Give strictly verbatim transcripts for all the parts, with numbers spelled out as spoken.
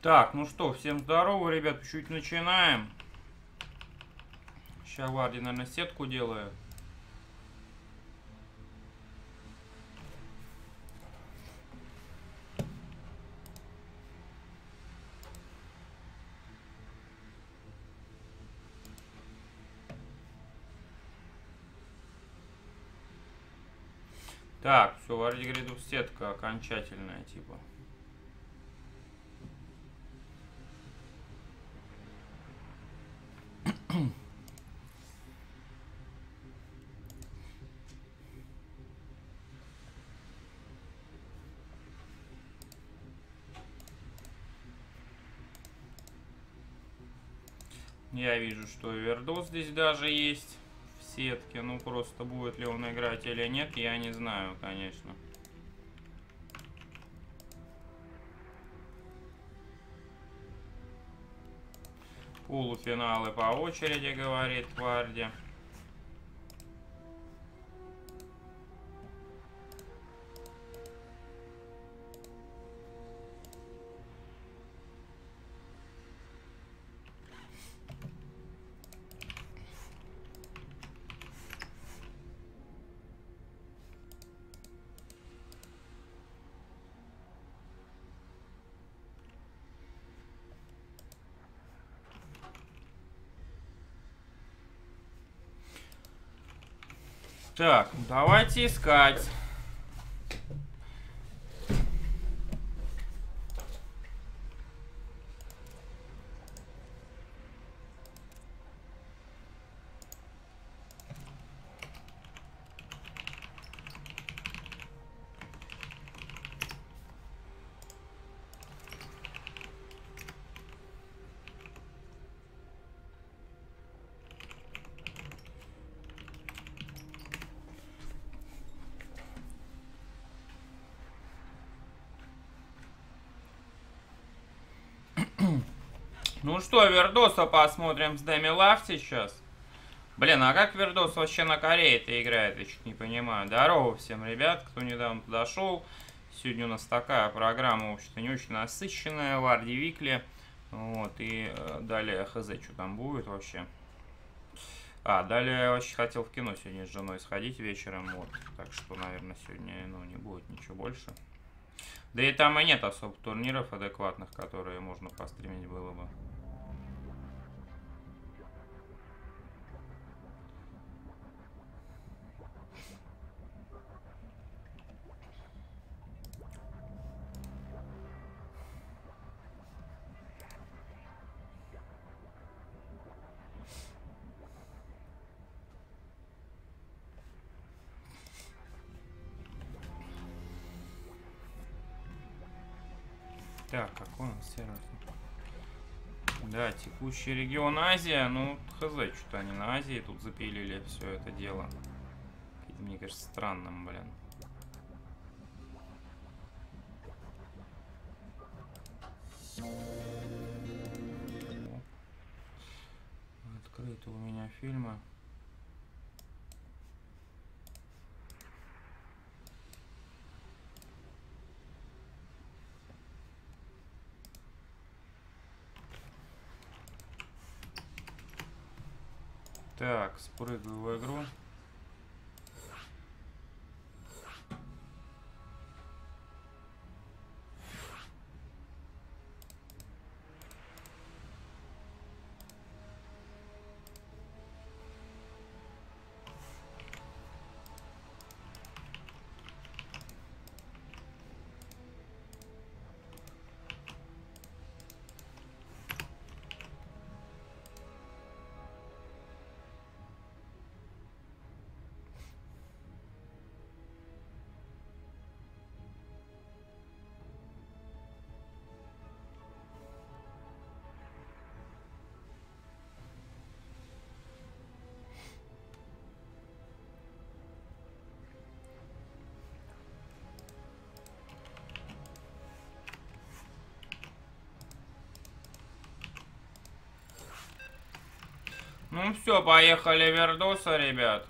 Так, ну что, всем здорово, ребят, чуть начинаем. Сейчас Варди, наверное, сетку делаю. Так, все, Варди говорит, тут сетка окончательная, типа. Я вижу, что Вердос здесь даже есть в сетке. Ну, просто будет ли он играть или нет, я не знаю, конечно. Полуфиналы по очереди, говорит Варди. Так, давайте искать. Ну что, Вердоса посмотрим с Деми Лав сейчас. Блин, а как Вердос вообще на Корее-то играет? Я чуть не понимаю. Здорово всем, ребят, кто недавно подошел. Сегодня у нас такая программа, в общем-то, не очень насыщенная. Варди Викли. Вот, и э, далее хз, что там будет вообще. А, далее я вообще хотел в кино сегодня с женой сходить вечером. Вот, так что, наверное, сегодня, ну, не будет ничего больше. Да и там и нет особо турниров адекватных, которые можно постримить было бы. Так, какой он сервис? Да, текущий регион Азия. Ну, хз, что-то они на Азии тут запилили все это дело. Мне кажется, странным, блин. Открыты у меня фильмы. Так, спрыгиваю в игру. Ну все, поехали Вердоса, ребят.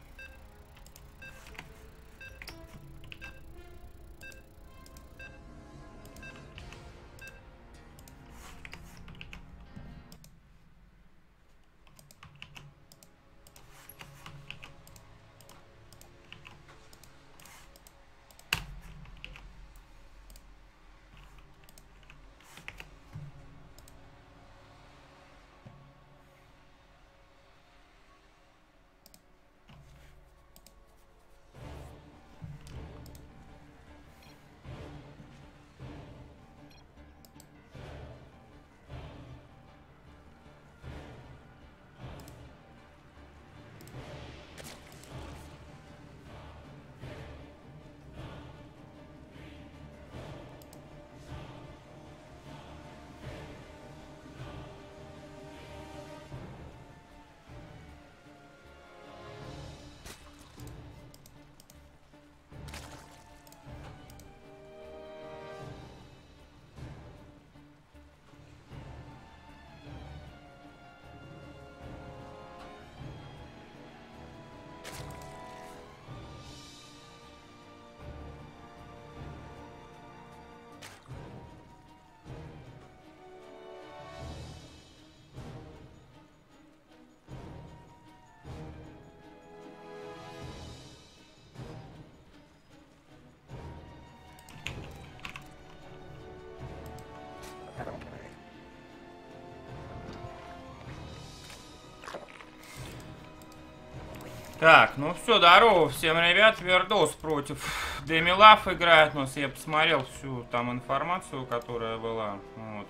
Так, ну все, здорово всем, ребят. Вердос против Демилав играет. Но я посмотрел всю там информацию, которая была. Вот.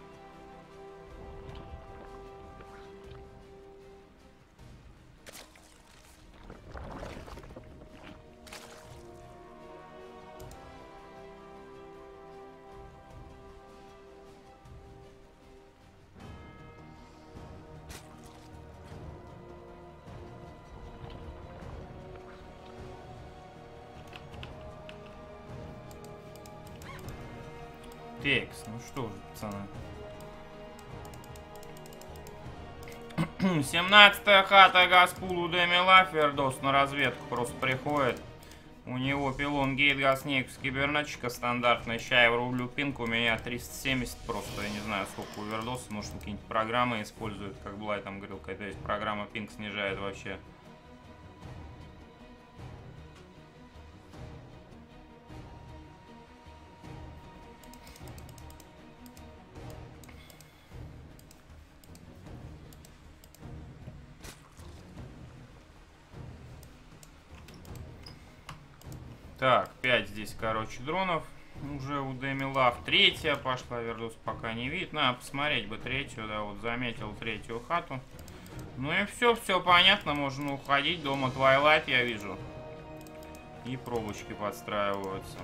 Текс, ну что же, пацаны. семнадцатая хата Гаспулу Демилав. Вердос на разведку просто приходит. У него пилон гейт Гаснейкс кибернетчика стандартный. Ща я врублю пинг, у меня триста семьдесят просто. Я не знаю, сколько у Вердоса. Может, какие-нибудь программы используют. Как Блай там говорил, какая-то есть программа, пинг снижает вообще. Так, пять здесь, короче, дронов. Уже у Демилав. Третья пошла, Вердос пока не видит. Надо посмотреть бы третью, да, вот заметил третью хату. Ну и все, все понятно, можно уходить. Дома Твайлайт я вижу. И пробочки подстраиваются.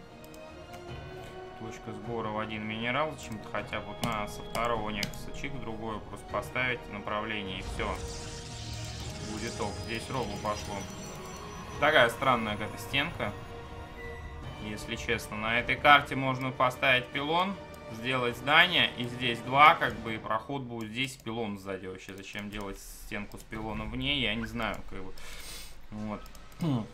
Точка сбора в один минерал. Зачем-то хотя бы вот надо со второго некоса чик в другое просто поставить направление и все. Будет топ. Здесь робу пошло. Такая странная какая-то стенка. Если честно, на этой карте можно поставить пилон, сделать здание, и здесь два, как бы, и проход будет здесь, пилон сзади вообще. Зачем делать стенку с пилоном в ней, я не знаю, как бы. Вот. Ну,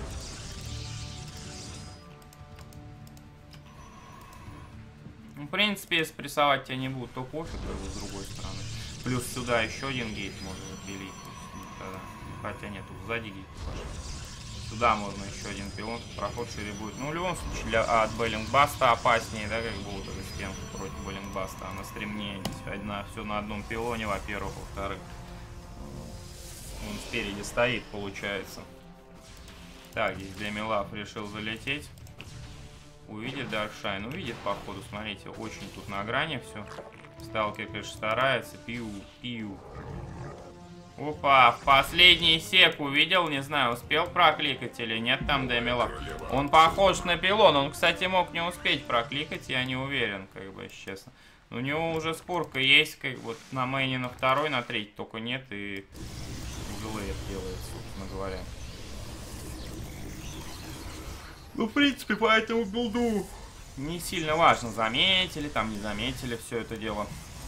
в принципе, если прессовать тебя не будут, то пофиг, как бы, с другой стороны. Плюс сюда еще один гейт можно запилить. Хотя нет, тут сзади гейт пошел. Сюда можно еще один пилон, проход шире будет. Ну, в любом случае, для, от Беллингбаста опаснее, да, как бы вот эта стенка против Беллингбаста. Она стремнее. Здесь одна, все на одном пилоне, во-первых. Во-вторых, он спереди стоит, получается. Так, здесь Демилав решил залететь. Увидит Даркшайн. Увидит, походу, смотрите, очень тут на грани все. Сталкер, конечно, старается. Пиу, пиу. Опа, в последний сек увидел, не знаю, успел прокликать или нет там Демилав. Он похож на пилон, он, кстати, мог не успеть прокликать, я не уверен, как бы, если честно. У него уже спорка есть, как вот на мейне на второй, на третий только нет, и жилет делает, собственно говоря. Ну, в принципе, по этому билду не сильно важно, заметили, там не заметили все это дело.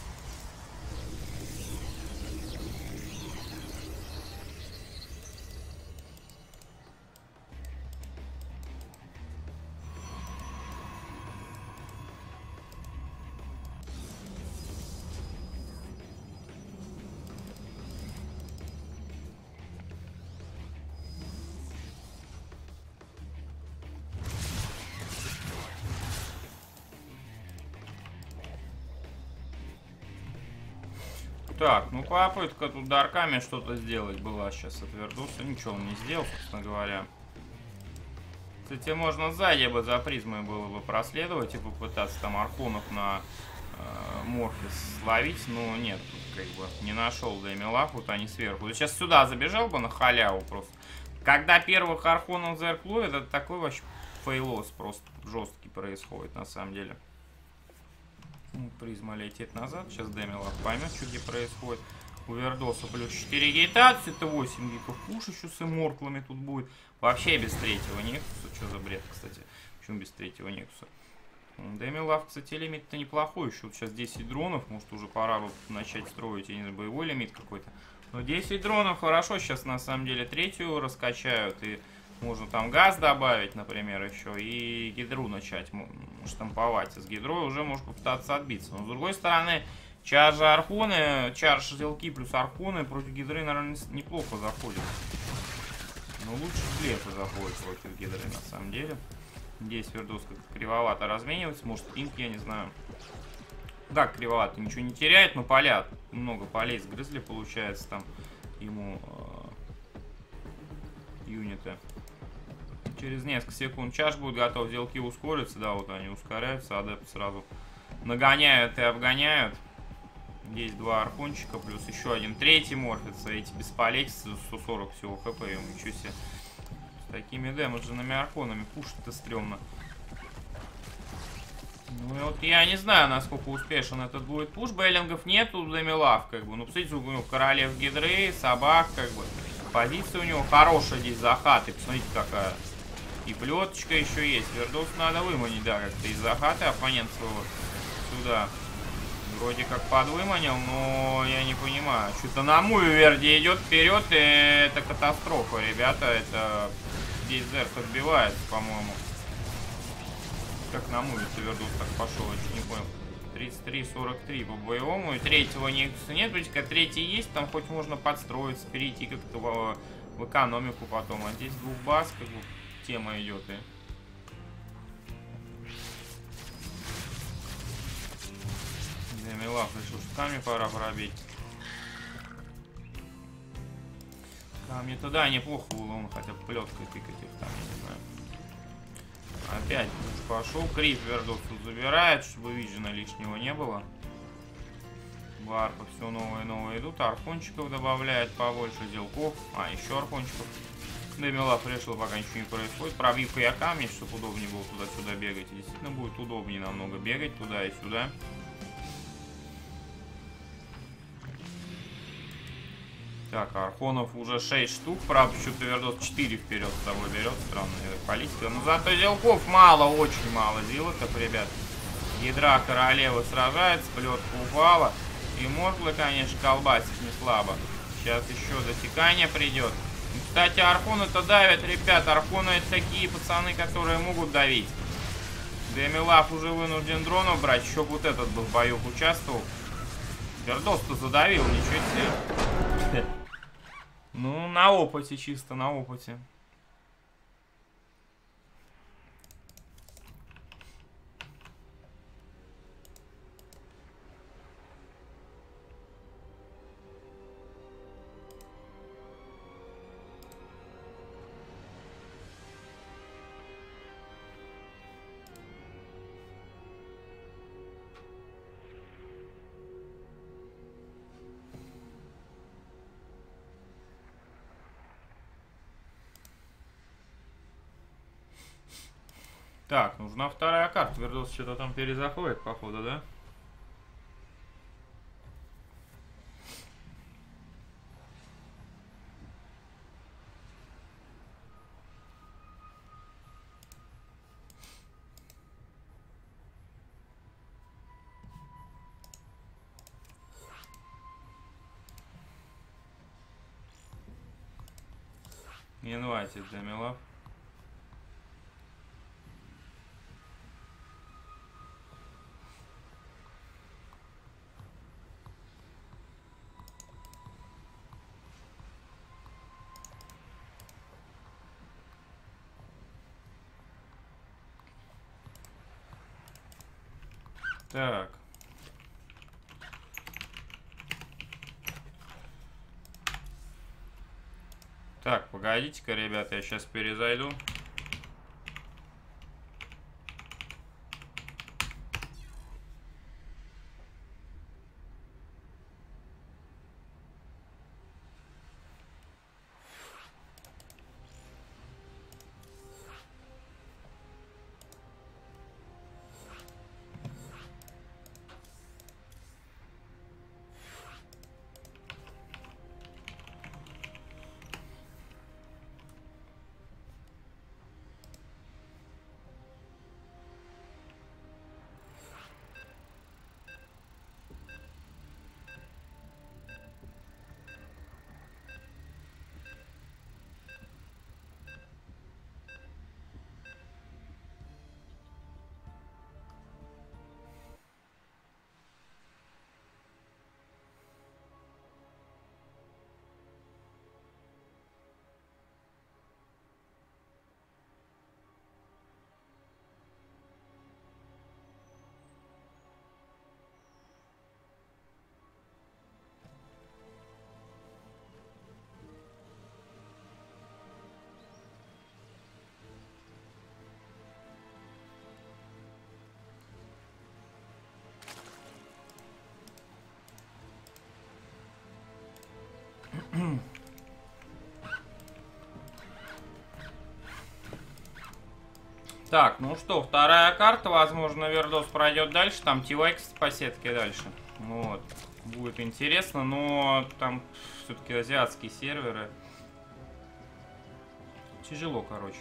Так, ну попытка тут дарками что-то сделать была сейчас от Вердоса. Ничего он не сделал, собственно говоря. Кстати, можно сзади бы за призмой было бы проследовать и попытаться там архонов на э, Морфис словить. Но нет, тут как бы не нашел Демилав, вот они сверху. Сейчас сюда забежал бы на халяву просто. Когда первых архонов зерк ловит, это такой вообще фейлос просто жесткий происходит на самом деле. Призма летит назад. Сейчас Демилав поймет, что где происходит. У Вердоса плюс четыре гейта. Это восемь гейтов. Пуш еще с имморклами тут будет. Вообще без третьего Нексуса. Что за бред, кстати? Почему без третьего Нексуса? Демилав, кстати, лимит-то неплохой. Еще вот сейчас десять дронов. Может, уже пора бы начать строить, я не знаю, боевой лимит какой-то. Но десять дронов хорошо. Сейчас, на самом деле, третью раскачают. И можно там газ добавить, например, еще. И гидру начать штамповать. С гидрой уже можно попытаться отбиться. Но, с другой стороны, чаржи архоны, чарж зелки плюс архоны против гидры, наверное, неплохо заходят. Но лучше клеты заходят против гидры, на самом деле. Здесь Вердос как-то кривовато разменивается. Может, пинг, я не знаю. Да, кривовато, ничего не теряет, но поля, много полей сгрызли, получается, там ему... юниты. Через несколько секунд чаш будет готов, сделки ускорятся, да, вот они ускоряются, адепты сразу нагоняют и обгоняют. Есть два архончика, плюс еще один третий морфится, эти бесполезцы за сто сорок всего хп, ничего себе. С такими дэмэдженными архонами пушить-то стрёмно. Ну и вот я не знаю, насколько успешен этот будет пуш. Бейлингов нету, Демилав, как бы. Ну, посмотрите, у него королев гидры, собак, как бы. Позиция у него хорошая здесь за хатой, посмотрите какая. И плеточка еще есть. Вердос надо выманить, да, как-то из-за хаты оппонент своего сюда. Вроде как подвыманил, но я не понимаю. Что-то на мую Верди идет вперед, и это катастрофа, ребята. Это здесь Зерс отбивается, по-моему. Как на муве-то Вердус так пошел, я чуть не понял. тридцать три сорок три по боевому. И третьего нет, ведь как третий есть, там хоть можно подстроиться, перейти как-то в, в экономику потом. А здесь двух баз, как бы, тема идет. И... Демилав решил, что камни пора пробить. Камни-то да, неплохо было, он хотя бы плеткой тыкать их там, я не знаю. Опять пошел. Крип Вердосу забирает, чтобы виджена лишнего не было. Варпы все новые и новые идут. Архончиков добавляет побольше, делков. А, еще архончиков. Демилав решил, пока ничего не происходит. Пробивка я камни, чтобы удобнее было туда-сюда бегать. И действительно будет удобнее намного бегать туда и сюда. Так, архонов уже шесть штук. Правда, что-то Вердос четыре вперед с собой берет. Странная политика. Но зато зелков мало, очень мало зилотов, ребят. Ядра королевы сражается, плетка упала. И морглы, конечно, колбасит не слабо. Сейчас еще засекание придет. И, кстати, архоны-то давят, ребят. Архоны это такие пацаны, которые могут давить. Демилав уже вынужден дронов брать. Еще вот этот бы в боях участвовал. Вердос-то задавил, ничего себе. Ну, на опыте, чисто на опыте. Так, нужна вторая карта. Вердос что-то там перезаходит, походу, да? Не инвайтит Демилав. Так. Так, погодите-ка, ребята, я сейчас перезайду. Так, ну что, вторая карта. Возможно, Вердос пройдет дальше. Там Тивайк по сетке дальше. Вот. Будет интересно, но там все-таки азиатские серверы. Тяжело, короче.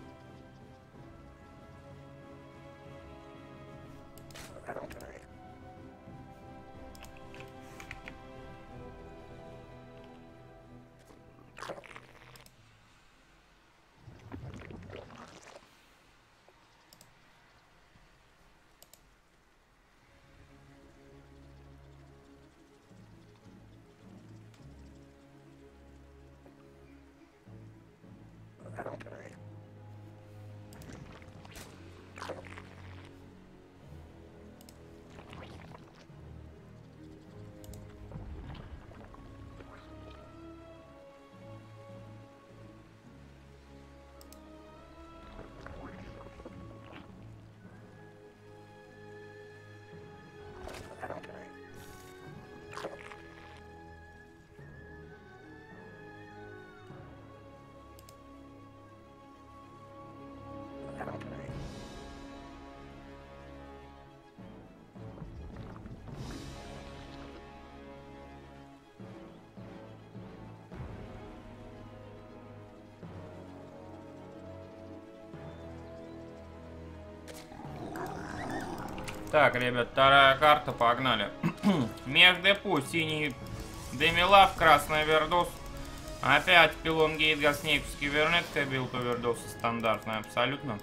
Так, ребят, вторая карта, погнали. Мехдепу, синий Демилав, красный Вердос. Опять пилон гейт, гаснейковский вернетка, билд у Вердоса стандартный абсолютно.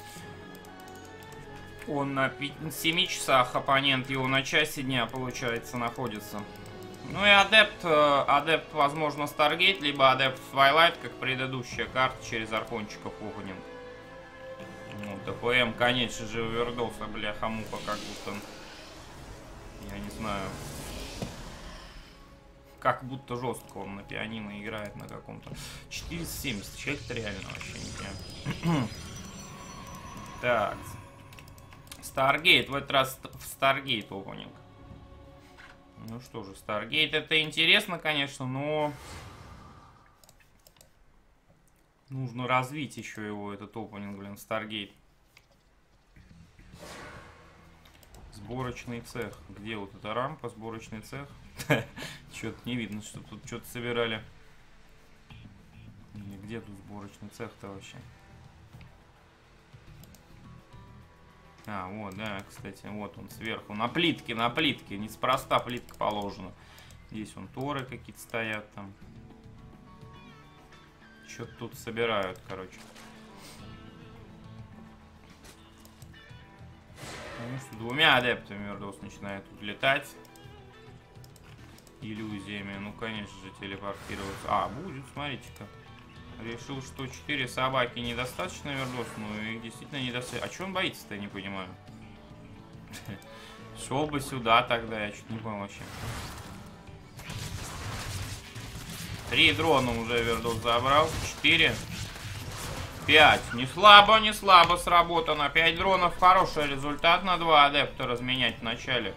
Он на семи часах, оппонент его на часе дня, получается, находится. Ну и адепт, адепт, возможно, Старгейт, либо адепт Твайлайт, как предыдущая карта, через архончиков Огнен. Ну, ТПМ, конечно же, у Вердоса, бляха-муха, как будто, я не знаю, как будто жестко он на пианино играет на каком-то. четыреста семьдесят, человек-то реально вообще не понимаю. Так. Старгейт, в этот раз в Старгейт опенинг. Ну что же, Старгейт, это интересно, конечно, но нужно развить еще его, этот опенинг, блин, Старгейт. Сборочный цех. Где вот эта рампа, сборочный цех? Что-то не видно, что тут что-то собирали. Где тут сборочный цех-то вообще? А, вот, да, кстати, вот он сверху. На плитке, на плитке. Неспроста плитка положена. Здесь вон торы какие-то стоят там. Что-то тут собирают, короче. Ну что, двумя адептами Вердос начинает тут летать. Иллюзиями. Ну, конечно же, телепортироваться. А, будет, смотрите-ка. Решил, что четыре собаки недостаточно Вердос. Ну, их действительно недостаточно. А что он боится-то, я не понимаю. Шел бы сюда тогда, я чуть не понял вообще. Три дрона уже Вердос забрал. Четыре. Пять. Не слабо, не слабо сработано. Пять дронов. Хороший результат на два адепта разменять в начале.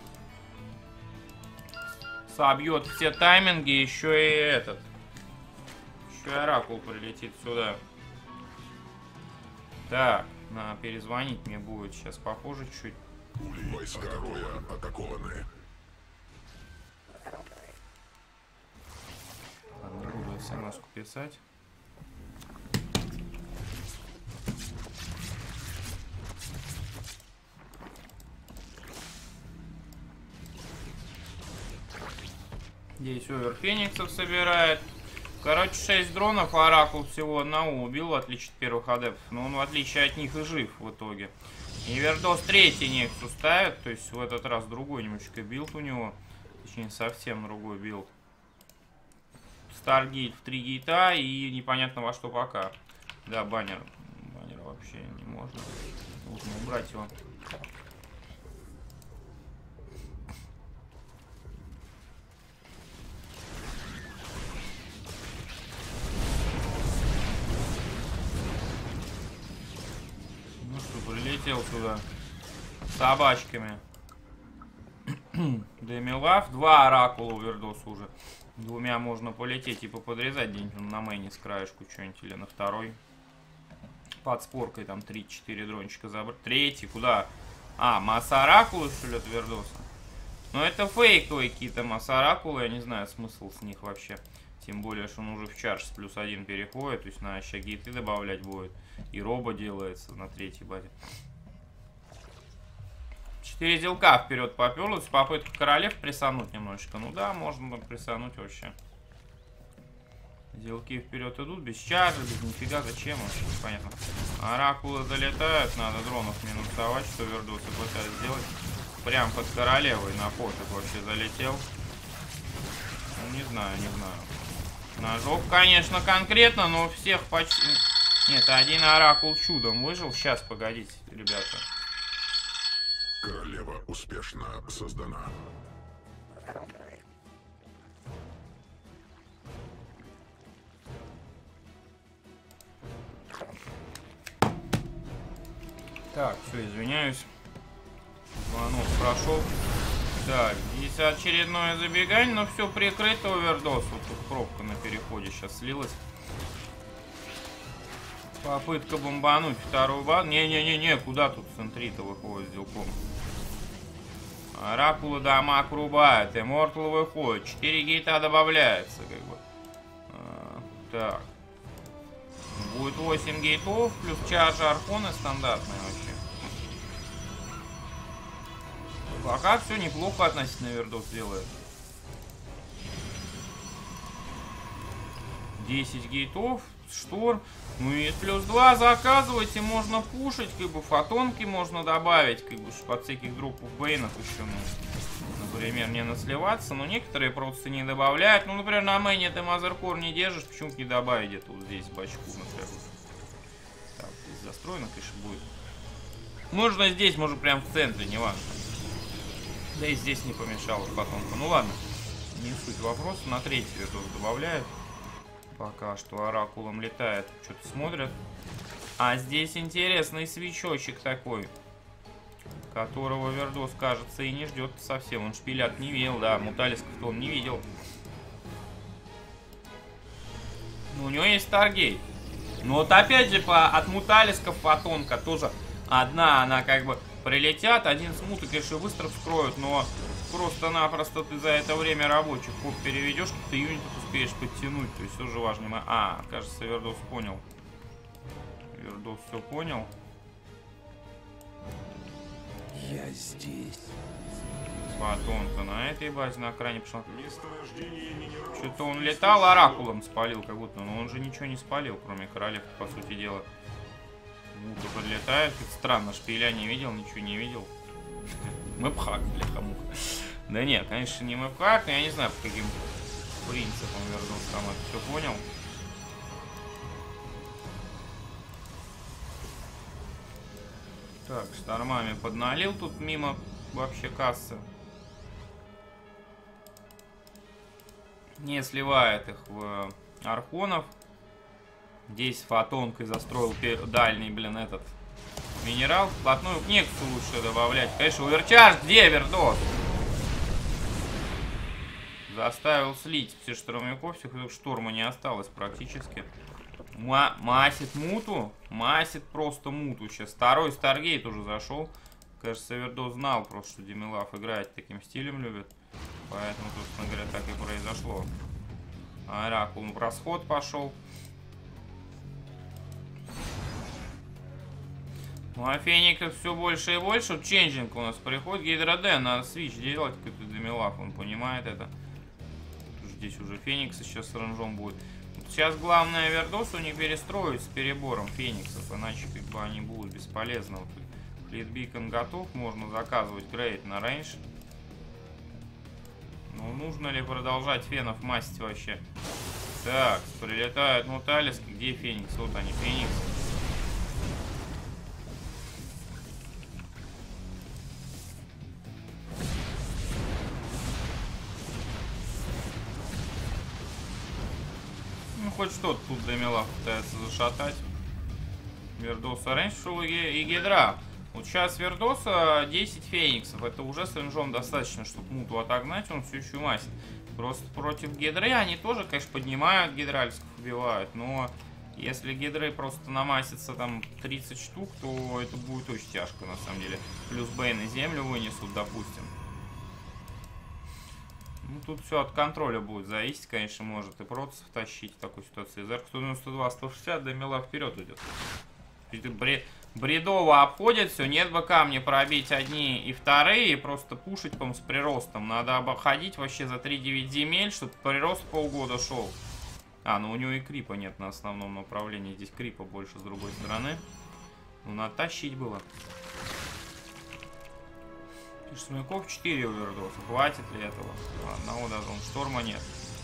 Собьет все тайминги. Еще и этот. Еще и Оракул прилетит сюда. Так. На перезвонить мне будет сейчас похоже чуть. Войска Роя атакованы. Ладно, буду смс-ку писать. Здесь Овер Фениксов собирает. Короче, шесть дронов, Оракул всего одного убил, в отличие от первых адептов. Но он, в отличие от них, и жив в итоге. И Вердос третий Нексус ставит. То есть в этот раз другой немножечко билд у него. Точнее, совсем другой билд. Старгейт в три гейта и непонятно во что пока. Да, баннер. Баннер вообще не можно. Нужно убрать его. Прилетел сюда с собачками. Демилав. Два Оракула у Вердоса уже. Двумя можно полететь и поподрезать где-нибудь на мейне с краешку что-нибудь или на второй. Под споркой там три-четыре дрончика забрать. Третий, куда? А, Масаракулы, что ли, от Вердоса? Но это фейковые какие-то Масаракулы, я не знаю смысл с них вообще. Тем более, что он уже в чардж с плюс один переходит, то есть на ща гейты добавлять будет. И робо делается на третьей базе. Четыре зелка вперед поперлась. Попытка королев прессануть немножечко. Ну да, можно прессануть вообще. Зелки вперед идут, без чаржа, без нифига, зачем вообще, непонятно. Оракулы залетают, надо дронов минусовать, что Вердосы пытаются сделать. Прям под королевой на пофиг вообще залетел. Ну, не знаю, не знаю. Ножок, конечно, конкретно, но всех почти... Нет, один оракул чудом выжил. Сейчас, погодите, ребята. Королева успешно создана. Так, все, извиняюсь. Звонок прошел. Так, здесь очередное забегание, но все прикрыто у Вердоса. Вот тут пробка на переходе сейчас слилась. Попытка бомбануть вторую базу. Не-не-не-не, куда тут центрита выходит с делком? Оракулы дамаг рубают, Immortal выходит. четыре гейта добавляется, как бы. А, так. Будет восемь гейтов, плюс чаржа архоны стандартные вообще. Пока все неплохо относительно Вердос делает. десять гейтов, шторм. Ну и плюс два заказывайте, можно пушить, как бы фотонки можно добавить, как бы под всяких дропов бейнов еще, ну, например, не насливаться, но некоторые просто не добавляют. Ну, например, на мэне ты мазеркор не держишь, почему-то не добавить где-то вот здесь бачку, например. Так, здесь застроено, конечно, будет. Можно здесь, можно прям в центре, не важно. Да и здесь не помешала фотонка. Ну ладно, не суть вопроса. На третий Вердос добавляет. Пока что оракулом летает, что-то смотрят. А здесь интересный свечочек такой, которого Вердос, кажется, и не ждет совсем. Он шпилят не видел, да, муталисков-то он не видел. Но у него есть Старгейт. Но вот опять же, по, от муталисков фотонка тоже одна, она как бы прилетят, один смуты, конечно, быстро вскроют, но просто-напросто ты за это время рабочих хоп переведешь, ты юнитов успеешь подтянуть, то есть тоже важно. А, кажется, Вердос понял. Вердос все понял. Я здесь. Фотонка на этой базе на экране пошла. Что-то он летал, оракулом спалил, как будто, но он же ничего не спалил, кроме королев, по сути дела. Мута подлетает, это странно, шпиля не видел, ничего не видел. Мэпхак, бляха-муха. Да нет, конечно, не мэпхак, но я не знаю, по каким принципам Вердос там это все понял. Так, штормами подналил тут мимо вообще кассы. Не сливает их в архонов. Здесь фотонкой застроил дальний, блин, этот минерал. Вплотную к Нексу лучше добавлять. Конечно, оверчарж, где Вердос? Заставил слить все штурмовиков, всех шторма не осталось практически. Ма масит муту. Масит просто муту сейчас. Второй Старгейт уже зашел. Кажется, Вердос знал просто, что Демилав играть таким стилем любит. Поэтому, собственно говоря, так и произошло. Оракул в расход пошел. Ну а фениксов все больше и больше. Вот ченджинг у нас приходит. Гидроден, надо свич делать какой-то Демилав, он понимает это. Здесь уже фениксы сейчас с ранжом будет. Вот сейчас главное Вердосу не перестроить с перебором фениксов, иначе как бы они будут бесполезны. Вот Флитбикон готов, можно заказывать грейд на рейндж. Ну нужно ли продолжать фенов мастить вообще? Так, прилетают муталиски. Где феникс? Вот они, феникс. Ну хоть что-то тут Демилав пытается зашатать. Вердоса рейндж шел и Гидра. Вот сейчас Вердоса десять фениксов. Это уже с рейнджом достаточно, чтобы муту отогнать. Он все еще масит. Просто против Гидры они тоже, конечно, поднимают гидральских, убивают. Но Если гидры просто намасится там тридцать штук, то это будет очень тяжко на самом деле. Плюс Бэйн и землю вынесут, допустим. Ну, тут все от контроля будет зависеть, конечно, может и против тащить в такой ситуации. Зерк сто девяносто два, сто шестьдесят, Демила вперед идет. Бред, бредово обходит все, нет бы камни пробить одни и вторые, и просто пушить, по с приростом. Надо обходить вообще за три девять земель, чтобы прирост полгода шел. А, ну у него и крипа нет на основном направлении, здесь крипа больше с другой стороны. Ну, надо тащить было. Смыков четыре овердоса. Хватит ли этого? Одного даже он шторма нет.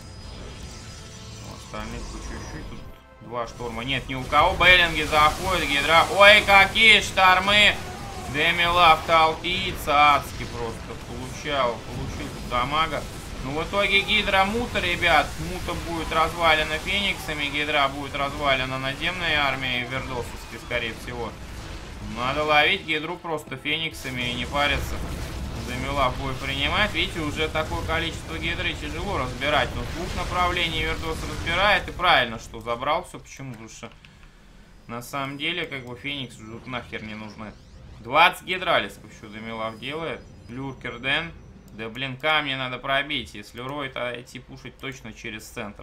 У остальных по чуть-чуть. Тут два шторма. Нет, ни у кого. Беллинги заходят. Гидра. Ой, какие штормы! Демилав толпится. Адски просто. Получал. Получил тут дамага. Ну, в итоге Гидра мута, ребят. Мута будет развалена фениксами. Гидра будет развалена наземной армией. Вердосовской, скорее всего. Надо ловить Гидру просто фениксами и не париться. Демила в бой принимает. Видите, уже такое количество гидры тяжело разбирать. Но с двух направлений Вердос разбирает. И правильно, что забрал все. Почему? Потому что на самом деле, как бы, феникс уже нахер не нужны. двадцать гидралисков еще Демилав делает. Люркер Дэн. Да, блин, камни надо пробить. Если Рой, то идти пушить точно через центр.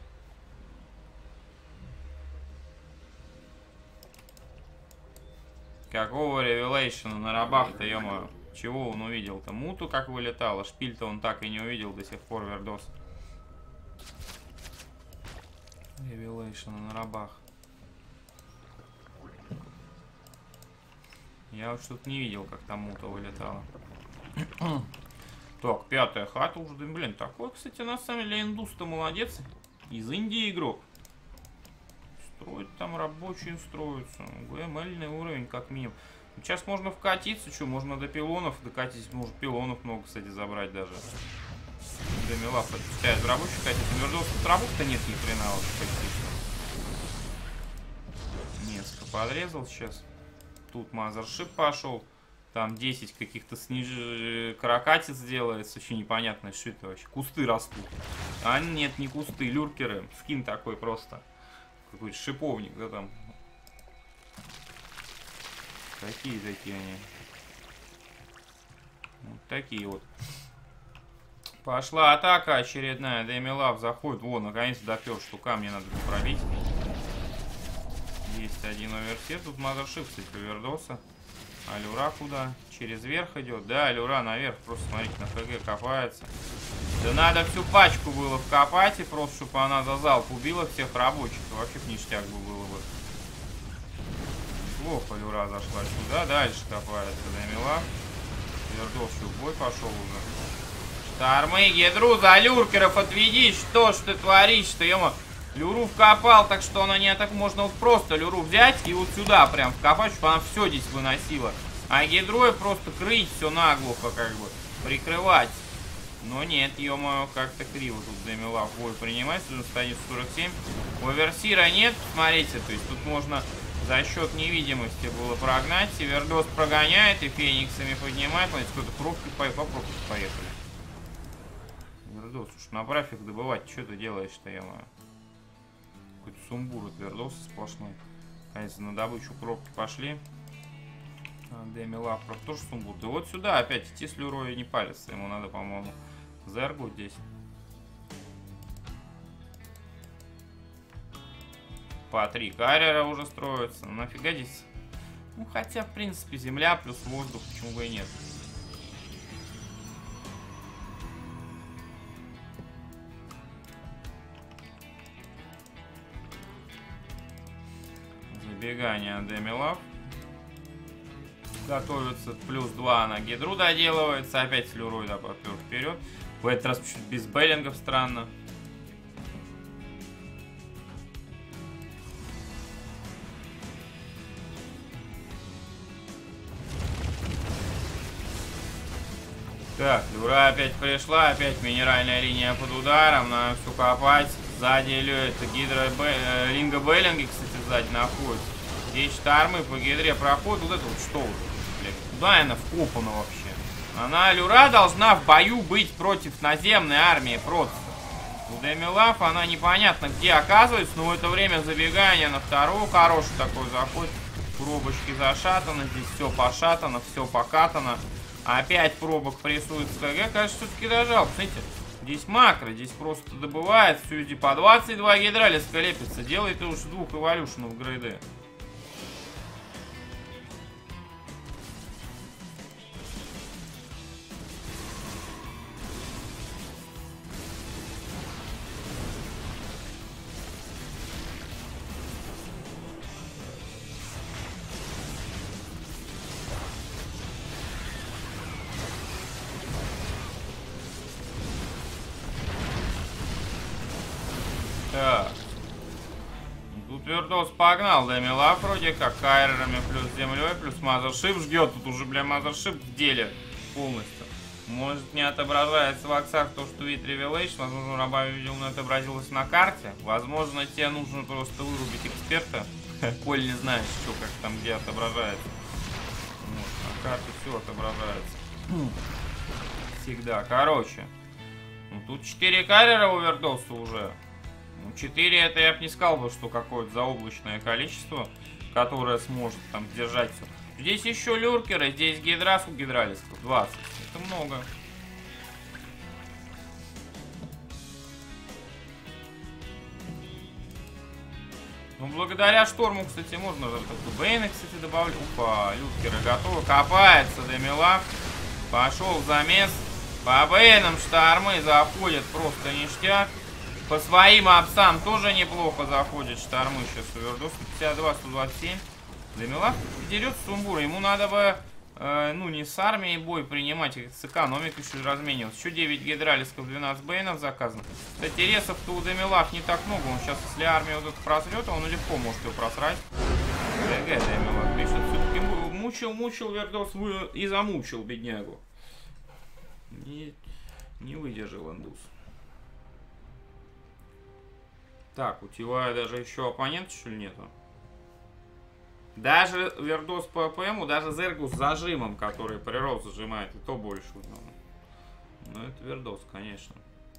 Какого ревелейшена на рабах-то, ё-моё. Чего он увидел-то? Муту как вылетала. Шпиль-то он так и не увидел до сих пор, Вердос. Ревелейшена на рабах. Я вот что-то не видел, как там мута вылетала. Так, пятая хата уже. Да, блин, такой, кстати, на самом деле индус-то молодец. Из Индии игрок. Строит там, рабочие строятся. ГМЛьный уровень, как минимум. Сейчас можно вкатиться, что, можно до пилонов докатить, может пилонов много, кстати, забрать даже. Демилав подпускает в рабочий катиться. Вердос тут работы-то нет ни хрена вообще почти. Несколько подрезал сейчас. Тут мазершип пошел. Там десять каких-то сниж... каракатиц делается. Вообще непонятно, что это вообще. Кусты растут. А нет, не кусты, люркеры. Скин такой просто. Какой-то шиповник, да там. Такие такие они. Вот такие вот. Пошла атака очередная. Демилав заходит. Во, наконец-то допер, что камни надо пробить. Есть один оверсет. Тут мазершип, кстати, Вердоса. Алюра куда? Через верх идет. Да, Алюра наверх. Просто смотрите, на ФГ копается. Да надо всю пачку было вкопать. И просто, чтобы она за залп убила всех рабочих. Вообще ништяк бы было бы. Плохо Алюра зашла сюда. Дальше копается Демилав. Вердос еще в бой пошел уже. Штормы, Гидру за люркеров отведи. Что ж ты творишь-то, ё-мо? Люру вкопал, так что она не так. Можно вот просто Люру взять и вот сюда прям вкопать, чтобы она все здесь выносила. А Гидрой просто крыть все наглухо, как бы. Прикрывать. Но нет, ё-моё, как-то криво тут Демилав в бой принимать. Уже станет сорок семь. Оверсира нет, смотрите, то есть тут можно за счет невидимости было прогнать. Севердос прогоняет и фениксами поднимает. Смотрите, кто-то пробки по, по пробке поехали. Вердос, уж направь их добывать. Что ты делаешь-то, ё-моё? Какой-то сумбур от Вердоса сплошной. Конечно, на добычу пробки пошли. Демилав тоже сумбур. Да вот сюда опять идти с Люрой не париться. Ему надо, по-моему, Зергу здесь. По три карьера уже строятся. Нафига здесь? Ну, хотя, в принципе, земля плюс воздух, почему бы и нет. Забегание Демилав. Готовится плюс два на Гидру доделывается. Опять с Люрой да, попер вперед. В этот раз чуть без Беллингов странно. Так, Люра опять пришла, опять минеральная линия под ударом, надо все копать. Сзади это Гидра, Б, Линга Беллинги, кстати, сзади находится. Здесь штормы по Гидре проходят, вот это вот что уже, блядь, куда она вкопана вообще? Она, Люра, должна в бою быть против наземной армии просто. У Демилав она непонятно где оказывается, но в это время забегание на вторую хороший такой заход. Пробочки зашатаны, здесь все пошатано, все покатано. Опять пробок прессует с КГ, кажется, все-таки дожал. Смотрите, здесь макро, здесь просто добывает все эти по двадцать два гидралиска лепится. Делает уж двух эволюшенов грейды. Так. Тут Вердос погнал Демилав вроде как кайрерами плюс землей, плюс мазершип жгет. Тут уже, бля, мазершип в деле полностью. Может, не отображается в аксах то, что вид Revelation. Возможно, раба видел, но это отобразилось на карте. Возможно, тебе нужно просто вырубить эксперта. Коль не знаешь, что как там где отображается. Вот, на карте все отображается. Всегда. Короче. Ну, тут четыре карьера у Вердоса уже. Ну, четыре это я бы не сказал бы, что какое-то заоблачное количество, которое сможет там держать все. Здесь еще люркеры, здесь гидрас у гидралисков двадцать. Это много. Ну, благодаря шторму, кстати, можно Бейна, кстати, добавлять. Опа, люркеры готовы. Копается Демилав. Пошел замес. По Бейнам штормы заходят просто ништяк. По своим апсам тоже неплохо заходит штормы сейчас у Вердоса. пятьдесят два сто двадцать семь. Демилав дерет Сумбура. Ему надо бы, э, ну, не с армией бой принимать, а с экономикой еще размениваться. Еще девять гидралисков, двенадцать бейнов заказано. Кстати, ресов-то у Демилав не так много. Он сейчас, если армия вот это просрет, он легко может его просрать. ГГ Демилав пишет. Все-таки мучил, мучил Вердос и замучил беднягу. Не, не выдержал индус. Так, у Тивая даже еще оппонент, что ли, нету? Даже Вердос по ПМу, даже Зергу с зажимом, который прирост зажимает, и то больше. Ну, это Вердос, конечно.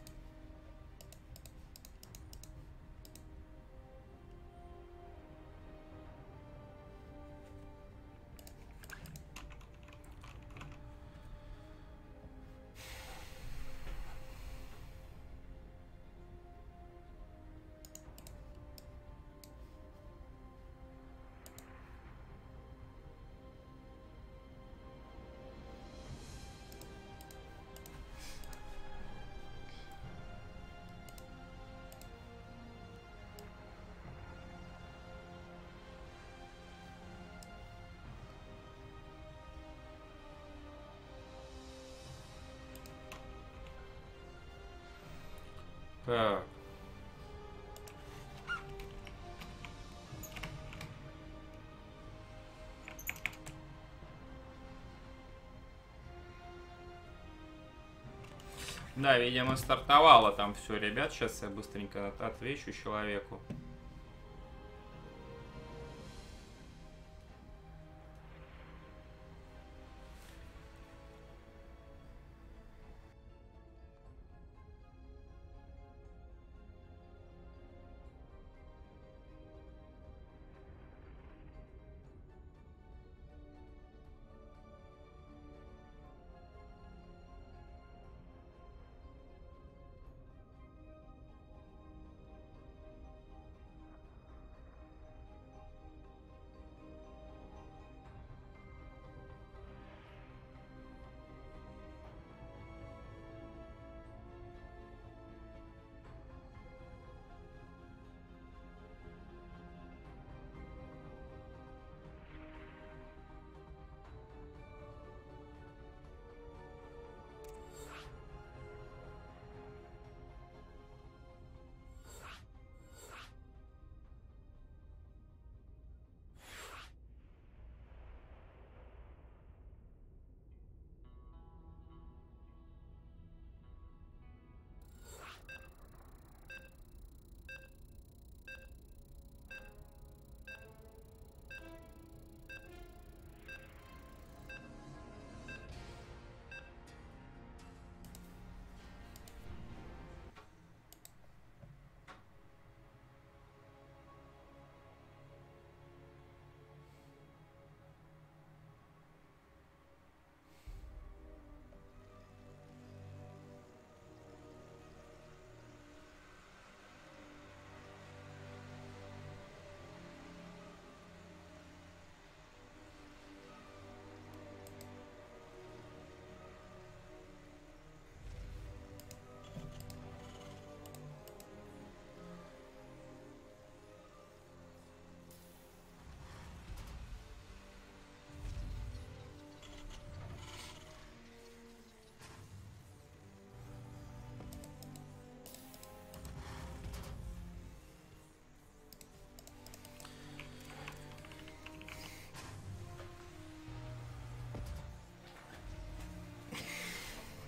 Так. Да, видимо, стартовало там все, ребят. Сейчас я быстренько отвечу человеку.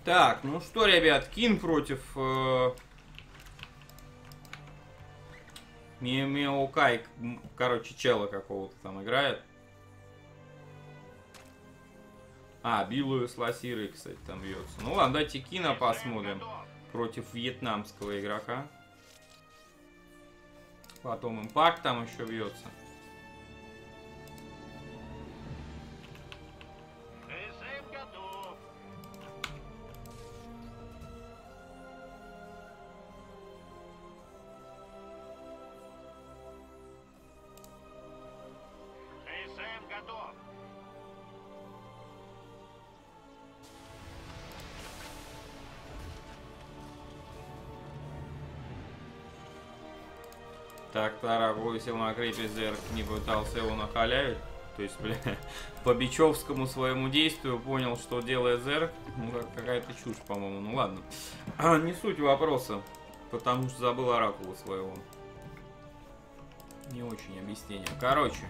Так, ну что, ребят, Кин против э, Миокай, короче, чела какого-то там играет. А, Билую с Ласирой, кстати, там бьется. Ну ладно, давайте Кина посмотрим против вьетнамского игрока. Потом Импакт там еще бьется. Так, Тара высел на крипе, Зерк не пытался его нахалявить. То есть, бля, по бичевскому своему действию понял, что делает Зерк. Ну, какая-то чушь, по-моему. Ну, ладно. А, не суть вопроса. Потому что забыл оракула своего. Не очень объяснение. Короче.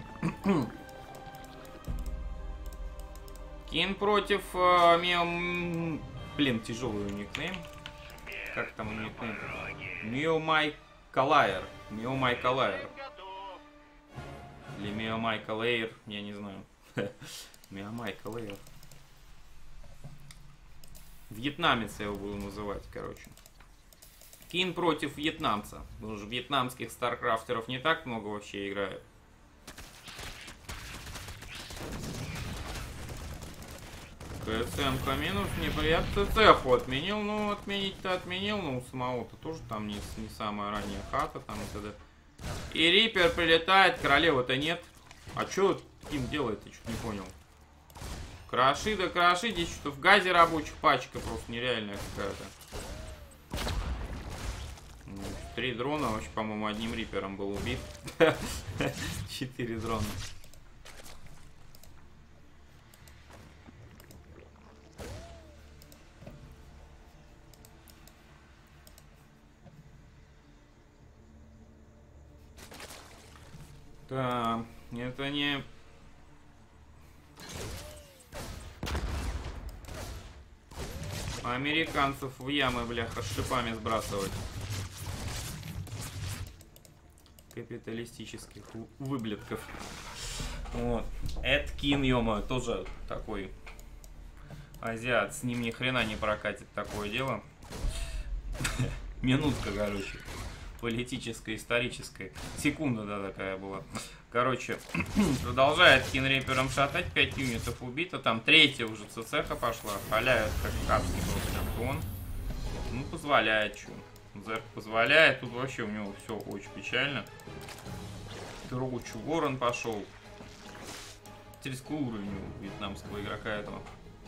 Кин против э, Мио... Блин, тяжелый никнейм. Как там никнейм? Мио Май Калайер. Мио Май Калайер. Или Мио Май Калайер, я не знаю. Мио Май Калайер. Вьетнамец я его буду называть, короче. Кин против вьетнамца. Потому что вьетнамских старкрафтеров не так много вообще играет. КСМ-ка минус, неприятно. Цеху отменил, ну отменить-то отменил, но у самого-то тоже там не, не самая ранняя хата там и т.д. И Риппер прилетает, королевы-то нет. А что Кин делает, я что-то не понял. Кроши да кроши, здесь что-то в газе рабочих пачка просто нереальная какая-то. Три дрона, вообще, по-моему, одним Риппером был убит. Четыре дрона. Да, это не... Американцев в ямы, бляха, с шипами сбрасывать. Капиталистических выблетков. Вот. Эд Кин, ё-моё, тоже такой азиат. С ним ни хрена не прокатит такое дело. Минутка, короче. Политическая, историческая. Секунда, да, такая была. Короче, продолжает Кин Риппером шатать. пять юнитов убито. Там третья уже ЦЦХа пошла. Халяет как капский просто чемпион. Ну, позволяет, что. Зерк позволяет. Тут вообще у него все очень печально. Тручу Ворон пошел. Интересный уровень у вьетнамского игрока этого.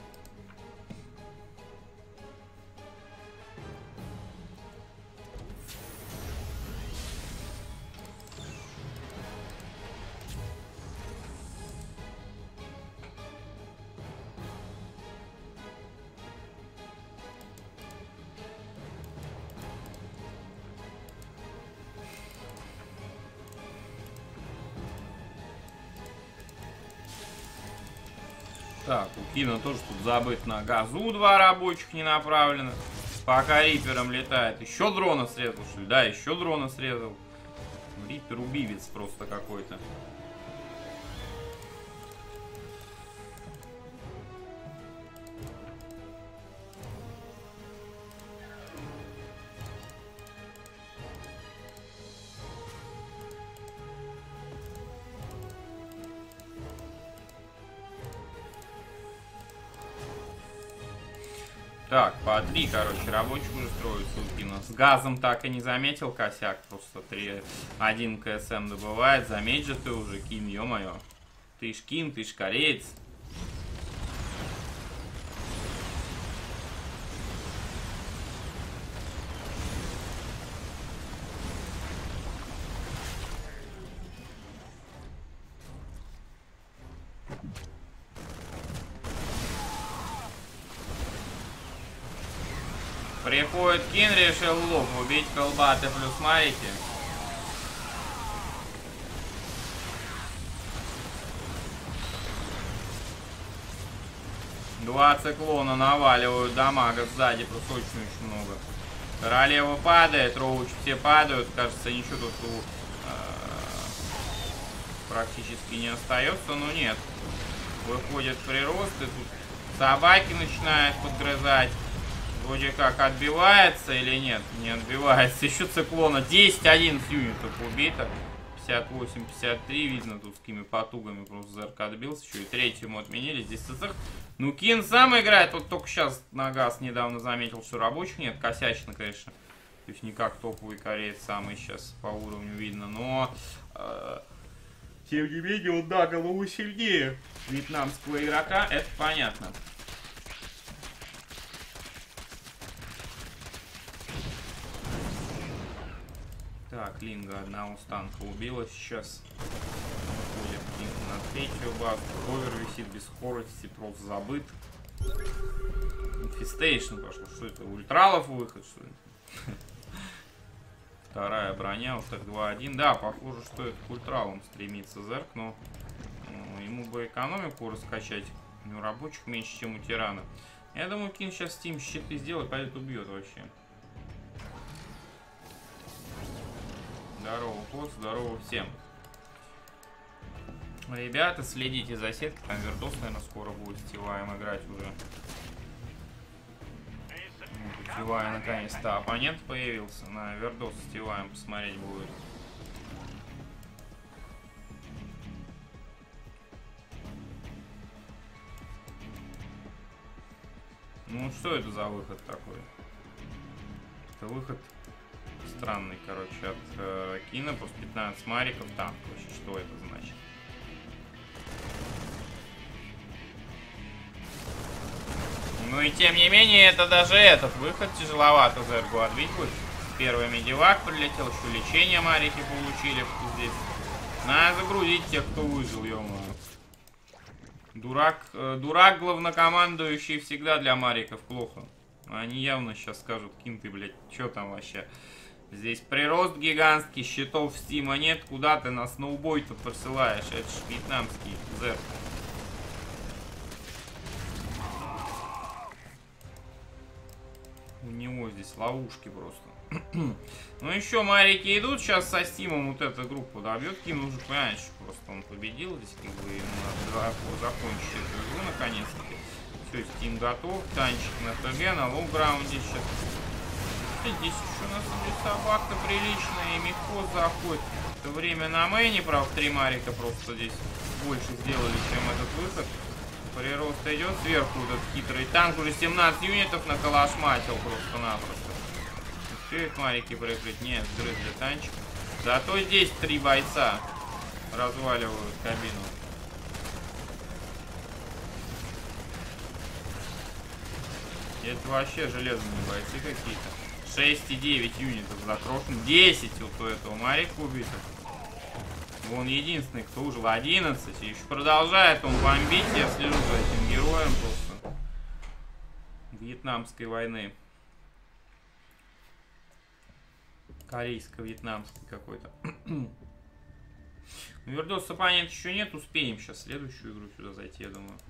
Так, у Кина тоже тут забыт на газу, два рабочих не направлено. Пока Риппером летает. Еще дрона срезал, что ли? Да, еще дрона срезал. Риппер убивец просто какой-то. Так, по три, короче, рабочих уже строится у Кина. С газом так и не заметил косяк. Просто три, один КСМ добывает. Заметь же ты уже, Кин, ё-моё. Ты ж Кин, ты ж кореец. Приходит Кин, решил лоб убить колбаты плюс марики. Два циклона наваливают дамага сзади, просто очень-очень много. Королева падает, Роуч все падают. Кажется, ничего тут у, э, практически не остается, но нет. Выходят приросты, тут собаки начинают подгрызать. Вроде как отбивается или нет? Не отбивается. Еще циклона. десять одиннадцать юнитов убито. пятьдесят восемь пятьдесят три. Видно, тут с какими потугами просто Зерк отбился. Еще и третьему отменили. Здесь ЦЦХ. Ну, Кин сам играет. Вот только сейчас на газ недавно заметил, что рабочих нет. Косячно, конечно. То есть не как топовый кореец самый сейчас по уровню видно. Но... Э, тем не менее, он на голову сильнее вьетнамского игрока. Это понятно. Так, Линга одна устанка убила сейчас. Уходит Линга на третью базу. Ровер висит без скорости, просто забыт. Инфестейшн пошел. Что это? Ультралов выход, что ли? Вторая броня, вот так два один. Да, похоже, что это к ультралам стремится Зерк, но ну, ему бы экономику раскачать. У него рабочих меньше, чем у тирана. Я думаю, Кин сейчас Steam щиты сделает, пойдет убьет вообще. Здорово, кот, здорово всем. Ребята, следите за сеткой, там Вердос, наверное, скоро будет Стиваем играть уже. Вот, Стивай наконец-то оппонент появился, на Вердос Стиваем посмотреть будет. Ну, что это за выход такой? Это выход... странный, короче, от э, Кина, просто пятнадцать мариков, там, короче, что это значит? Ну и тем не менее, это даже этот выход тяжеловато Зергу отбить будет. Первый медивак прилетел, еще лечение марики получили здесь. Надо загрузить тех, кто выжил, ё-моё. Дурак, э, дурак главнокомандующий всегда для мариков плохо. Они явно сейчас скажут: Кин, ты, блядь, чё там вообще? Здесь прирост гигантский, счетов Стима нет. Куда ты нас на убой-то посылаешь? Это ж вьетнамский Зерк. У него здесь ловушки просто. Ну еще марики идут. Сейчас со Стимом вот эта группа добьет. Ким нужно понять, что просто он победил. Здесь как бы ему надо закончить эту игру наконец-таки. Все, Стим готов. Танчик на ТГ, на лоу-граунде сейчас. Здесь еще у нас собака приличная, и Михо заходит. Это время на мейне, правда, три марика просто здесь больше сделали, чем этот выход. Прирост идет сверху, этот хитрый танк уже семнадцать юнитов наколошматил просто-напросто. Успеют марики прикрыть? Нет, скрыт для танчика. Зато здесь три бойца разваливают кабину. Это вообще железные бойцы какие-то. шесть и девять юнитов закрошен. десять вот у этого марика убитых. Он единственный, кто ужил. одиннадцать. И еще продолжает он бомбить. Я слежу за этим героем просто. Вьетнамской войны. Корейско-вьетнамской какой-то. Вердос оппонент еще нет. Успеем сейчас следующую игру сюда зайти, я думаю.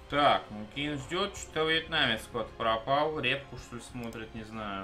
Так, ну Кин ждет, что вьетнамец кот пропал. Репку что ли смотрит, не знаю.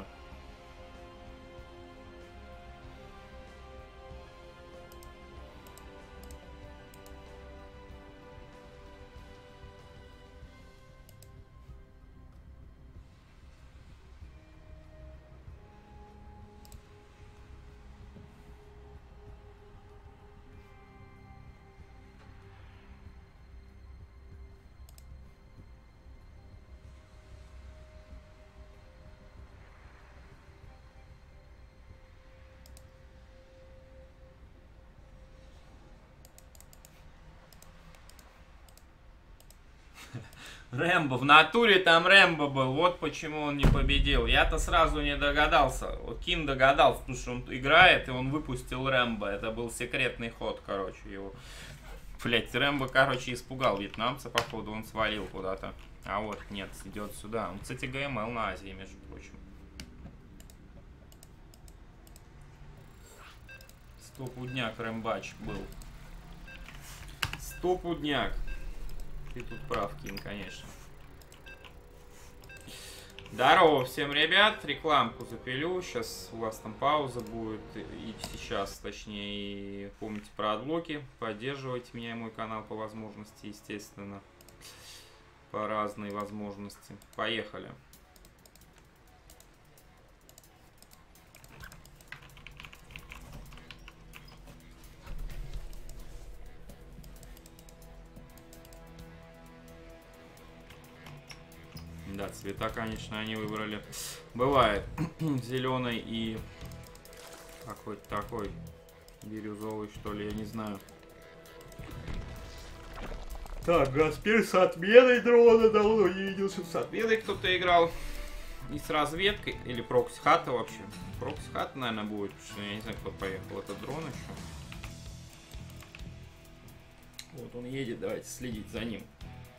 Рэмбо, в натуре там Рэмбо был, вот почему он не победил. Я-то сразу не догадался. Вот Кин догадался, потому что он играет, и он выпустил Рэмбо. Это был секретный ход, короче, его. Блять, Рэмбо, короче, испугал вьетнамца, походу, он свалил куда-то. А вот, нет, идет сюда. Он, кстати, ГМЛ на Азии, между прочим. Стопудняк Рэмбач был. Стопудняк. Ты тут прав, Кин, конечно. Здорово всем, ребят. Рекламку запилю. Сейчас у вас там пауза будет. И сейчас, точнее, помните про адлоки. Поддерживайте меня и мой канал по возможности, естественно. По разной возможности. Поехали. Да, цвета, конечно, они выбрали. Бывает зеленый и какой-то такой бирюзовый, что ли, я не знаю. Так, Гаспер с отменой дрона, давно не видел, что с отменой кто-то играл. И с разведкой, или прокси хата вообще. Прокси хата, наверное, будет, потому что я не знаю, кто поехал. Это дрон еще. Вот он едет, давайте следить за ним.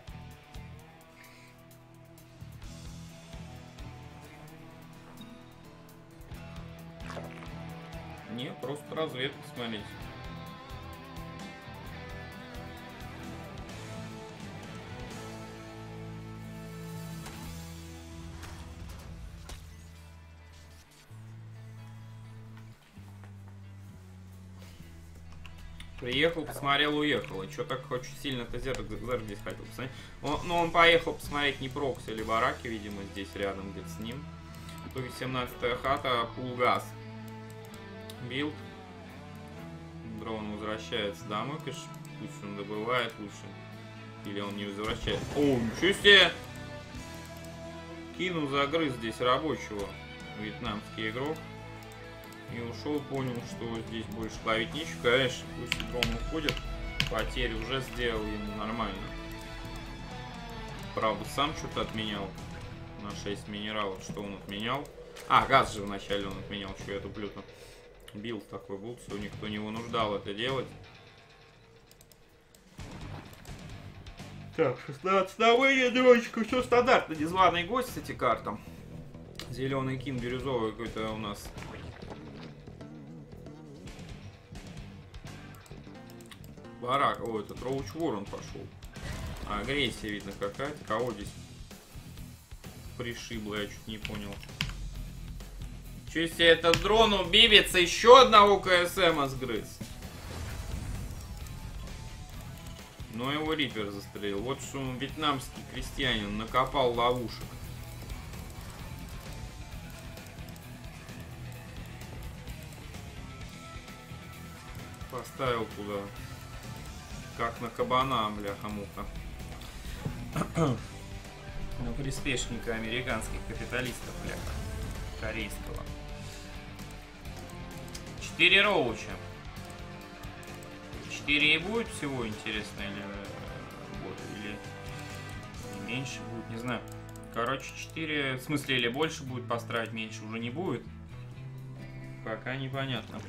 Не, просто разведку смотреть. Приехал, посмотрел, уехал. И что так очень сильно-то Зерг здесь хотел посмотреть. Он, ну, он поехал посмотреть не прокси или бараки, видимо, здесь рядом где-то с ним. В итоге семнадцатая хата, пулгаз. Билд. Дрон возвращается домой, конечно. Пусть он добывает лучше. Или он не возвращается. О, ничего себе! Кинул, загрыз здесь рабочего. Вьетнамский игрок. И ушел, понял, что здесь больше ловить нечего. Конечно, пусть дрон уходит. Потери уже сделал ему нормально. Правда, сам что-то отменял. На шесть минералов. Что он отменял? А, газ же вначале он отменял. Что я туплю-то? Билд такой был, что никто не вынуждал это делать. Так, шестнадцать на выйдет, дрочка, все стандартно. Незваный гость, кстати, карта. Зеленый Кин, бирюзовый какой-то у нас. Барак, о, этот Роуч Ворон пошел. Агрессия, видно, какая-то. Кого здесь пришибло, я чуть не понял. Чё себе этот дрон убивится, еще одного КСМа сгрыз. Но его Риппер застрелил. Вот что он, вьетнамский крестьянин, накопал ловушек. Поставил туда. Как на кабана, бляха-муха. Ну, приспешника американских капиталистов, бляха. Корейского. Четыре роуча. Четыре и будет всего, интересно, или, или, или меньше будет, не знаю. Короче, четыре, в смысле, или больше будет построить, меньше уже не будет. Пока непонятно.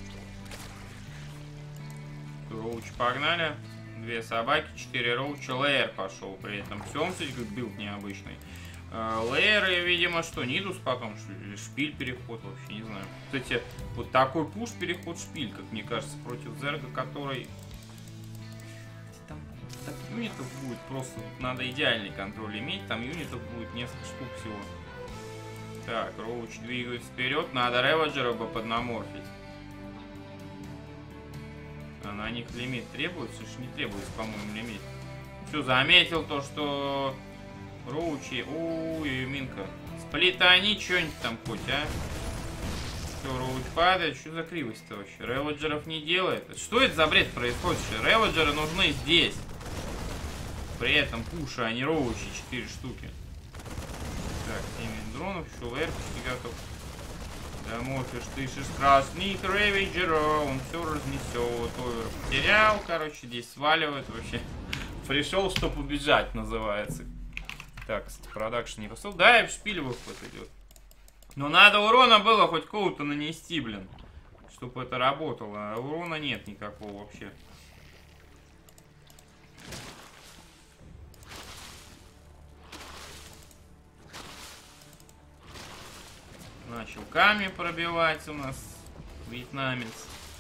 Роуч погнали. Две собаки, четыре роуча, лейер пошел при этом. Все, он, кстати, билд необычный. Лейеры, видимо, что, Нидус потом, что ли, шпиль переход, вообще не знаю. Кстати, вот такой пуш переход шпиль, как мне кажется, против Зерга, который... Там Так, юнитов будет просто... Надо идеальный контроль иметь. Там юнитов будет несколько штук всего. Так, Роуч двигается вперед. Надо Реводжера бы поднаморфить. А на них лимит требуется? Ж не требуется, по-моему, лимит. Все, заметил то, что... Роучи... Ой, Минка. Сплитани что-нибудь там хоть, а? Все, Роуч падает. Что за кривость-то вообще? Реводжеров не делает. Что это за бред происходит? Реводжеры нужны здесь. При этом пуши, а не Роучи. четыре штуки. Так, семь дронов. Еще ЛР почти готов. Да, Морфиш, ты шиш красный Реводжера. Он все разнесет. Овер потерял. Короче, здесь сваливает вообще. Пришел, чтобы убежать, называется. Так, продакшн не посыл. Да, и в шпиль выход идет. Но надо урона было хоть кого-то нанести, блин. Чтобы это работало. А урона нет никакого вообще. Начал камень пробивать у нас. Вьетнамец.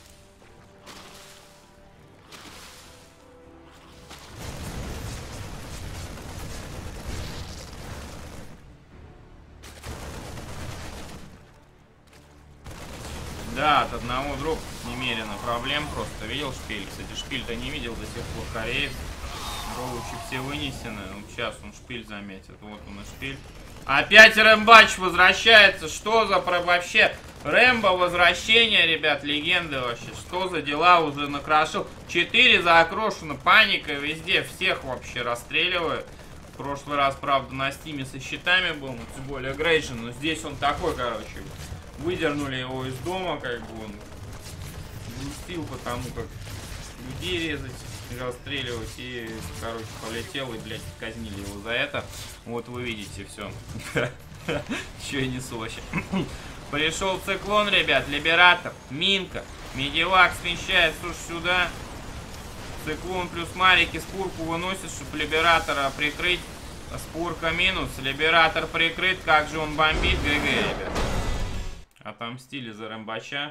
Да, от одного дропа немерено проблем просто. Видел шпиль? Кстати, шпиль-то не видел до сих пор кореец. Роучи все вынесены. Вот сейчас он шпиль заметит. Вот он и шпиль. Опять Рэмбач возвращается. Что за про вообще? Рэмбо возвращение, ребят, легенды вообще. Что за дела уже накрошил? Четыре заокрошено. Паника везде. Всех вообще расстреливает. В прошлый раз, правда, на стиме со щитами был. Ну, тем более Грейшн. Но здесь он такой, короче. Выдернули его из дома, как бы он грустил, потому как людей резать, расстреливать, и, короче, полетел, и, блядь, казнили его за это. Вот вы видите все. Че я несу вообще. Пришел циклон, ребят, Либератор, Минка, Медивак смещается уж сюда. Циклон плюс Марики спурку выносит, чтобы Либератора прикрыть. Спурка минус, Либератор прикрыт, как же он бомбит, ГГ, ребят. Отомстили за Рэмбача.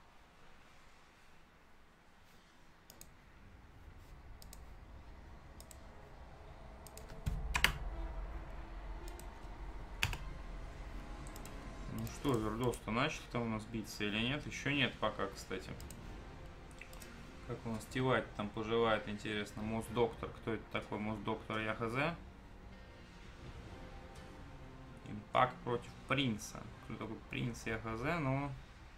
Ну что, Вердос-то начал-то у нас биться или нет? Еще нет пока, кстати. Как у нас Тивайт там поживает, интересно. Мост-доктор. Кто это такой Мост-доктор? Я хз. Импакт против Принца. Кто такой Принц? Я хз, но...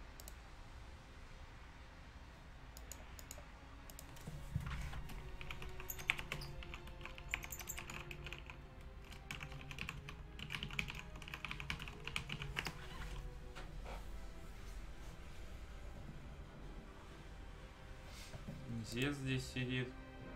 Зет здесь сидит.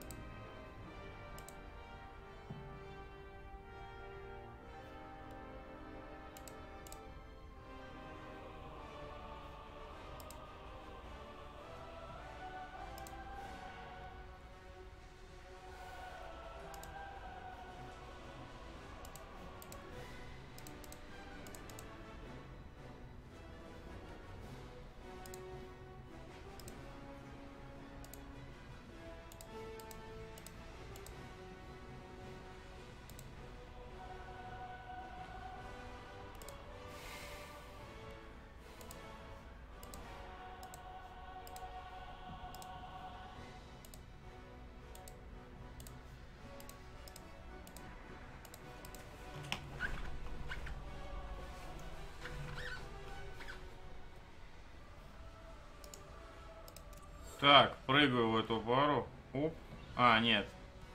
Так, прыгаю в эту пару. Оп. А, нет.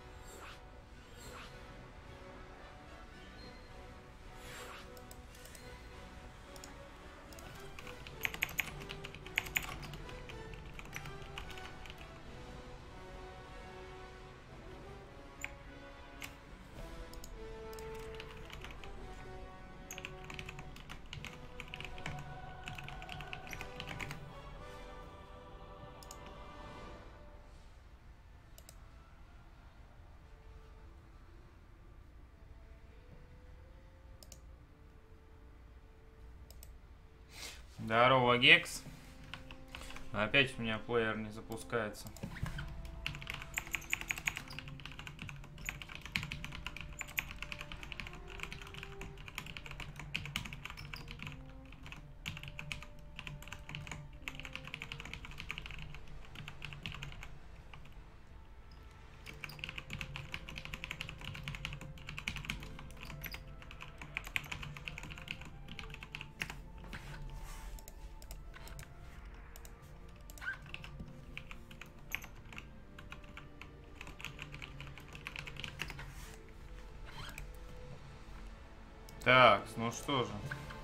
Здорово, Гекс. Опять у меня плеер не запускается. Так, ну что же.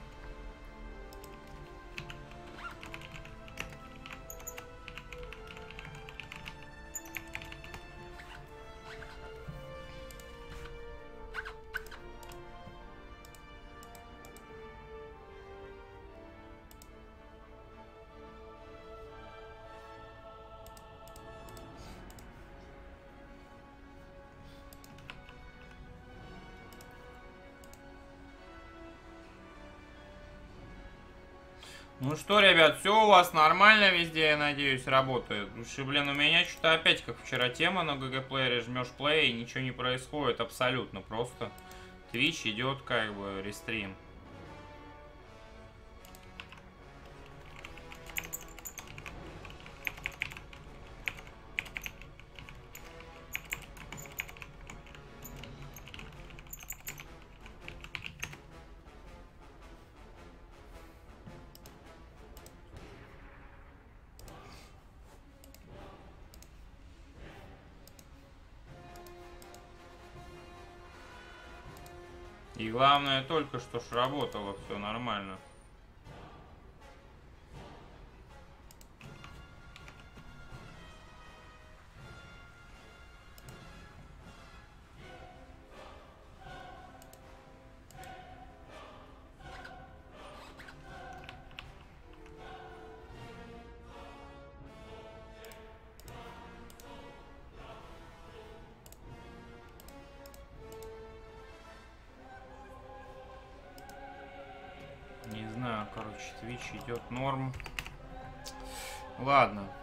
Ну что, ребят, все у вас нормально везде, я надеюсь, работает. Потому что, блин, у меня что-то опять, как вчера, тема на ГГ-плеере, жмешь плей, и ничего не происходит абсолютно. Просто Twitch идет как бы рестрим. И главное, только что ж работало все нормально. Не знаю, короче, Twitch идет норм. Ладно.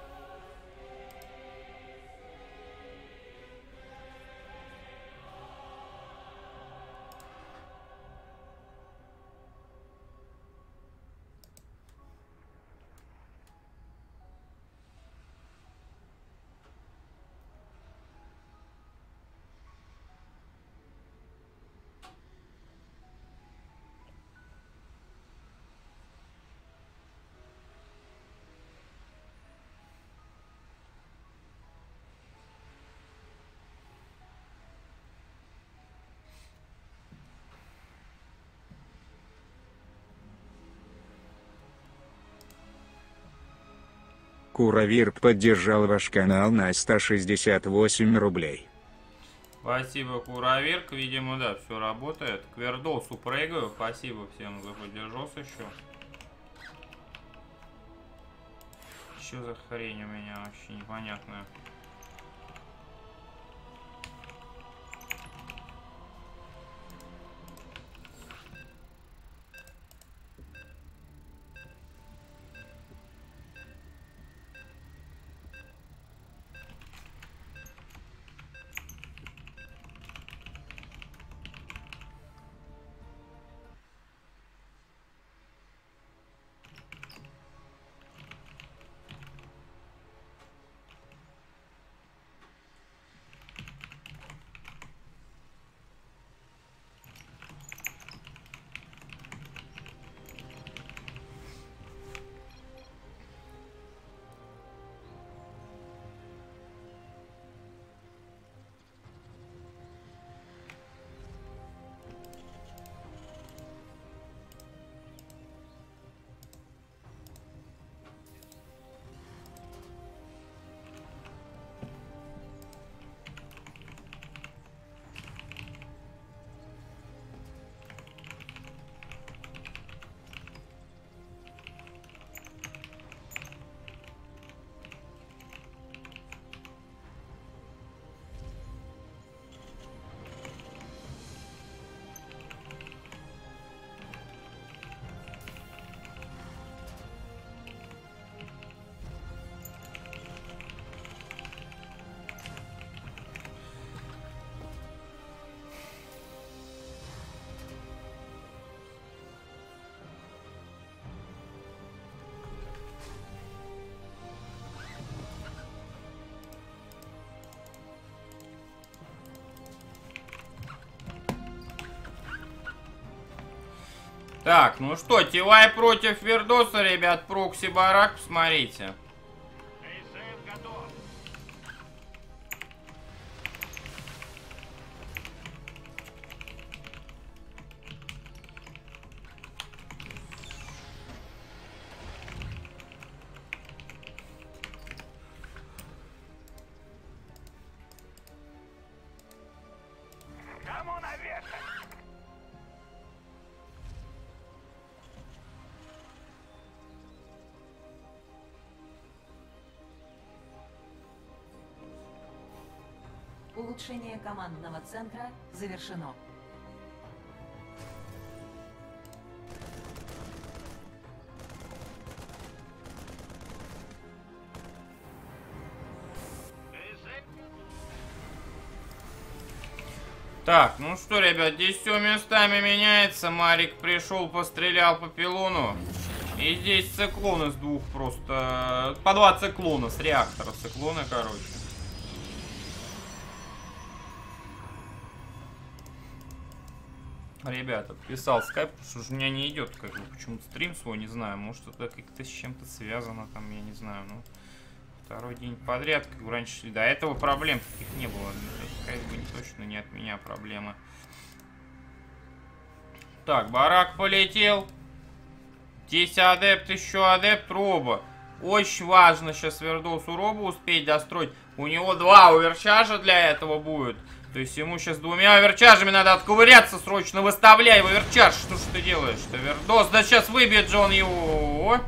Куравирк поддержал ваш канал на сто шестьдесят восемь рублей. Спасибо, Куравирк. Видимо, да, все работает. К Вердосу прыгаю. Спасибо всем за поддержос еще. Что за хрень у меня вообще непонятная. Так, ну что, Тилай против Вердоса, ребят, прокси барак, посмотрите. Улучшение командного центра завершено. Так, ну что, ребят, здесь все местами меняется. Марик пришел, пострелял по пилону. И здесь циклон из двух просто... По два циклона с реактора. Циклоны, короче. Ребята, писал скайп, потому что у меня не идет, как бы, почему-то стрим свой, не знаю. Может, это как-то с чем-то связано, там, я не знаю, ну... Второй день подряд, как бы раньше шли. До этого проблем таких не было. Это, как бы, точно не от меня проблемы. Так, барак полетел. Здесь адепт, еще адепт, роба. Очень важно сейчас Вердосу робу успеть достроить. У него два оверчаржа для этого будет. То есть ему сейчас двумя оверчаржами надо отковыряться срочно. Выставляй оверчарж. Что ж ты делаешь-то, Вердос? Да сейчас выбьет же он его.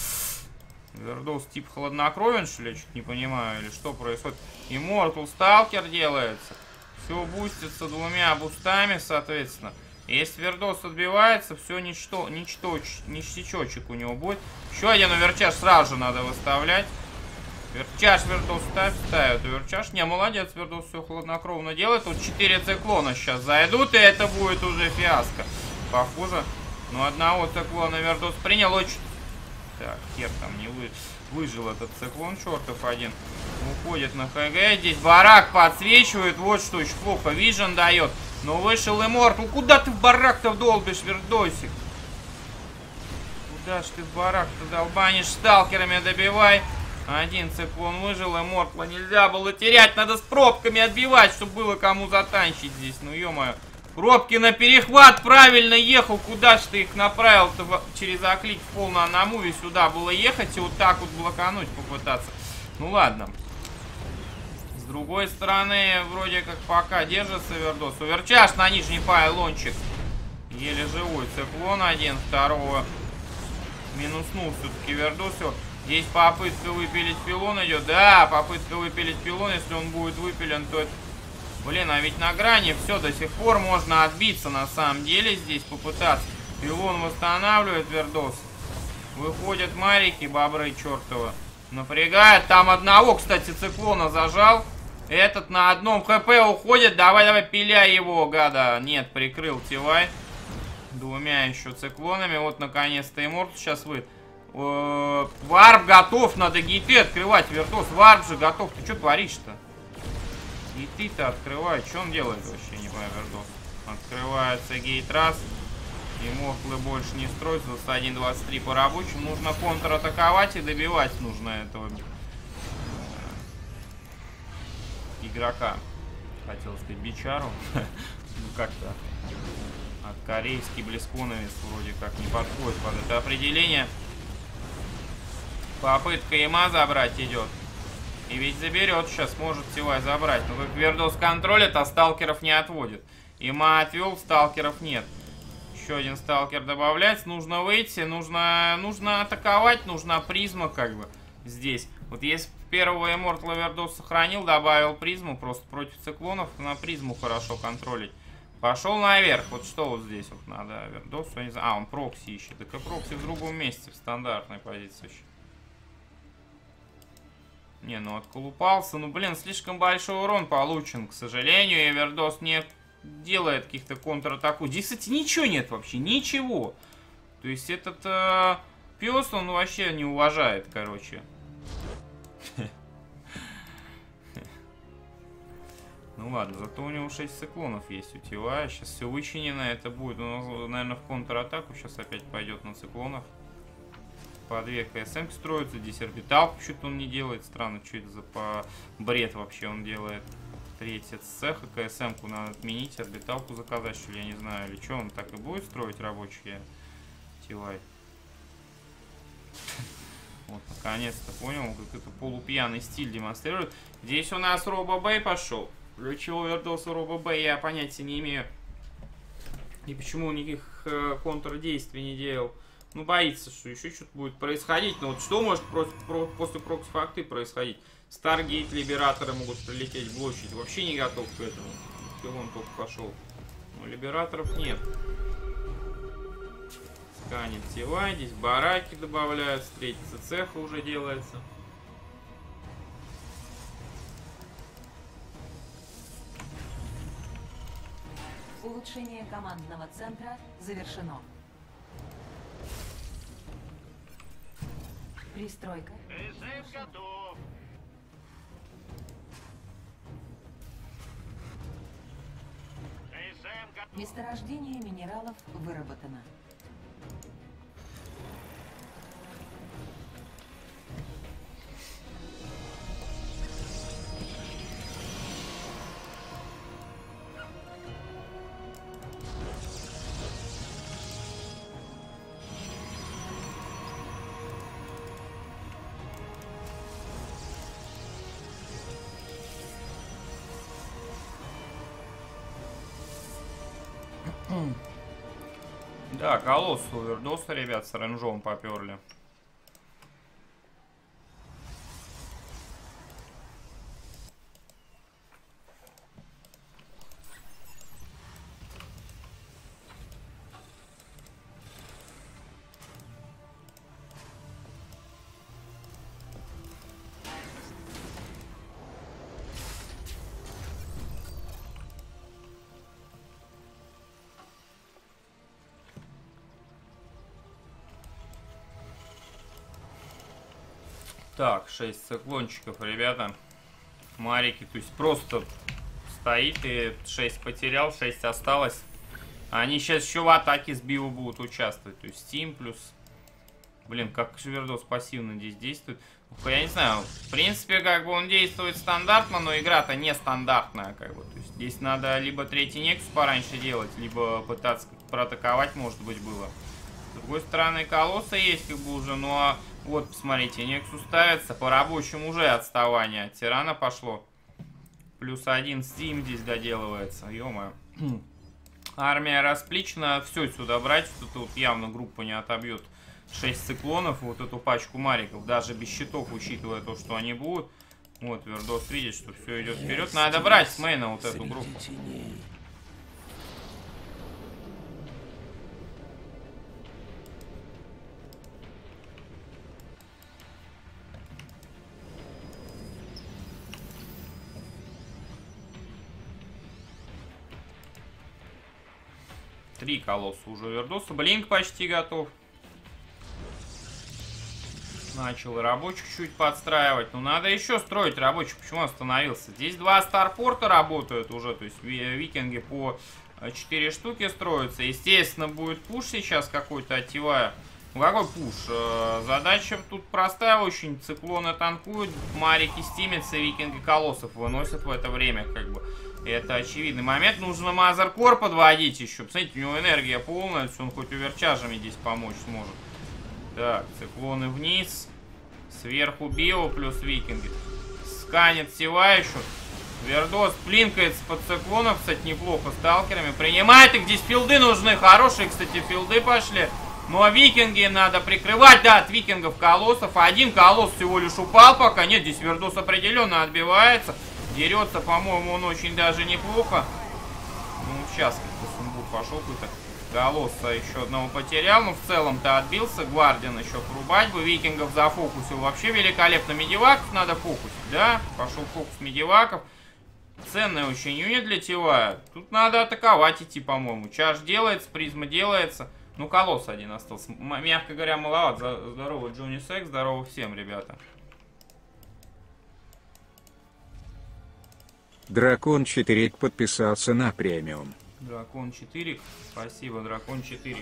Вердос тип хладнокровен, что ли? Я что-то не понимаю. Или что происходит? Immortal Сталкер делается. Все бустится двумя бустами, соответственно. Если Вердос отбивается, все ничто, ничто, ништячочек у него будет. Еще один оверчаж сразу же надо выставлять. Верчаж Вердос ставит, ставит. Верчаж, не, молодец, Вердос все хладнокровно делает. Тут четыре циклона сейчас зайдут, и это будет уже фиаско. Похоже. Но одного циклона Вердос принял. Очень... Так, хер там не вы... выжил этот циклон, чертов один. Уходит на ХГ. Здесь барак подсвечивает. Вот что очень плохо. Вижен дает. Но вышел Immortal. Куда ты в барак-то долбишь, Вердосик? Куда ж ты в барак-то долбанишь? Сталкерами добивай. Один циклон выжил. Immortal нельзя было терять. Надо с пробками отбивать, чтобы было кому затанчить здесь. Ну, ё-моё. Пробки на перехват правильно ехал. Куда ж ты их направил-то через оклик в пол на муве? Сюда было ехать и вот так вот блокануть попытаться. Ну ладно. С другой стороны, вроде как пока держится Вердос. Уверчаш на нижний пайлончик. Еле живой. Циклон один. Второго минуснул все-таки Вердос. Здесь попытка выпилить пилон идет. Да, попытка выпилить пилон. Если он будет выпилен, то это... Блин, а ведь на грани все до сих пор можно отбиться на самом деле здесь, попытаться. Пилон восстанавливает Вердос. Выходят марики, бобры чертова. Напрягает. Там одного, кстати, циклона зажал. Этот на одном хп уходит. Давай, давай, пиляй его, гада. Нет, прикрыл Тивай. Двумя еще циклонами. Вот, наконец-то, Immortal сейчас выйдет. Варп готов. Надо гейты открывать, Вердос. Варп же готов. Ты что творишь-то? И ты-то открывай. Что он делает вообще, не понимаю, Вердос. Открывается гейт раз. Immortal больше не строится. За один двадцать три по рабочим. Нужно контратаковать и добивать нужно этого игрока. Хотел сказать бичару. Ну как-то от корейский блесконовец вроде как не подходит под это определение. Попытка Има забрать идет. И ведь заберет сейчас, может Тивай забрать. Но как Вердос контролит, а сталкеров не отводит. Има отвел, сталкеров нет. Еще один сталкер добавлять. Нужно выйти, нужно, нужно атаковать, нужна призма как бы здесь. Вот если первого Immortal Вердос сохранил, добавил призму, просто против циклонов, на призму хорошо контролить. Пошел наверх. Вот что вот здесь вот надо Вердосу. А, он прокси ищет. Так и прокси в другом месте, в стандартной позиции. Не, ну отколупался. Ну, блин, слишком большой урон получен, к сожалению. И Вердос не делает каких-то контратаку. Здесь, кстати, ничего нет вообще. Ничего. То есть этот э, пес, он вообще не уважает, короче. Ну ладно, зато у него шесть циклонов есть у Тивая. Сейчас все вычинено. Это будет, ну, наверное, в контратаку. Сейчас опять пойдет на циклонов. По две КСМ строятся, здесь орбитал почему-то он не делает. Странно, что это за по бред вообще он делает. Третья цеха, КСМ-ку надо отменить, орбиталку заказать, что ли, я не знаю, или что, он так и будет строить рабочие Тивай. Вот, наконец-то понял, как это полупьяный стиль демонстрирует. Здесь у нас Робо Бэй пошел. Для чего Вердосу Робо Бэй, я понятия не имею. И почему никаких э, контрдействий не делал. Ну, боится, что еще что-то будет происходить. Но вот что может про про после прокси-факты происходить? Старгейт, Либераторы могут прилететь в площадь. Вообще не готов к этому. Пилон только пошел. Но Либераторов нет. Сканит тела. Здесь бараки добавляют. Встретиться цеха уже делается. Улучшение командного центра завершено. Пристройка. Призыв готов. Призыв готов. Месторождение минералов выработано. Да, колосс у Вердоса, ребят, с оранжом поперли. Так, шесть циклончиков, ребята. Марики, то есть просто стоит и шесть потерял, шесть осталось. Они сейчас еще в атаке с Био будут участвовать. То есть Steam плюс... Блин, как Вердос пассивно здесь действует. Я не знаю, в принципе, как бы он действует стандартно, но игра-то не стандартная, как бы. То есть здесь надо либо третий Нексус пораньше делать, либо пытаться проатаковать, может быть, было. С другой стороны, колосса есть как бы уже, но вот, посмотрите, Нексус ставится, по рабочему уже отставание от Тирана пошло. Плюс один Steam здесь доделывается, ё-моё. Армия расплечена, все сюда брать, тут вот явно группа не отобьет. шесть циклонов, вот эту пачку мариков, даже без щитов, учитывая то, что они будут. Вот, Вердос видит, что все идет вперед. Надо брать с мейна вот эту группу. Три колосса уже Вердоса. Блинк почти готов. Начал рабочих чуть подстраивать. Ну, надо еще строить рабочих. Почему остановился? Здесь два старпорта работают уже. То есть викинги по четыре штуки строятся. Естественно, будет пуш сейчас какой-то от Тивая. Ну, какой пуш? Задача тут простая очень. Циклоны танкуют, марики стимятся, викинги колоссов выносят в это время, как бы. Это очевидный момент. Нужно Мазеркор подводить еще. Посмотрите, у него энергия полная. Он хоть уверчажами здесь помочь сможет. Так, циклоны вниз. Сверху био плюс викинги. Сканет сива еще. Вердос плинкается под циклонов, кстати, неплохо сталкерами. Принимает их, здесь филды нужны. Хорошие, кстати, филды пошли. Ну а викинги надо прикрывать, да, от викингов колоссов. Один колосс всего лишь упал пока. Нет, здесь Вердос определенно отбивается. Дерется, по-моему, он очень даже неплохо. Ну, сейчас как-то сумбур пошел какой-то. Колосса еще одного потерял, но в целом-то отбился. Гвардиан еще порубать бы. Викингов зафокусил. Вообще великолепно. Медиваков надо фокусить, да? Пошел фокус медиваков. Ценный очень юнит для Тивая. Тут надо атаковать идти, по-моему. Чаш делается, призма делается. Ну, колосс один остался. М мягко говоря, маловат. Здорово, Джонни Секс. Здорово всем, ребята. Дракон четыре подписался на премиум. Дракон четыре. Спасибо, Дракон четыре.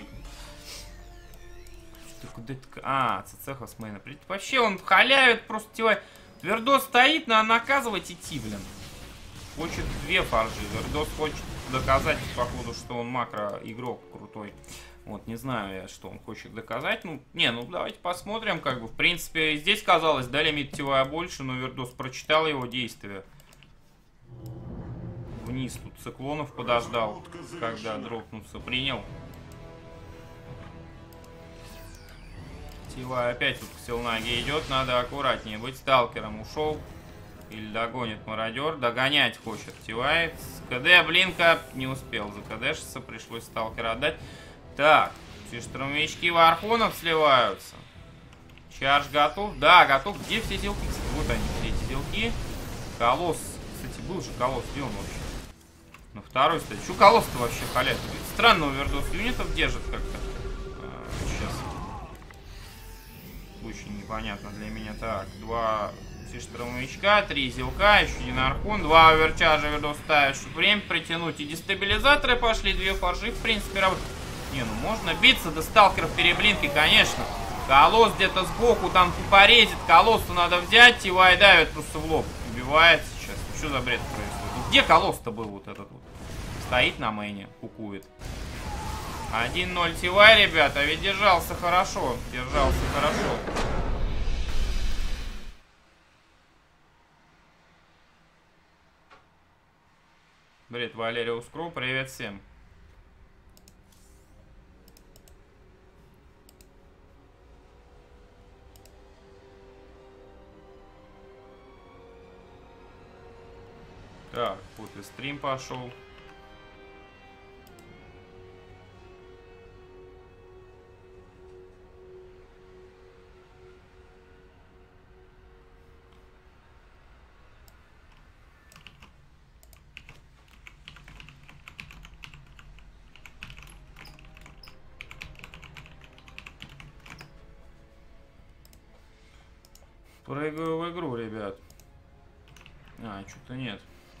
А, цеха с мейна. Вообще он халявит просто Тивай. Вердос стоит, надо наказывать идти, блин. Хочет две фаржи. Вердос хочет доказать, походу, что он макро-игрок крутой. Вот, не знаю я, что он хочет доказать. Ну, не, ну давайте посмотрим, как бы. В принципе, здесь казалось, да, лимит Тивая больше, но Вердос прочитал его действия. Вниз тут циклонов подождал, когда дропнуться, принял. Тивай опять тут к силнаге идет, надо аккуратнее быть. Сталкером ушел. Или догонит мародер. Догонять хочет. Тивает. КД, блинка. Не успел закдшиться. Пришлось сталкера отдать. Так. Все штурмовички вархунов сливаются. Чарж готов? Да, готов. Где все делки? Вот они, все эти делки. Колосс. Кстати, был же колосс. Где он вообще? На второй стадии. Что колосс-то вообще халят? Странно, овердос юнитов держит как-то. А, сейчас. Очень непонятно для меня. Так, два штурмовичка, три зелка, еще один архон, два оверчаржа овердос ставят, чтобы время притянуть. И дестабилизаторы пошли, две фаржи, в принципе, работают. Не, ну можно биться до сталкеров переблинкой, конечно. Колосс где-то сбоку там порезет, колоссу надо взять, Тивай давит просто в лоб. Убивает сейчас. Что за бред происходит? Ну, где колосс-то был вот этот вот? Стоит на мейне, кукует. один ноль Тивай, ребята, ведь держался хорошо. Держался хорошо. Бред, Валериус Кру, привет всем. Так, вот и стрим пошел. Прыгаю в игру, ребят. А, что-то нет.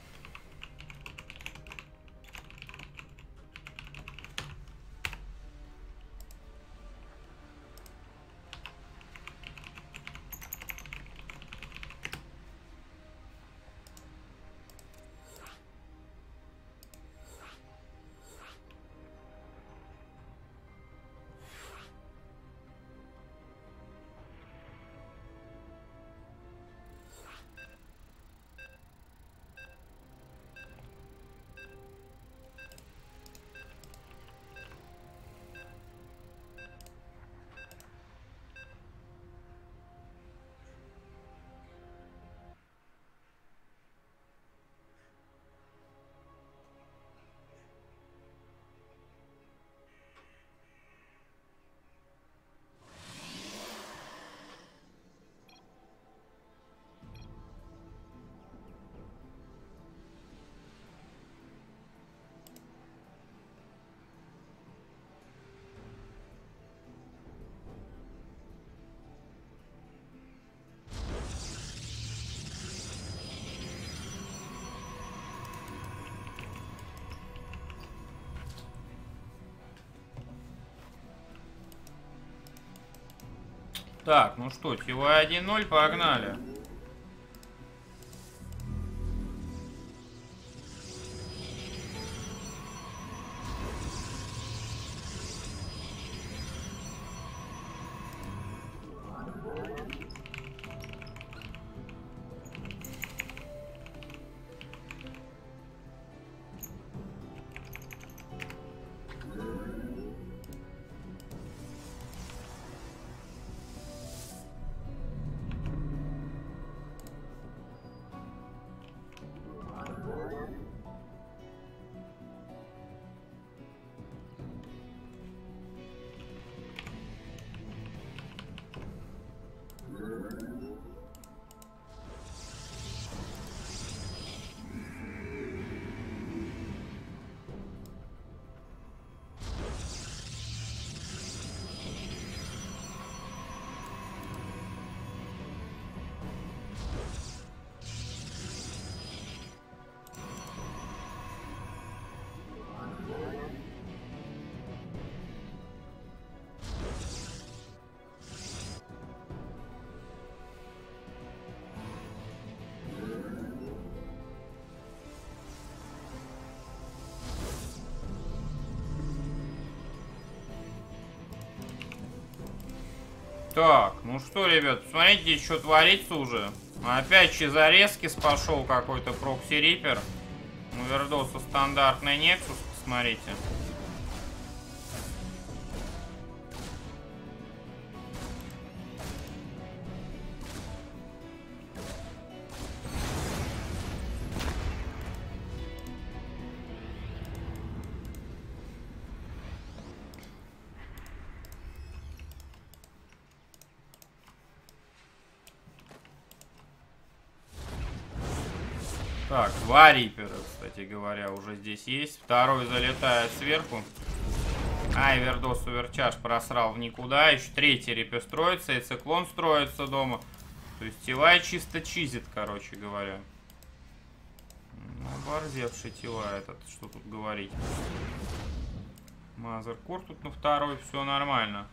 Так, ну что, Тивай один ноль, погнали. Так, ну что, ребят, смотрите, что творится уже. Опять Чезарескис пошел какой-то прокси рипер. У Вердоса стандартный Нексус, посмотрите. Так, два рипера, кстати говоря, уже здесь есть. Второй залетает сверху. Ай, Вердос Уверчаш просрал в никуда. Еще третий рипер строится, и циклон строится дома. То есть Тивай чисто чизит, короче говоря. Оборзевший Тивай этот, что тут говорить. Мазеркор тут на второй, все нормально.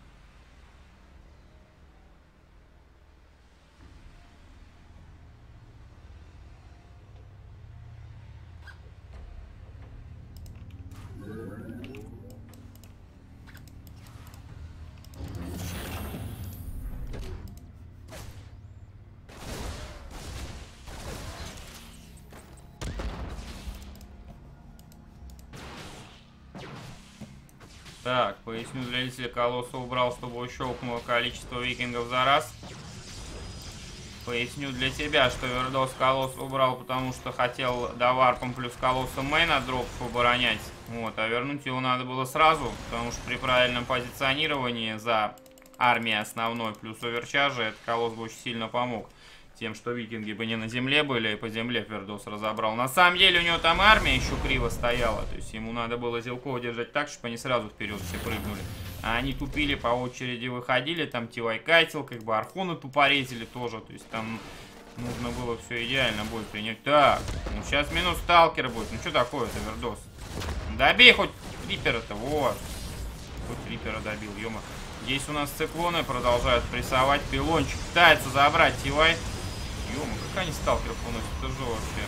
Так, поясню для зрителя, Колосса убрал, чтобы щелкнуло количество викингов за раз. Поясню для тебя, что Вердос Колосс убрал, потому что хотел доварпом плюс Колосса мейн от дропов оборонять. Вот, а вернуть его надо было сразу, потому что при правильном позиционировании за армией основной плюс оверчарже этот Колосс бы очень сильно помог. Тем, что викинги бы не на земле были, и по земле Вердос разобрал. На самом деле у него там армия еще криво стояла. То есть ему надо было Зелкова держать так, чтобы они сразу вперед все прыгнули. А они тупили, по очереди выходили. Там Тивай катил, как бы Архона тупорезили тоже. То есть там нужно было все идеально будет принять. Так, ну сейчас минус сталкера будет. Ну что такое-то, Вердос? Добей хоть Рипера-то, вот. Хоть Рипера добил, ё-мо. Здесь у нас циклоны продолжают прессовать. Пилончик пытается забрать Тивай. Ё-мо, как они сталкеров уносят, это же вообще.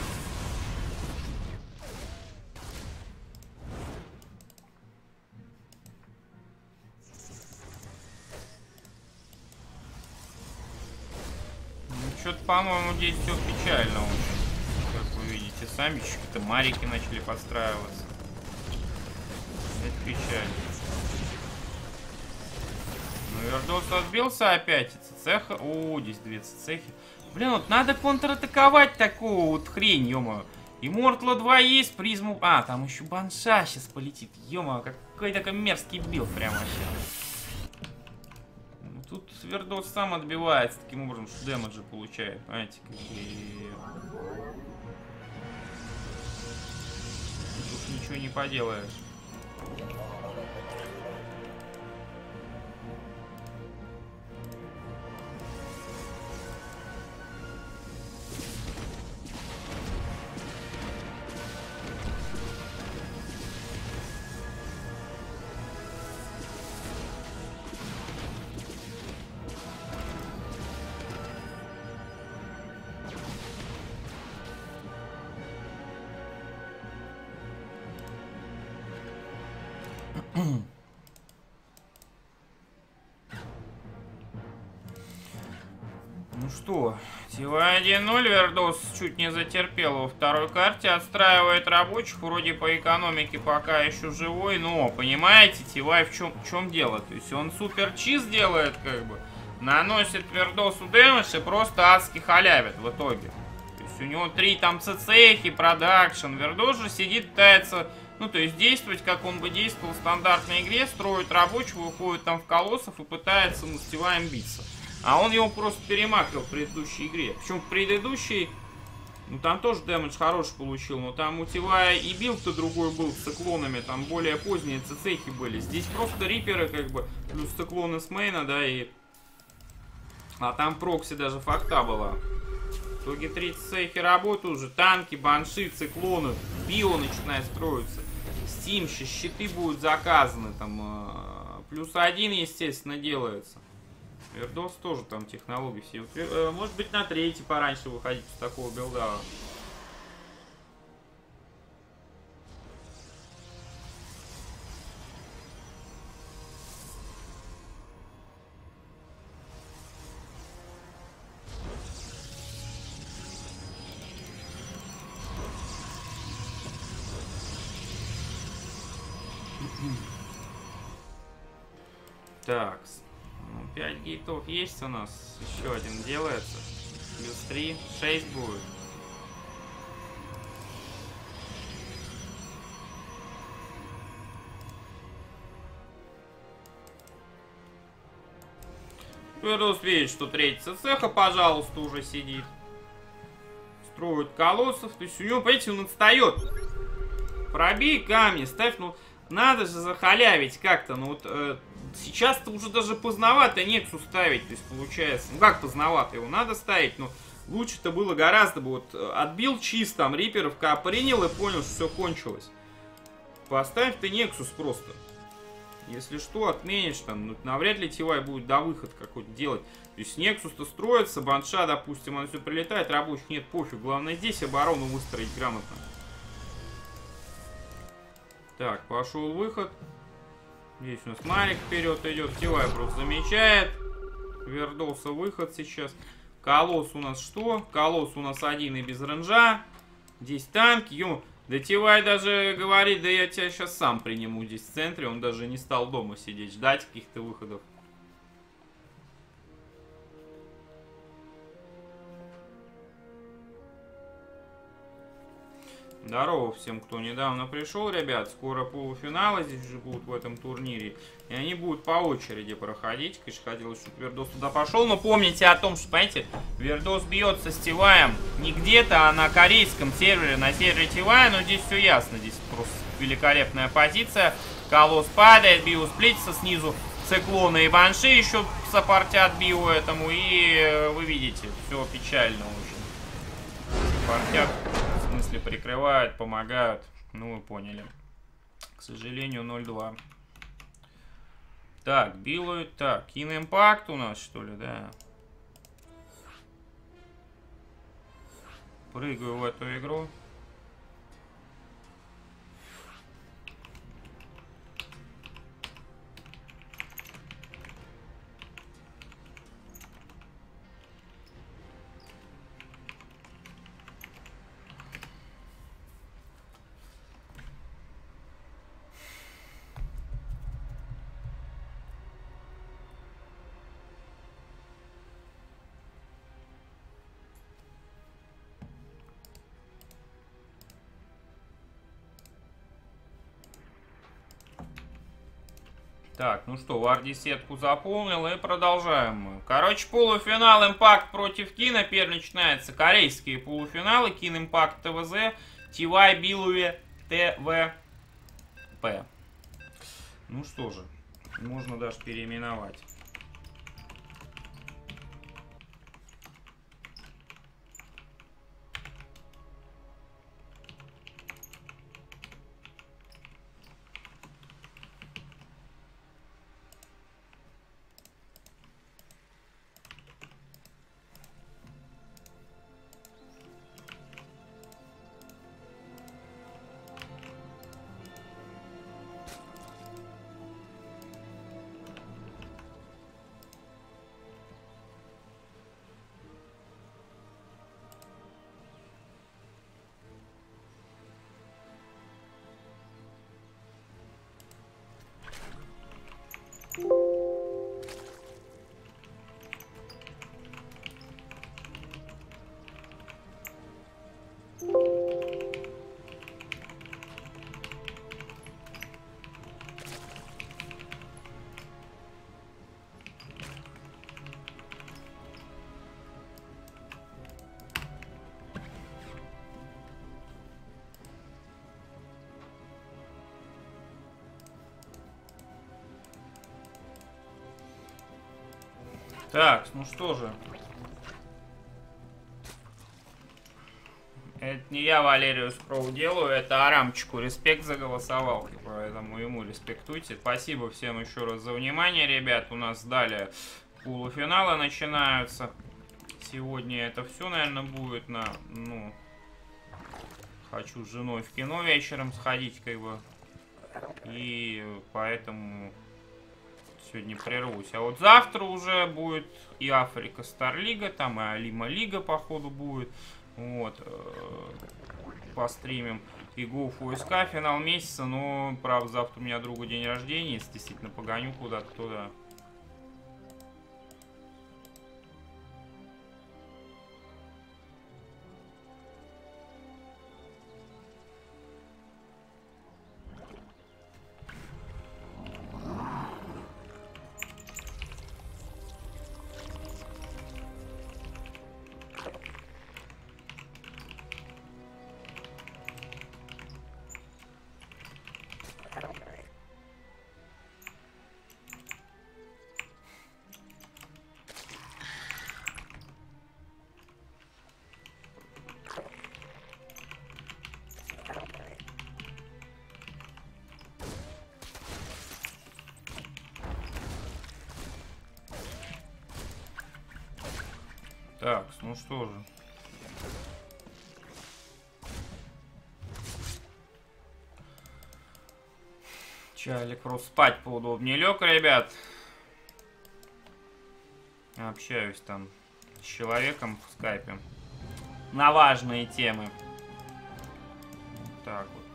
Ну, что-то, по-моему, здесь все печально очень. Как вы видите, сами какие-то марики начали подстраиваться. Это печально. Ну, Вердос отбился опять. Цеха. О, здесь две цехи. Блин, вот надо контратаковать такую вот хрень, ё-моё. И Мортла два есть, призму... А, там еще Банша сейчас полетит. Ё-моё, какой такой мерзкий билд прям вообще. Ну, тут Вердос сам отбивается таким образом, что дэмэджи получает. Понимаете, как бы... Тут ничего не поделаешь. Ну что, Тивай один ноль, Вердос чуть не затерпел во второй карте, отстраивает рабочих, вроде по экономике пока еще живой, но, понимаете, Тивай в чем, в чем дело? То есть он супер чиз делает, как бы, наносит Вердосу дэмэдж и просто адски халявит в итоге. То есть у него три там цехи, продакшн, Вердос же сидит, пытается... Ну, то есть действовать, как он бы действовал в стандартной игре, строит рабочих, выходит там в колоссов и пытается ну, с Тиваем биться. А он его просто перемакрил в предыдущей игре. Причем в предыдущей, ну там тоже дэмэдж хороший получил, но там у Тивая и билд-то другой был с циклонами, там более поздние цехи были. Здесь просто риперы как бы, плюс циклоны с мейна, да, и... А там прокси даже факта была. В итоге тридцать цехи работают уже, танки, банши, циклоны, био начинает строиться. Steam, щиты будут заказаны, там, э, плюс один, естественно, делается. Вердос тоже там технологии все. Э, может быть, на третий пораньше выходить с такого билда. Так, ну, пять гейтов есть у нас, еще один делается, плюс три, шесть будет. Вердос видит, что третья цеха, пожалуйста, уже сидит. строит колоссов. То есть у него, понимаете, он отстает. Пробей камни, ставь, ну, надо же захалявить как-то. Ну вот э, сейчас-то уже даже поздновато Нексу ставить, то есть получается. Ну как поздновато, его надо ставить, но лучше-то было гораздо бы. Вот отбил чист, там, риперов, когда принял и понял, что все кончилось. Поставь ты Нексус просто. Если что, отменишь там, ну, навряд ли Тивай будет до выхода какой-то делать. То есть Нексус-то строится, Банша, допустим, он все прилетает, рабочих нет, пофиг. Главное здесь оборону выстроить грамотно. Так, пошел выход. Здесь у нас Марик вперед идет, Тивай просто замечает. Вердоса выход сейчас. Колосс у нас что? Колосс у нас один и без ренжа. Здесь танки, ё. Да Тивай даже говорит, да я тебя сейчас сам приниму здесь в центре. Он даже не стал дома сидеть, ждать каких-то выходов. Здорово всем, кто недавно пришел, ребят. Скоро полуфиналы здесь уже будут в этом турнире. И они будут по очереди проходить. Конечно, хотелось, чтобы Вердос туда пошел. Но помните о том, что, понимаете, Вердос бьется с Тиваем не где-то, а на корейском сервере, на сервере Тивая. Но здесь все ясно. Здесь просто великолепная позиция. Колосс падает, Био сплитится снизу. Циклоны и Банши еще сопортят Био этому. И вы видите, все печально очень. Сопортят. В смысле, прикрывают, помогают. Ну, вы поняли. К сожалению, ноль два. Так, билуют. Так, Кинимпакт у нас, что ли, да? Прыгаю в эту игру. Так, ну что, Варди сетку заполнил и продолжаем мы. Короче, полуфинал Импакт против Кина. Первый начинается. Корейские полуфиналы. Кин Импакт ТВЗ. Тивай Билуи ТВП. Ну что же, можно даже переименовать. Так, ну что же. Это не я Валерию Спроу делаю, это Арамчику респект заголосовал, поэтому ему респектуйте. Спасибо всем еще раз за внимание, ребят. У нас далее полуфиналы начинаются. Сегодня это все, наверное, будет на, ну, хочу с женой в кино вечером сходить, как бы. И поэтому сегодня прервусь. А вот завтра уже будет и Африка Старлига, там и Алима Лига, походу, будет. Вот. Постримим. И Гоуф ОСК, финал месяца. Но, правда, завтра у меня друга день рождения. Если действительно погоню куда-то туда. Так, ну что же. Чалик просто спать поудобнее лег, ребят. Общаюсь там с человеком в скайпе на важные темы. Вот так вот.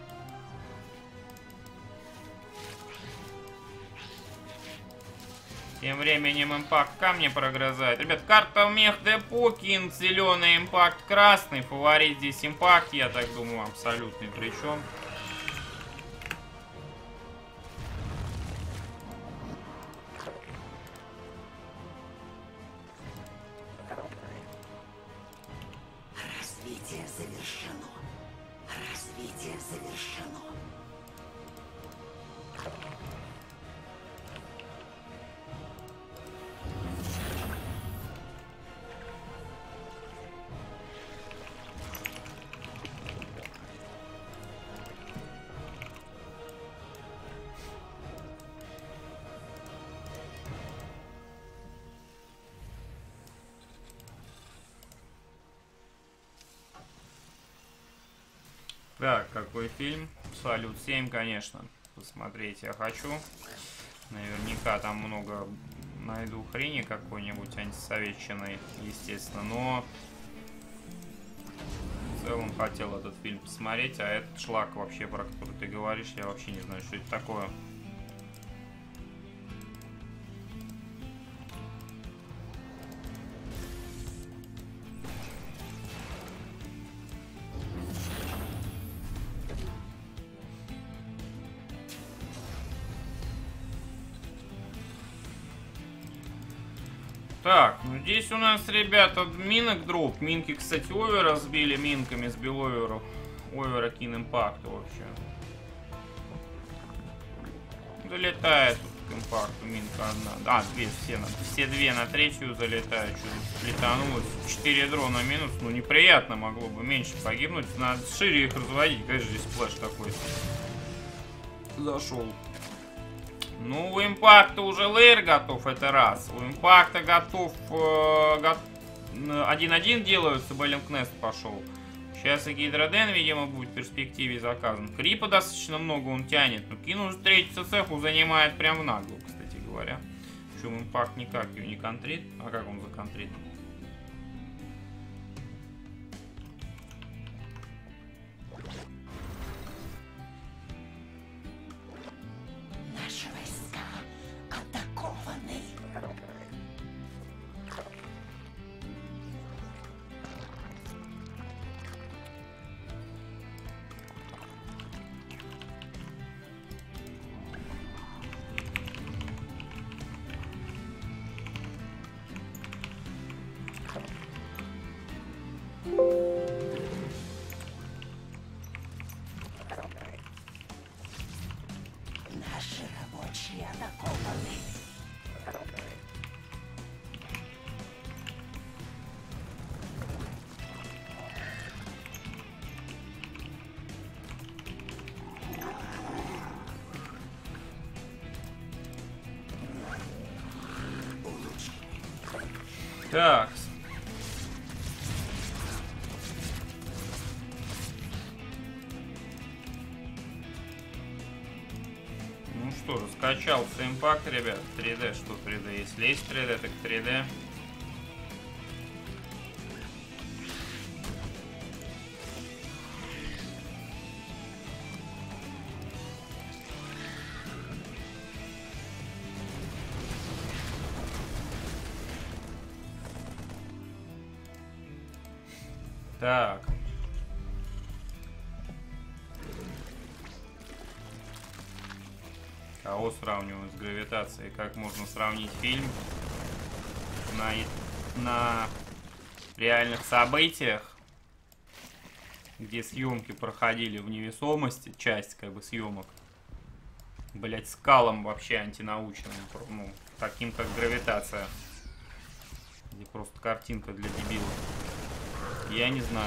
Тем временем импакт камня прогрызает. Ребят, карта мех депо, кинт зеленый, импакт красный. Фаворит здесь импакт, я так думаю, абсолютный. Причем. Развитие завершено. Развитие завершено. Так, какой фильм? Салют семь, конечно. Посмотреть я хочу. Наверняка там много найду хрени какой-нибудь антисоветчиной, естественно. Но в целом хотел этот фильм посмотреть. А этот шлак вообще, про который ты говоришь, я вообще не знаю, что это такое. Так, ну здесь у нас, ребята, минок дроп. Минки, кстати, овера сбили минками, сбил овера. Овера кин импакта вообще. Залетает тут к импакту минка одна. А, две, все, на, все две на третью залетают. Что-то летанулось. Четыре дрона минус. Ну, неприятно, могло бы меньше погибнуть. Надо шире их разводить. Конечно, здесь флеш такой. Зашел. Ну, у импакта уже лейер готов, это раз. У импакта готов... один-один э, делаются, Беллинг-Нест пошел. Сейчас и Гидроден, видимо, будет в перспективе заказан. Крипа достаточно много он тянет. Но кинул третью цеху, занимает прям в наглую, кстати говоря. Причем импакт никак ее не контрит. А как он законтрит? Наши войска атакованы. Наши рабочие атакованы. Так. Ну что же, скачался импакт, ребят. три дэ, что три дэ? Если есть три дэ, так три дэ. Так. Кого сравнивают с гравитацией? Как можно сравнить фильм на, на реальных событиях, где съемки проходили в невесомости, часть как бы съемок, блять, скалом вообще антинаучным, ну, таким как гравитация, где просто картинка для дебилов. Я не знаю.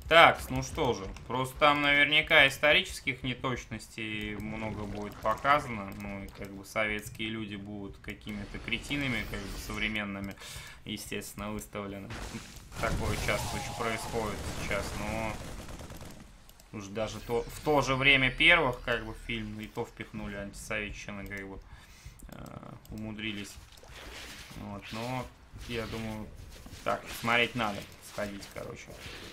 Так, ну что же, просто там наверняка исторических неточностей много будет показано, ну и как бы советские люди будут какими-то кретинами, как бы современными, естественно, выставлены. Такое часто очень происходит сейчас, но уж даже то, в то же время первых, как бы, фильм, и то впихнули антисоветчины, как бы, э, умудрились. Вот, но я думаю, так, смотреть надо, сходить, короче.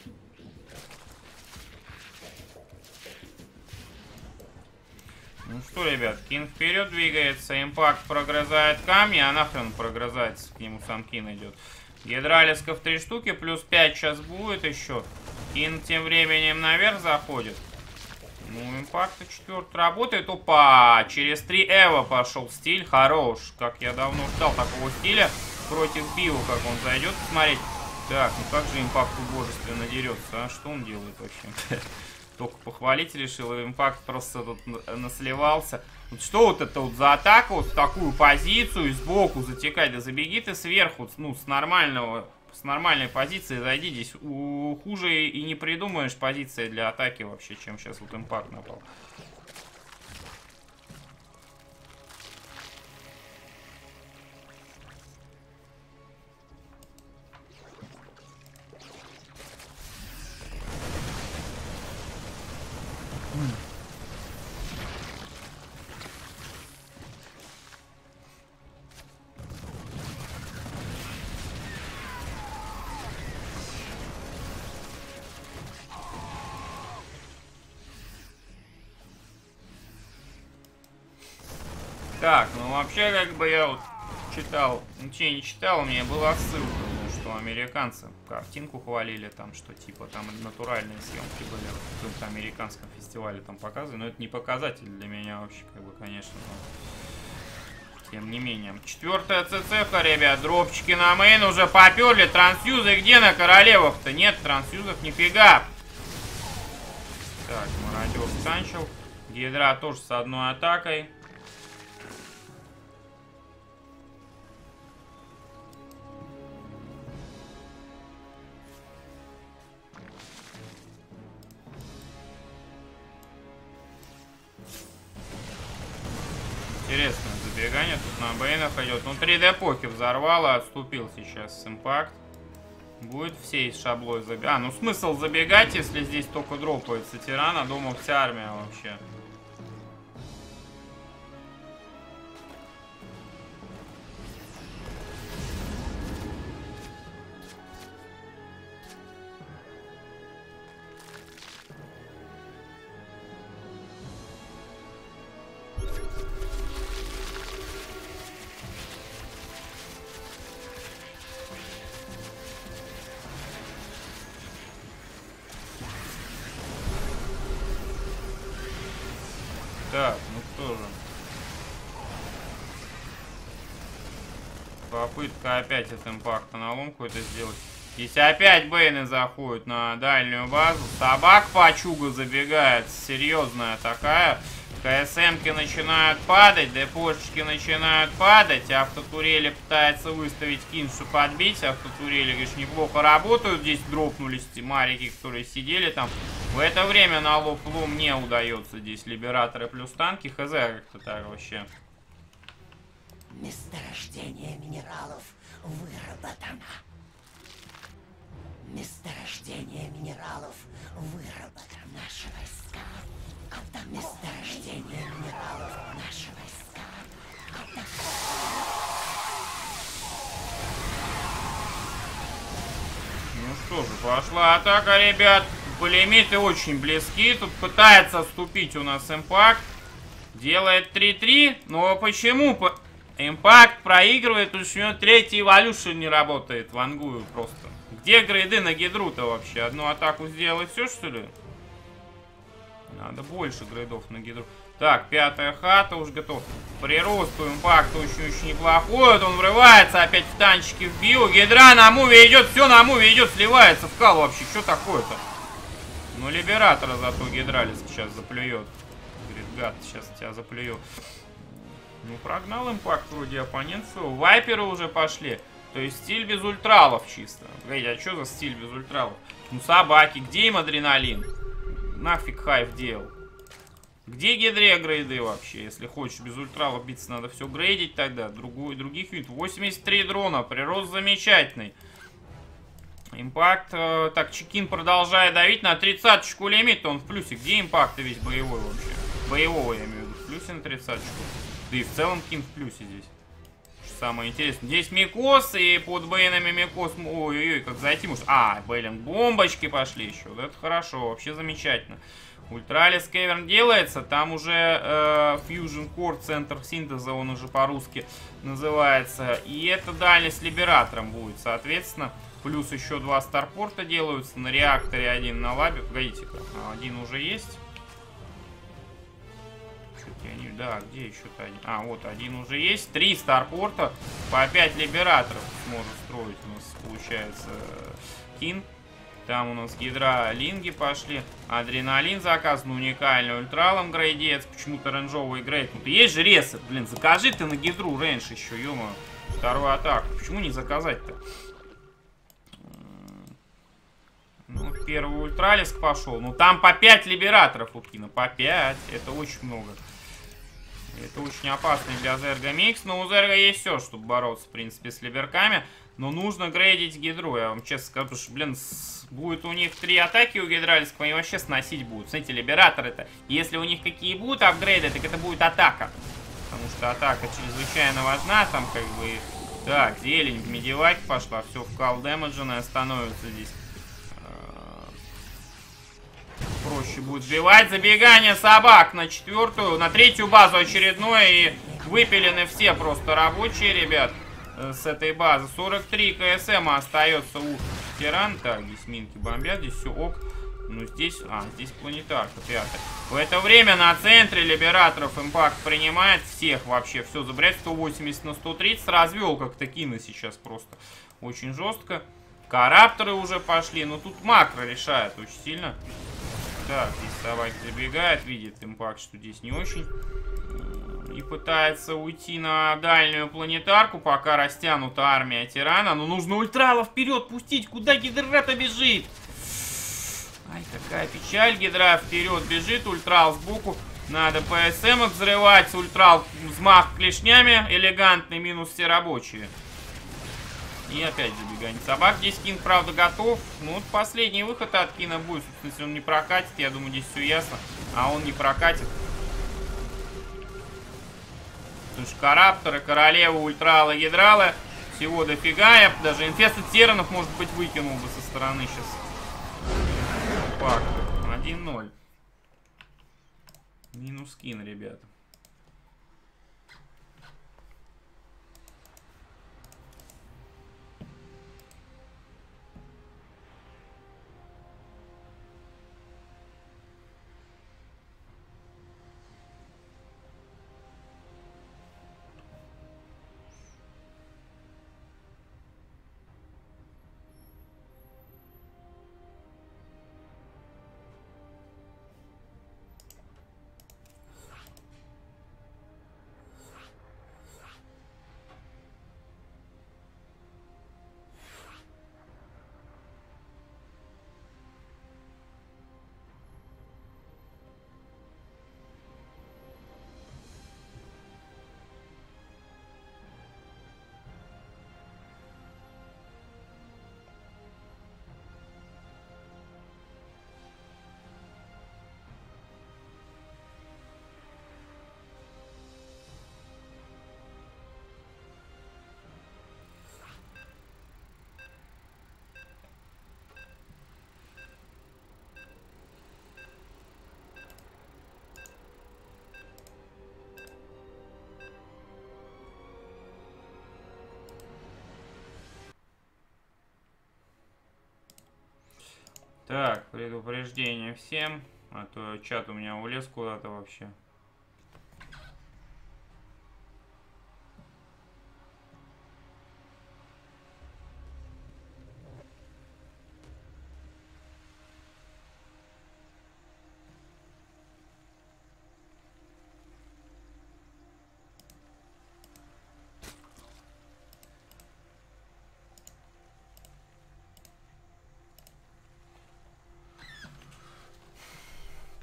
Ну что, ребят, Кин вперед двигается, Импакт прогрызает камни, а нахрен прогрызается, к нему сам Кин идет. Гидралисков три штуки, плюс пять сейчас будет еще. Кин тем временем наверх заходит. Ну, Импакт четвертый работает. Опа! Через три эва пошел стиль. Хорош. Как я давно ждал такого стиля против Био, как он зайдет. Смотреть. Так, ну как же Импакт убожественно дерется, а? Что он делает вообще? Только похвалить решил, и Импакт просто тут насливался. Вот что вот это вот за атака, вот в такую позицию, и сбоку затекать, да забеги ты сверху, ну, с нормального, с нормальной позиции зайди, здесь у, хуже и не придумаешь позиции для атаки вообще, чем сейчас вот Импакт напал. Так, ну вообще, как бы я вот читал, ничего не читал, у меня была ссылка, ну, что американцы картинку хвалили, там, что типа там натуральные съемки были в каком-то американском фестивале там показывали, но это не показатель для меня вообще, как бы, конечно, но тем не менее. Четвертая ЦЦХ, ребят, дропчики на мейн уже поперли, трансфьюзы где на королевах-то? Нет трансфьюзов, нифига. Так, мародер станчил, Гидра тоже с одной атакой. Интересное забегание тут на бейнах идет. Ну, три дэ поки взорвало, отступил сейчас с Импакт. Будет всей шаблой забегать. А, ну смысл забегать, если здесь только дропается тиран, а дома вся армия вообще. Так, ну что же. Попытка опять от Импакта на ломку это сделать. Здесь опять бейны заходят на дальнюю базу. Собак пачуга забегает. Серьезная такая. КСМки начинают падать. Депошечки начинают падать. Автотурели пытается выставить Кин, чтобы подбить. Автотурели, конечно, неплохо работают. Здесь дропнулись марики, которые сидели там. В это время на лоб-лом не удается. Здесь либераторы плюс танки. Хз как-то так вообще. Месторождение минералов выработано. Месторождение минералов выработано. Наши войска. Месторождение минералов. Наши войска. Ну что же, пошла атака, ребят. Лимиты очень близки. Тут пытается отступить у нас Импакт. Делает три-три. Но почему? Импакт проигрывает, потому что у него третий эволюшн не работает. Вангую просто. Где грейды на гидру-то вообще? Одну атаку сделать все, что ли? Надо больше грейдов на гидру. Так, пятая хата уж готов. Прирост у Импакта очень-очень неплохой. Вот он врывается опять в танчики в био. Гидра на муве идет. Все на муве идет. Сливается в кал вообще. Что такое-то? Ну, либератора зато Гидралис сейчас заплюет. Говорит, гад, сейчас тебя заплюю. Ну, прогнал Импакт вроде оппонент своего. Вайперы уже пошли. То есть стиль без ультралов чисто. Погодите, а что за стиль без ультралов? Ну собаки, где им адреналин? Нафиг хайф делал. Где гидре грейды вообще? Если хочешь без ультралов биться, надо все грейдить тогда. Другую, других вид. восемьдесят три дрона, прирост замечательный. Импакт, э, так, Чекин продолжает давить на тридцаточку лимит, он в плюсе. Где импакт весь боевой вообще? Боевого я имею в виду, в плюсе на тридцаточку. Да и в целом Кин в плюсе здесь. Самое интересное. Здесь Микос, и под бейнами Микос... Ой-ой-ой, как зайти может... А, блин, бомбочки пошли еще. Вот это хорошо, вообще замечательно. Ультралис Кеверн делается. Там уже э, Fusion Core, центр синтеза, он уже по-русски называется. И это дальность либератором будет, соответственно. Плюс еще два старпорта делаются. На реакторе один на лабе. Погодите-ка, один уже есть. Не... Да, где еще-то один? А, вот один уже есть. Три старпорта. По пять либераторов сможет строить у нас, получается, Кин. Там у нас гидра линги пошли. Адреналин заказан. Уникальный ультралом грейдец. Почему-то рейнджовый грейд. Ну, есть же ресет. Блин, закажи ты на гидру рейндж еще, ё-моё. Вторую атаку. Почему не заказать-то? Ну, первый ультралиск пошел. Ну, там по пять либераторов у Кина. По пять. Это очень много. Это очень опасный для Зерга микс. Но у Зерга есть все, чтобы бороться, в принципе, с либерками. Но нужно грейдить гидру. Я вам честно скажу, потому что, блин, с... будет у них три атаки у гидралиского, они вообще сносить будут. Смотрите, либераторы-то. Если у них какие будут апгрейды, так это будет атака. Потому что атака чрезвычайно важна. Там как бы... Так, зелень в медиваке пошла. Все в кал дэмэдженное становится здесь. Проще будет сбивать. Забегание собак на четвертую, на третью базу очередное. И выпилены все просто рабочие, ребят, с этой базы. сорок три КСМ остается у тиран. Так, здесь минки бомбят, здесь все ок. Ну здесь, а, здесь планетарка, пятая. В это время на центре либераторов импакт принимает всех вообще. Все забрать. сто восемьдесят на сто тридцать. Развел как-то Кина сейчас просто очень жестко. Карапторы уже пошли. Но тут макро решает очень сильно. Так, здесь собаки забегает, видит импакт, что здесь не очень. И пытается уйти на дальнюю планетарку, пока растянута армия тирана. Но нужно ультрала вперед пустить. Куда гидра-то бежит? Ай, какая печаль. Гидра вперед бежит, ультрал сбоку. Надо ПСМ взрывать. Ультрал взмах клешнями. Элегантный, минус все рабочие. И опять забегание собак. Здесь Кин, правда, готов. Ну, вот последний выход от Кина будет. Собственно, если он не прокатит, я думаю, здесь все ясно. А он не прокатит. Потому что карапторы, королевы, ультралы, гидралы. Всего дофига. Я даже инфеста терранов, может быть, выкинул бы со стороны сейчас. Пак. один ноль. Минус Кин, ребята. Так, предупреждение всем, а то чат у меня улез куда-то вообще.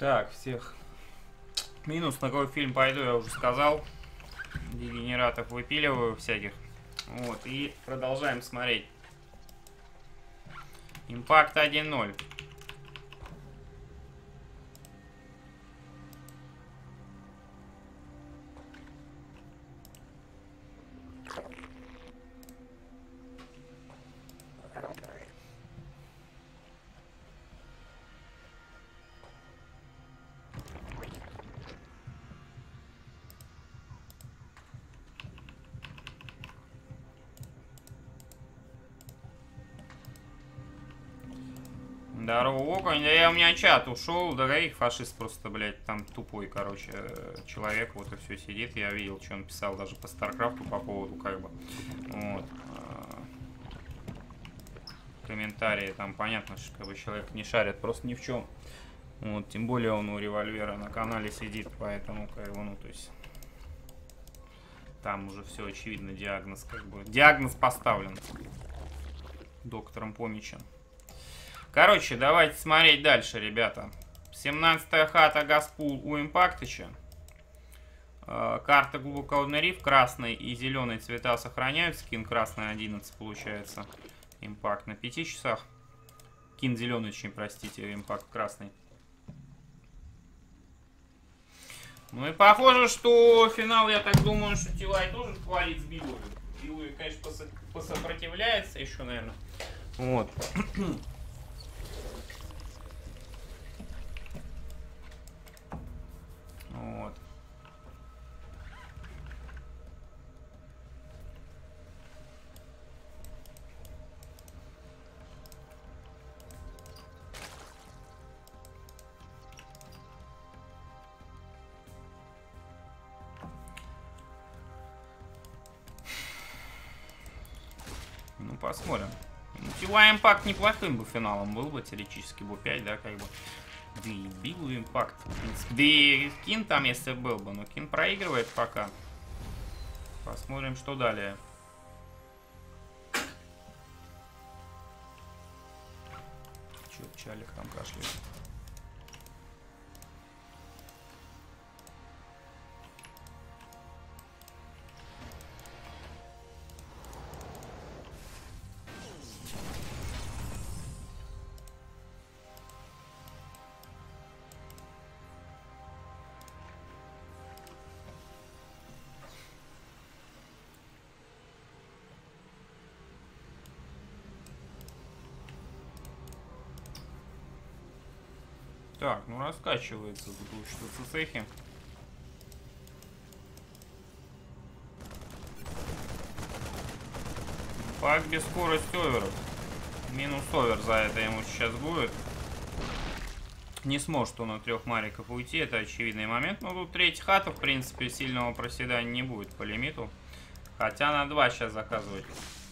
Так, всех. Минус, на какой фильм пойду, я уже сказал. Дегенератов выпиливаю всяких. Вот, и продолжаем смотреть. Импакт один ноль. Здорово, окунь. Да я у меня чат ушел. Да их фашист просто, блядь, там тупой, короче, человек. Вот и все сидит. Я видел, что он писал даже по Старкрафту по поводу, как бы. Вот. Комментарии там понятно, что как бы человек не шарит просто ни в чем. Вот, тем более он у Револьвера на канале сидит, поэтому, как бы, ну, то есть. Там уже все очевидно, диагноз, как бы. Диагноз поставлен доктором Помичем. Короче, давайте смотреть дальше, ребята. семнадцатая хата Газпул у Импактича. Э, карта Глубоководный риф. Красный и зеленый цвета сохраняют. Скин красный одиннадцать получается. Импакт на пяти часах. Кин зеленый, очень, простите, импакт красный. Ну и похоже, что финал, я так думаю, что Тилай тоже хвалит с Билой. Билой, конечно, посо посопротивляется еще, наверное. Вот. Вот. Ну, посмотрим. Тила Импакт неплохим бы финалом был бы, теоретически бы пять, да, как бы. Да и Биллу Импакт. Да и Кин там, если был бы, но Кин проигрывает пока. Посмотрим, что далее. Чё, Чалик там кашляет. Так, ну раскачивается тут что цехи. Пак без скорости оверов. Минус овер за это ему сейчас будет. Не сможет он от трех мариков уйти, это очевидный момент. Но тут третья хата, в принципе, сильного проседания не будет по лимиту. Хотя на два сейчас заказывать.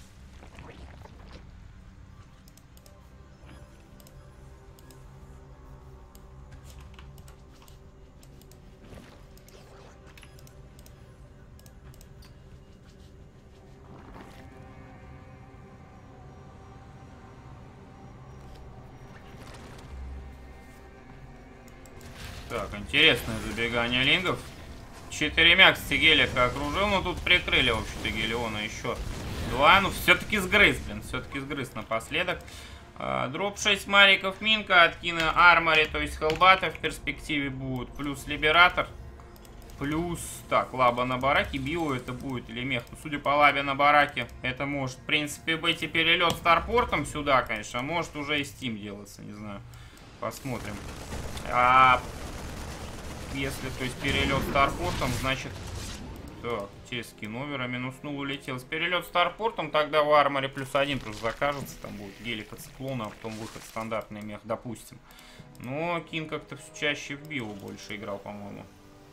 Так, интересное забегание лингов. Четырьмя Гелика окружил, но тут прикрыли вообще-то Гелиона еще два. Ну, все-таки сгрыз, блин, все-таки сгрыз напоследок. А, дроп шесть мариков Минка, откина Армори, то есть Хелбаты в перспективе будут. Плюс Либератор. Плюс, так, лаба на бараке. Био это будет или мех. Ну, судя по лабе на бараке, это может, в принципе, быть и перелет старпортом сюда, конечно. А может уже и Steam делаться, не знаю. Посмотрим. А... Если, то есть, перелет старпортом, значит... Так, те скин овера минуснул, улетел. С перелет старпортом, тогда в арморе плюс один просто закажется. Там будет гелика циклона, а потом выход стандартный мех, допустим. Но Кин как-то все чаще в Био больше играл, по-моему.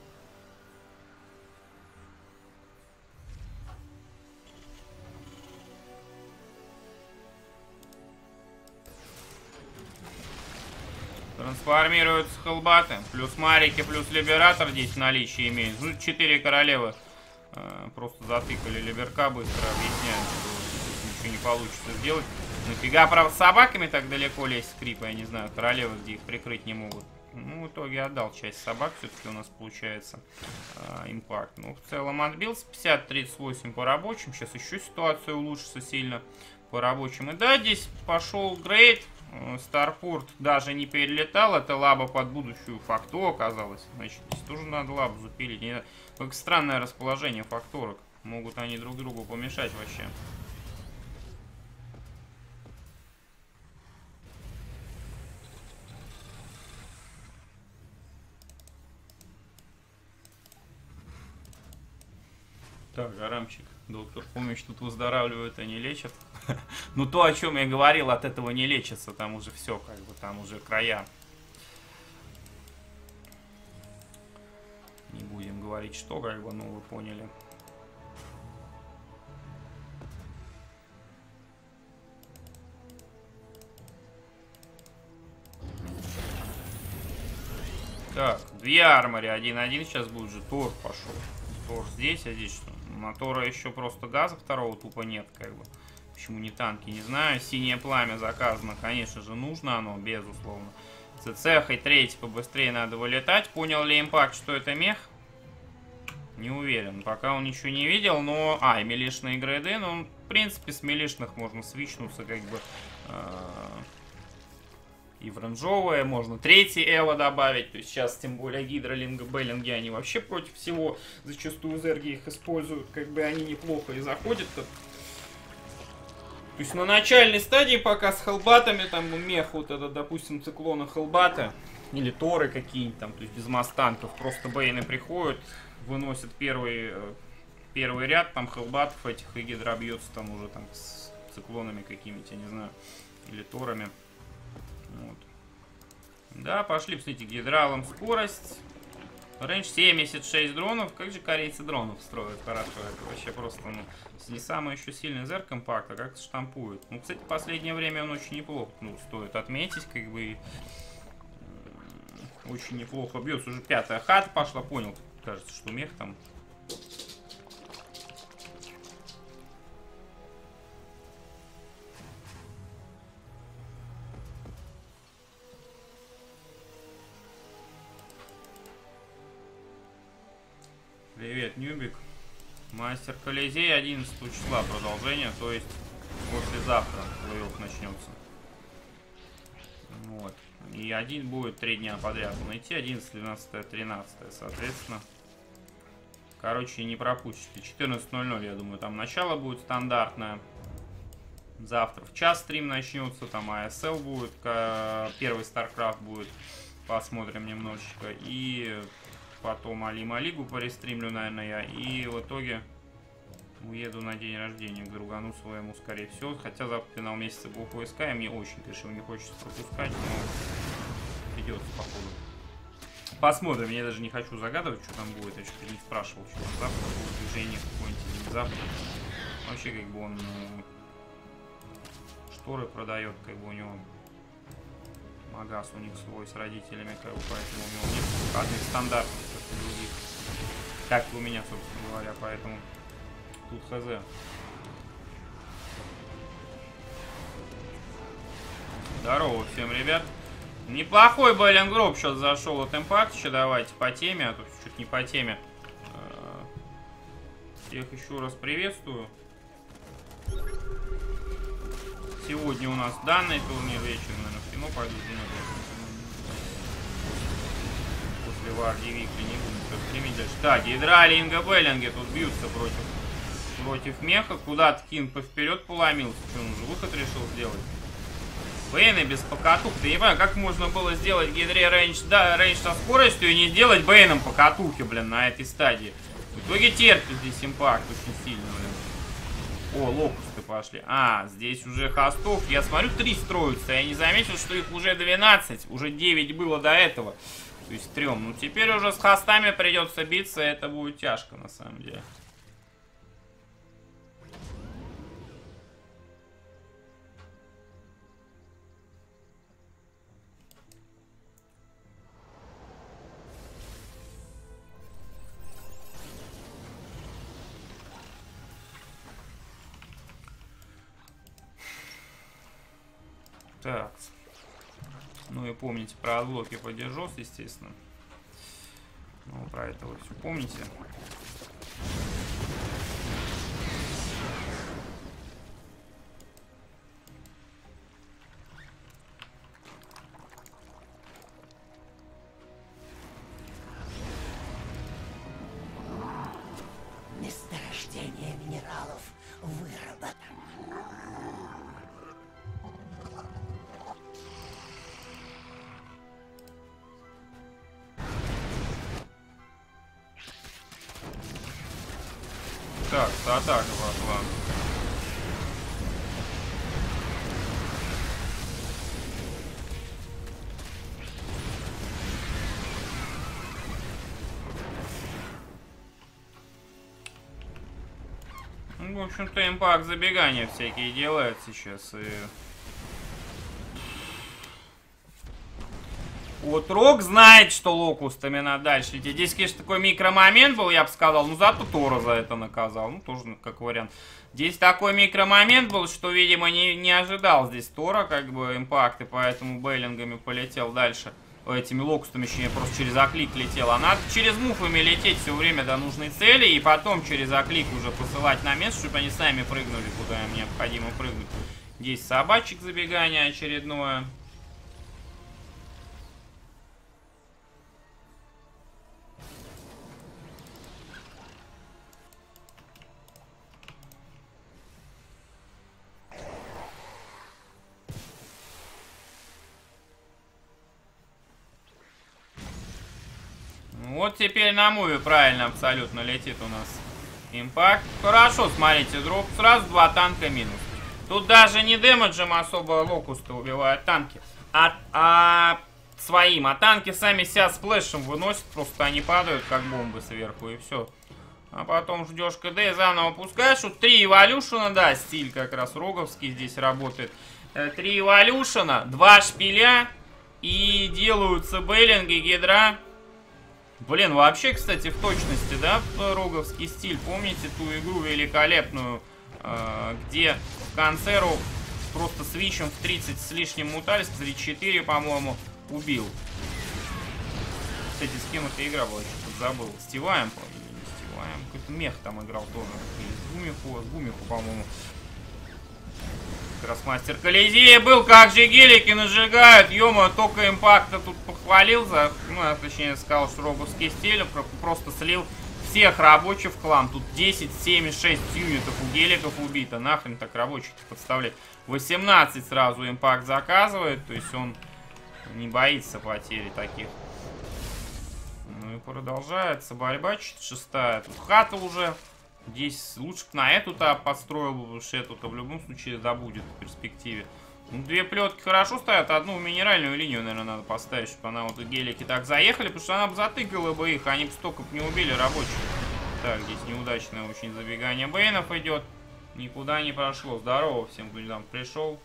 Трансформируются Хелбаты. Плюс Марики, плюс Либератор здесь в наличии имеют. Ну, четыре королевы э, просто затыкали Либерка быстро, объясняют, что ничего не получится сделать. Нафига, правда, с собаками так далеко лезть с крипа, я не знаю. Королевы, где их прикрыть не могут. Ну, в итоге отдал часть собак, все-таки у нас получается э, импакт. Ну, в целом отбился пятьдесят тридцать восемь по рабочим. Сейчас еще ситуация улучшится сильно по рабочим. И да, здесь пошел грейд. Старпорт даже не перелетал. Это лаба под будущую факту оказалось. Значит, здесь тоже надо лабу запилить. Не... Как странное расположение факторок. Могут они друг другу помешать вообще. Так, Арамчик, доктор помощь тут выздоравливает, а не лечит. Ну то, о чем я говорил, от этого не лечится. Там уже все, как бы, там уже края. Не будем говорить, что, как бы, ну вы поняли. Так, две армори, один-один сейчас будет же. Тор пошел. Тор здесь, а здесь что? На Тора еще просто газа второго тупо нет, как бы. Почему не танки, не знаю. Синее пламя заказано, конечно же, нужно оно, безусловно. ЦЦ, и третий побыстрее надо вылетать. Понял ли импакт, что это мех? Не уверен. Пока он ничего не видел, но... А, и милишные грейды, ну, в принципе, с милишных можно свичнуться, как бы... И в ранжовое, можно третий эво добавить. То есть сейчас, тем более, гидролинга, беллинги, они вообще против всего. Зачастую зерги их используют, как бы они неплохо и заходят. -то. То есть на начальной стадии пока с хелбатами, там мех вот это, допустим, циклона хелбата, или торы какие-нибудь там, то есть без мастанков, просто бейны приходят, выносят первый, первый ряд там хелбатов этих, и гидра бьется там уже там с циклонами какими-то, я не знаю, или торами. Вот. Да, пошли, посмотрите, гидралом скорость. Рейндж семьдесят шесть дронов. Как же корейцы дронов строят хорошо. Это вообще просто, ну, не самый еще сильный зер компакт, а как-то штампует. Ну, кстати, в последнее время он очень неплохо, ну, стоит отметить, как бы, очень неплохо бьется. Уже пятая хата пошла, понял, кажется, что мех там. Привет, Нюбик. Мастер Колизей одиннадцатого числа продолжение, то есть послезавтра плей-офф начнется. Вот. И один будет три дня подряд найти, одиннадцатое, двенадцатое, тринадцатое, соответственно. Короче, не пропустите. четырнадцать ноль ноль, я думаю, там начало будет стандартное. Завтра в час стрим начнется, там эй эс эл будет, первый StarCraft будет. Посмотрим немножечко. И... Потом Алима Лигу порестримлю, наверное, я. И в итоге уеду на день рождения к другану своему, скорее всего. Хотя завтра финал месяца был по СК, и мне очень, конечно, не хочется пропускать, но придется, походу. Посмотрим, я даже не хочу загадывать, что там будет. Я что-то не спрашивал, что там завтра будет движение какое-нибудь или не завтра. Вообще, как бы он ну, шторы продает, как бы у него... Магаз у них свой с родителями, как бы, поэтому у него нет адных стандартов, как у других. Как и у меня, собственно говоря, поэтому тут хз. Здорово всем, ребят. Неплохой Байлен Гроб сейчас зашел от импакт. Еще давайте по теме, а то чуть не по теме. Всех еще раз приветствую. Сегодня у нас данный турнир вечером, наверное, в кино пойду смотреть. После Варди Викли не будем все стримить дальше. Так, гидралинга, беллинги тут бьются против, против меха. Куда-то Кин вперед поломился. Что, он уже выход решил сделать? Бейны без покатух. Ты не понимаю, как можно было сделать гидре рейндж, да, рейндж со скоростью и не сделать бейном покатухи, блин, на этой стадии. В итоге терпит здесь импакт очень сильно, блин. О, локусты пошли. А, здесь уже хостов. Я смотрю, три строятся. Я не заметил, что их уже двенадцать. Уже девять было до этого. То есть трем. Ну, теперь уже с хостами придется биться. Это будет тяжко, на самом деле. Так. Ну и помните про отблоки подержос, естественно. Ну, про это вы все помните. Месторождение минералов выработано. Так, атака пошла. Ну, в общем-то, импакт забегания всякие делают сейчас. И... Вот Рок знает, что локустами надо дальше лететь. Здесь, конечно, такой микромомент был, я бы сказал. Ну, зато Тора за это наказал. Ну, тоже как вариант. Здесь такой микромомент был, что, видимо, не, не ожидал здесь Тора, как бы, импакт. И поэтому бейлингами полетел дальше. Этими локустами еще просто через оклик летел. А надо через муфами лететь все время до нужной цели. И потом через оклик уже посылать на место, чтобы они сами прыгнули, куда им необходимо прыгнуть. Здесь собачек забегание очередное. Вот теперь на муве правильно абсолютно летит у нас импакт. Хорошо, смотрите, дроп. Сразу два танка минус. Тут даже не дэмэджем особо локусты убивают танки, а, а своим. А танки сами себя сплэшем выносят, просто они падают как бомбы сверху и все. А потом ждешь КД и заново пускаешь. Вот три эволюшена, да, стиль как раз роговский здесь работает. Три эволюшена, два шпиля и делаются бейлинги, гидра. Блин, вообще, кстати, в точности, да, роговский стиль. Помните ту игру великолепную, э, где в концеру просто свичем в тридцать с лишним мутались, тридцать четыре, по-моему, убил. Кстати, с кем эта игра была, что-то забыл. С Тиваем, или не с Тиваем, какой-то мех там играл тоже. Или с Гумиху, с Гумиху, по-моему. Как раз мастер Колизея был, как же гелики нажигают, ё-моё, только импакта тут похвалил за, ну, я точнее сказал, что роговский стиль, просто слил всех рабочих в хлам. Тут десять, семь, шесть юнитов у геликов убито, нахрен так рабочих подставлять. восемнадцать сразу импакт заказывает, то есть он не боится потери таких. Ну и продолжается борьба, шестая, тут хата уже. Здесь лучше на эту-то построил бы, потому что эту-то в любом случае добудет в перспективе. Ну, две плетки хорошо стоят, одну минеральную линию, наверное, надо поставить, чтобы она вот и гелики так заехали, потому что она бы затыкала бы их, они бы столько бы не убили рабочих. Так, здесь неудачное очень забегание бейнов идет. Никуда не прошло. Здорово всем, кто там пришел.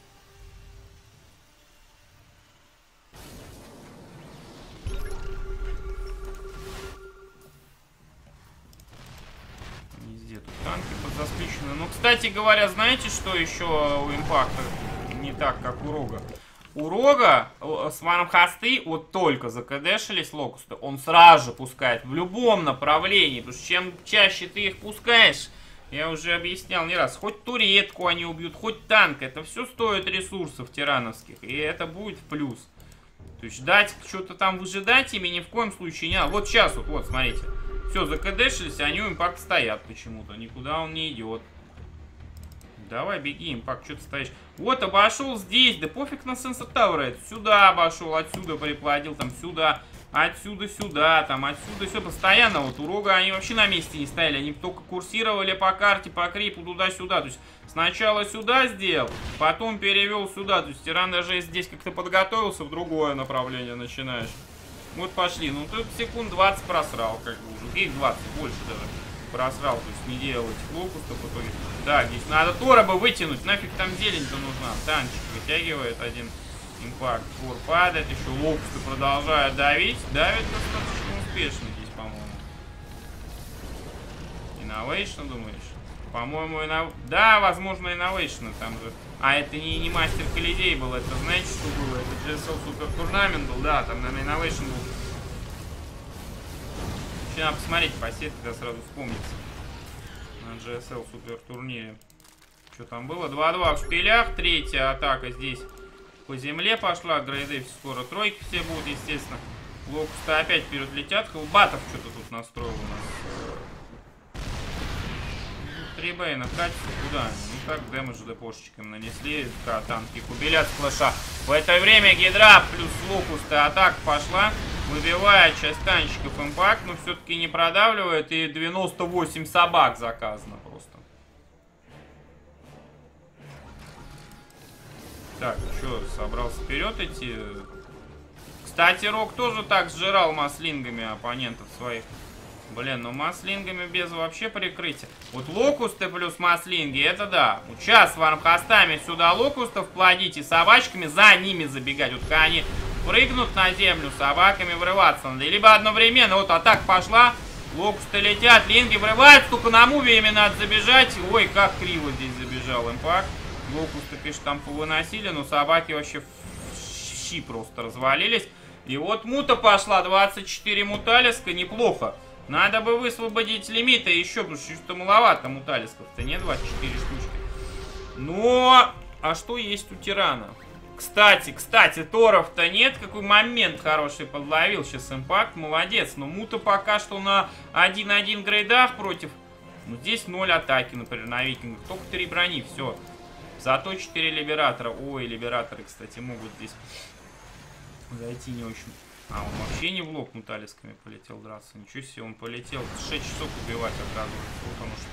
Тут танки подзаспличены. Ну, кстати говоря, знаете, что еще у импакта не так, как у Рога? У Рога с вармхосты вот только закэдэшились локусты, он сразу же пускает в любом направлении. Потому что чем чаще ты их пускаешь, я уже объяснял не раз, хоть туретку они убьют, хоть танк, это все стоит ресурсов тирановских. И это будет в плюс. То есть ждать, что-то там выжидать ими ни в коем случае не надо. Вот сейчас вот, вот, смотрите. Все, закэдэшились, они у импакт стоят почему-то. Никуда он не идет. Давай, беги, импакт, что ты стоишь? Вот, обошел здесь. Да пофиг на Сенса Тауэр. Сюда обошел, отсюда приплодил, там сюда, отсюда сюда, там отсюда все. Постоянно вот у Рога они вообще на месте не стояли. Они только курсировали по карте, по крипу, туда-сюда. То есть сначала сюда сделал, потом перевел сюда. То есть тиран даже здесь как-то подготовился, в другое направление начинаешь. Вот пошли. Ну тут секунд двадцать просрал, как бы уже. Гиг двадцать, больше даже просрал. То есть не делал этих локустов в итоге. Да, здесь надо Тора бы вытянуть. Нафиг там зелень-то нужна. Танчик вытягивает один импакт. Тор падает. Еще локусты продолжают давить. Давит достаточно успешно здесь, по-моему. Innovation, думаешь? По-моему, инов... да, возможно, Innovation там же. А это не, не мастер Колизей был, это знаете, что было? Это джи эс эл Супер Турнамент был, да, там на Innovation был. Еще надо посмотреть по сетке, когда сразу вспомнится. На джи эс эл Супер турнире. Что там было? два-два в шпилях, третья атака здесь по земле пошла, грейды скоро тройки все будут, естественно. Локусты опять вперед летят, Хелбатов что-то тут настроил у нас. Три Бэйна катится куда? Ну так дэмэдж депошечками нанесли, да, танки кубелят с флеша. В это время Гидра плюс Локусты атака пошла, выбивая часть танчиков импакт, но все-таки не продавливает, и девяносто восемь собак заказано просто. Так, что, собрался вперед идти? Кстати, Рок тоже так сжирал маслингами оппонентов своих. Блин, ну маслингами без вообще прикрытия. Вот локусты плюс маслинги, это да. Вот сейчас вармхостами сюда локустов плодите, собачками за ними забегать. Вот когда они прыгнут на землю, собаками врываться надо. Либо одновременно, вот атака пошла, локусты летят, линги врываются, только на муве ими надо забежать. Ой, как криво здесь забежал импакт. Локусты, конечно, там повыносили, но собаки вообще в щи просто развалились. И вот мута пошла, двадцать четыре муталиска, неплохо. Надо бы высвободить лимиты еще, потому что что-то маловато муталисков-то, не двадцать четыре штучки. Но, а что есть у тирана? Кстати, кстати, торов-то нет, какой момент хороший подловил сейчас импакт, молодец. Но мута пока что на один-один грейдах против, ну здесь ноль атаки, например, на викингах, только три брони, все. Зато четыре либератора. Ой, либераторы, кстати, могут здесь зайти не очень. А, он вообще не в лоб муталисками полетел драться. Ничего себе, он полетел. шесть часов убивать, оказывается. Вот оно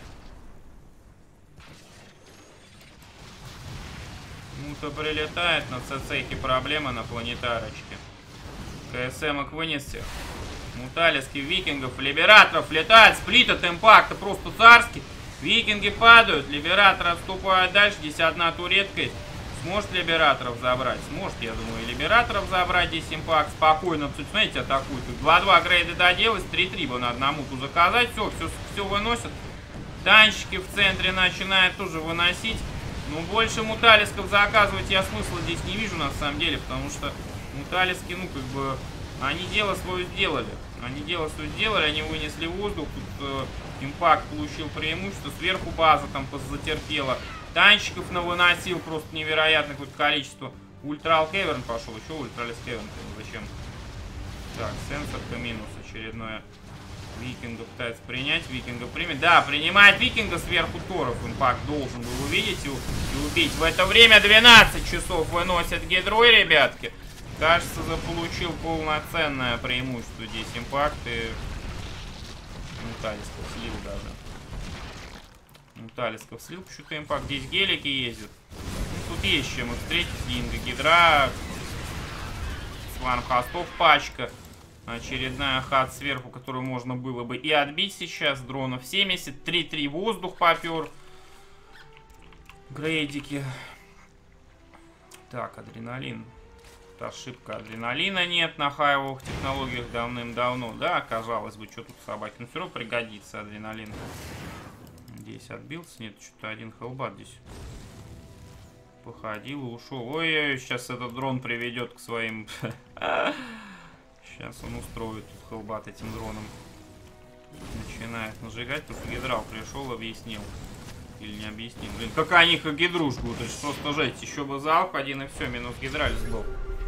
что. Мута прилетает, на ЦЦХе проблема на планетарочке. КСМок вынести. Муталиски викингов, либераторов летает. Сплит от импакта просто царский. Викинги падают, либераторы отступают дальше, здесь одна туретка есть. Сможет либераторов забрать? Сможет, я думаю, и либераторов забрать. Здесь импакт спокойно, смотрите, атакует. два-два грейда доделать, три-три бы надо на муту заказать. Все, все, все выносят. Танчики в центре начинают тоже выносить. Но больше муталисков заказывать я смысла здесь не вижу на самом деле, потому что муталиски, ну как бы, они дело свое сделали. Они дело свое сделали, они вынесли воздух. Тут э, импакт получил преимущество. Сверху база там затерпела. Танчиков навыносил просто невероятное какое-то количество. Ультрал Кеверн пошел. Еще Ультралис Кеверн. Зачем? Так, сенсорка минус очередное. Викинга пытается принять. Викинга примет. Да, принимает Викинга сверху торов. Импакт должен был увидеть и, и убить. В это время двенадцать часов выносят гидрой, ребятки. Кажется, заполучил полноценное преимущество здесь импакт. И Муталисков слил даже. Муталисков слил. Почему-то импакт. Здесь гелики ездят. Ну, тут есть чем их встретить. Линга, гидра. Свармхостов пачка. Очередная хат сверху, которую можно было бы и отбить сейчас. Дронов семьдесят. три-три воздух попер. Грейдики. Так, адреналин. Ошибка, адреналина нет на хайвовых технологиях давным-давно. Да, казалось бы, что тут собаки. Но все равно пригодится адреналин. Здесь отбился. Нет, что-то один хелбат здесь походил и ушел. Ой-ой-ой, сейчас этот дрон приведет к своим... Сейчас он устроит тут хелбат этим дроном. Начинает нажигать. Тут гидрал пришел, объяснил. Или не объяснил. Блин, как они их гидру жгут. Это же просто жесть. Еще бы залп один и все. Минус гидраль сдох.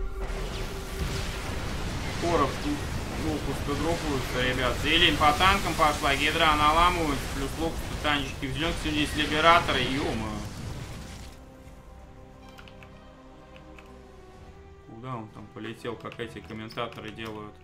Коров тут локусты дропаются, ребят. Зелень по танкам пошла. Гидра наламывают. Плюс локусты, танчики в зеленке. Здесь либераторы. Ё-моё. Куда он там полетел, как эти комментаторы делают?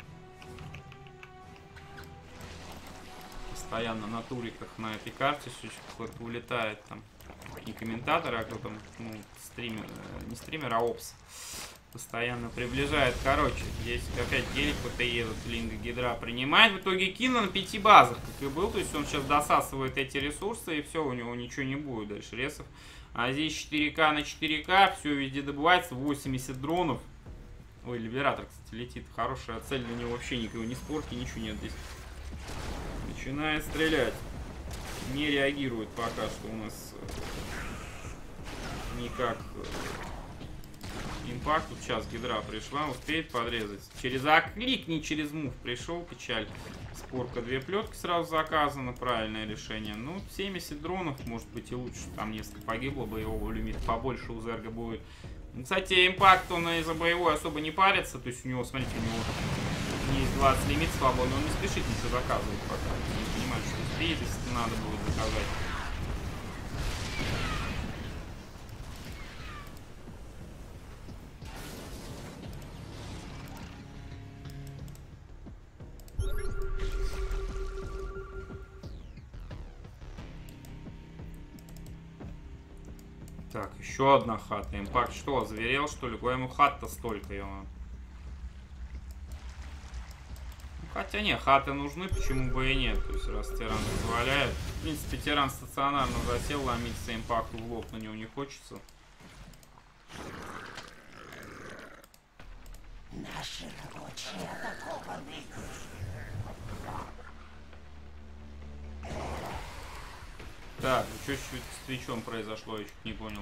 Постоянно на туриках на этой карте все какой-то улетает там. Не комментаторы, а кто там, ну, стример, не стример, а опс. Постоянно приближает. Короче, здесь опять гелик ПТЕ, вот Линга Гидра принимает. В итоге Кина на пяти базах, как и был. То есть он сейчас досасывает эти ресурсы, и все, у него ничего не будет дальше ресов. А здесь четыре ка на четыре ка, все везде добывается, восемьдесят дронов. Ой, либератор, кстати, летит. Хорошая цель, на него вообще никого не спорки, ничего нет здесь. Начинает стрелять. Не реагирует пока что у нас никак импакт. Вот сейчас гидра пришла, успеет подрезать. Через А-клик, не через мув пришел, печаль. Спорка, две плетки сразу заказано, правильное решение. Ну, семьдесят дронов, может быть и лучше. Там несколько погибло, боевого лимита побольше у Зерга будет. Ну, кстати, импакт, он из-за боевой особо не парится. То есть у него, смотрите, у него есть двадцать лимит свободный, он не спешит ничего заказывать пока. Не понимаю, что успеет, если надо будет заказать. Так, еще одна хата. Импакт что, озверел, что ли? Куда ему хат-то столько его? Ну, хотя не, хаты нужны, почему бы и нет. То есть, раз тиран позволяет. В принципе, тиран стационарно засел, ломиться импакту в лоб на него не хочется. Наши рабочие атакованы. Так, что чуть с Твичом произошло, я чуть не понял.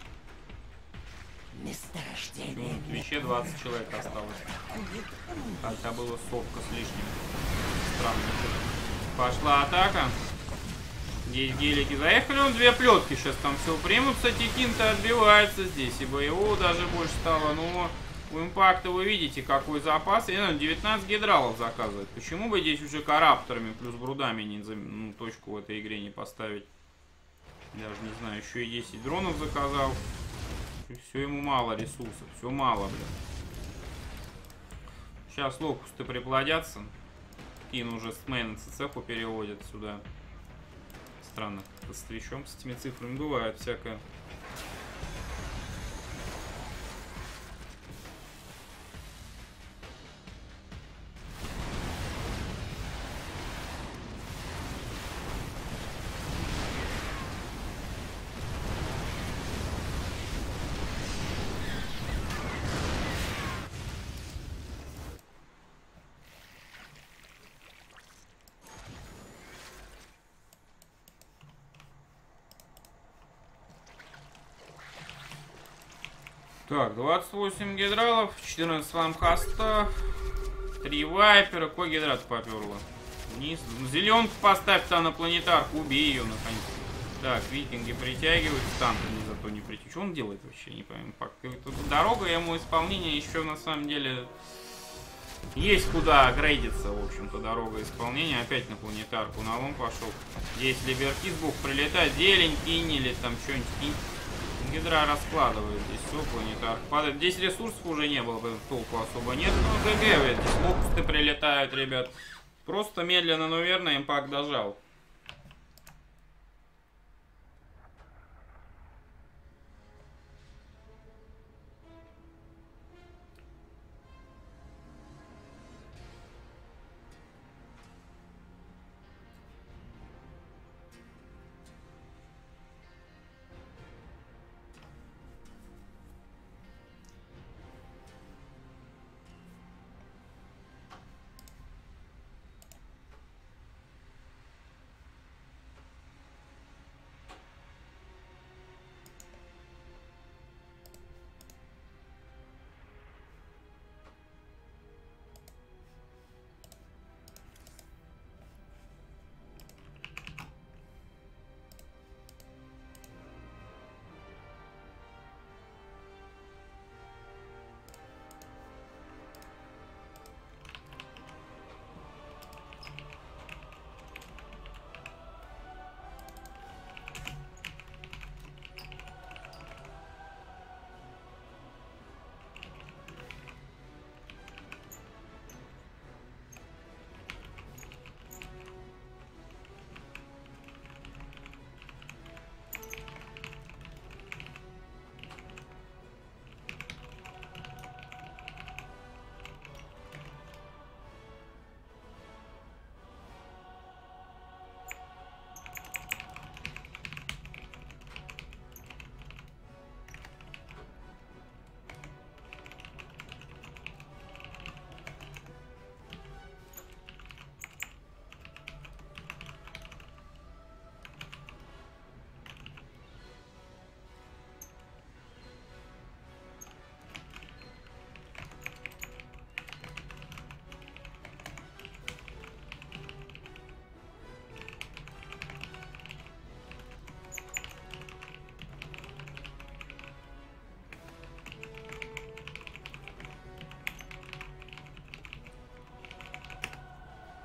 Месторождение. Почему на Твиче двадцать человек осталось? Хотя было сотка с лишним. Странно. Пошла атака. Здесь гелики заехали, он две плетки сейчас там все примутся. Тикин-то отбивается здесь, и боевого даже больше стало. Но у импакта вы видите, какой запас. И ну, девятнадцать гидралов заказывает. Почему бы здесь уже карапторами плюс брудами не, ну, точку в этой игре не поставить? Даже не знаю, еще и десять дронов заказал. Все ему мало ресурсов, все мало, блин. Сейчас локусты приплодятся. Кин уже с мейна цеху переводят сюда. Странно, с Твичом, с этими цифрами бывает всякое. Так, двадцать восемь гидралов, четырнадцать ламхаста, три вайпера. Какой гидрат поперло? Вниз. Зеленку поставь-то на планетарку, убей ее наконец. Так, викинги притягивают, станты не зато не притягивают. Что он делает вообще, не пойму. Дорога ему исполнения еще на самом деле есть куда грейдиться, в общем-то, дорога исполнения. Опять на планетарку налом пошел. Здесь либерки сбоку прилетает, зелень кинь или там что-нибудь кинь. Гидра раскладывает, здесь все, планетарка падает. Здесь ресурсов уже не было, толку особо нет. Ну, ГГ, ведь здесь лопусты прилетают, ребят. Просто медленно, но верно импакт дожал.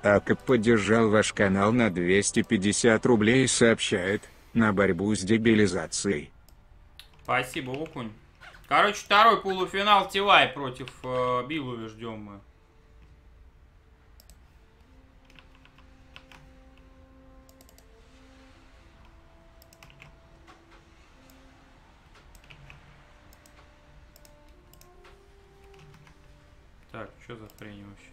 Акап поддержал ваш канал на двести пятьдесят рублей и сообщает: на борьбу с дебилизацией. Спасибо, Окунь. Короче, второй полуфинал Тивай против э, Билови ждем мы. Так, что за хрень вообще?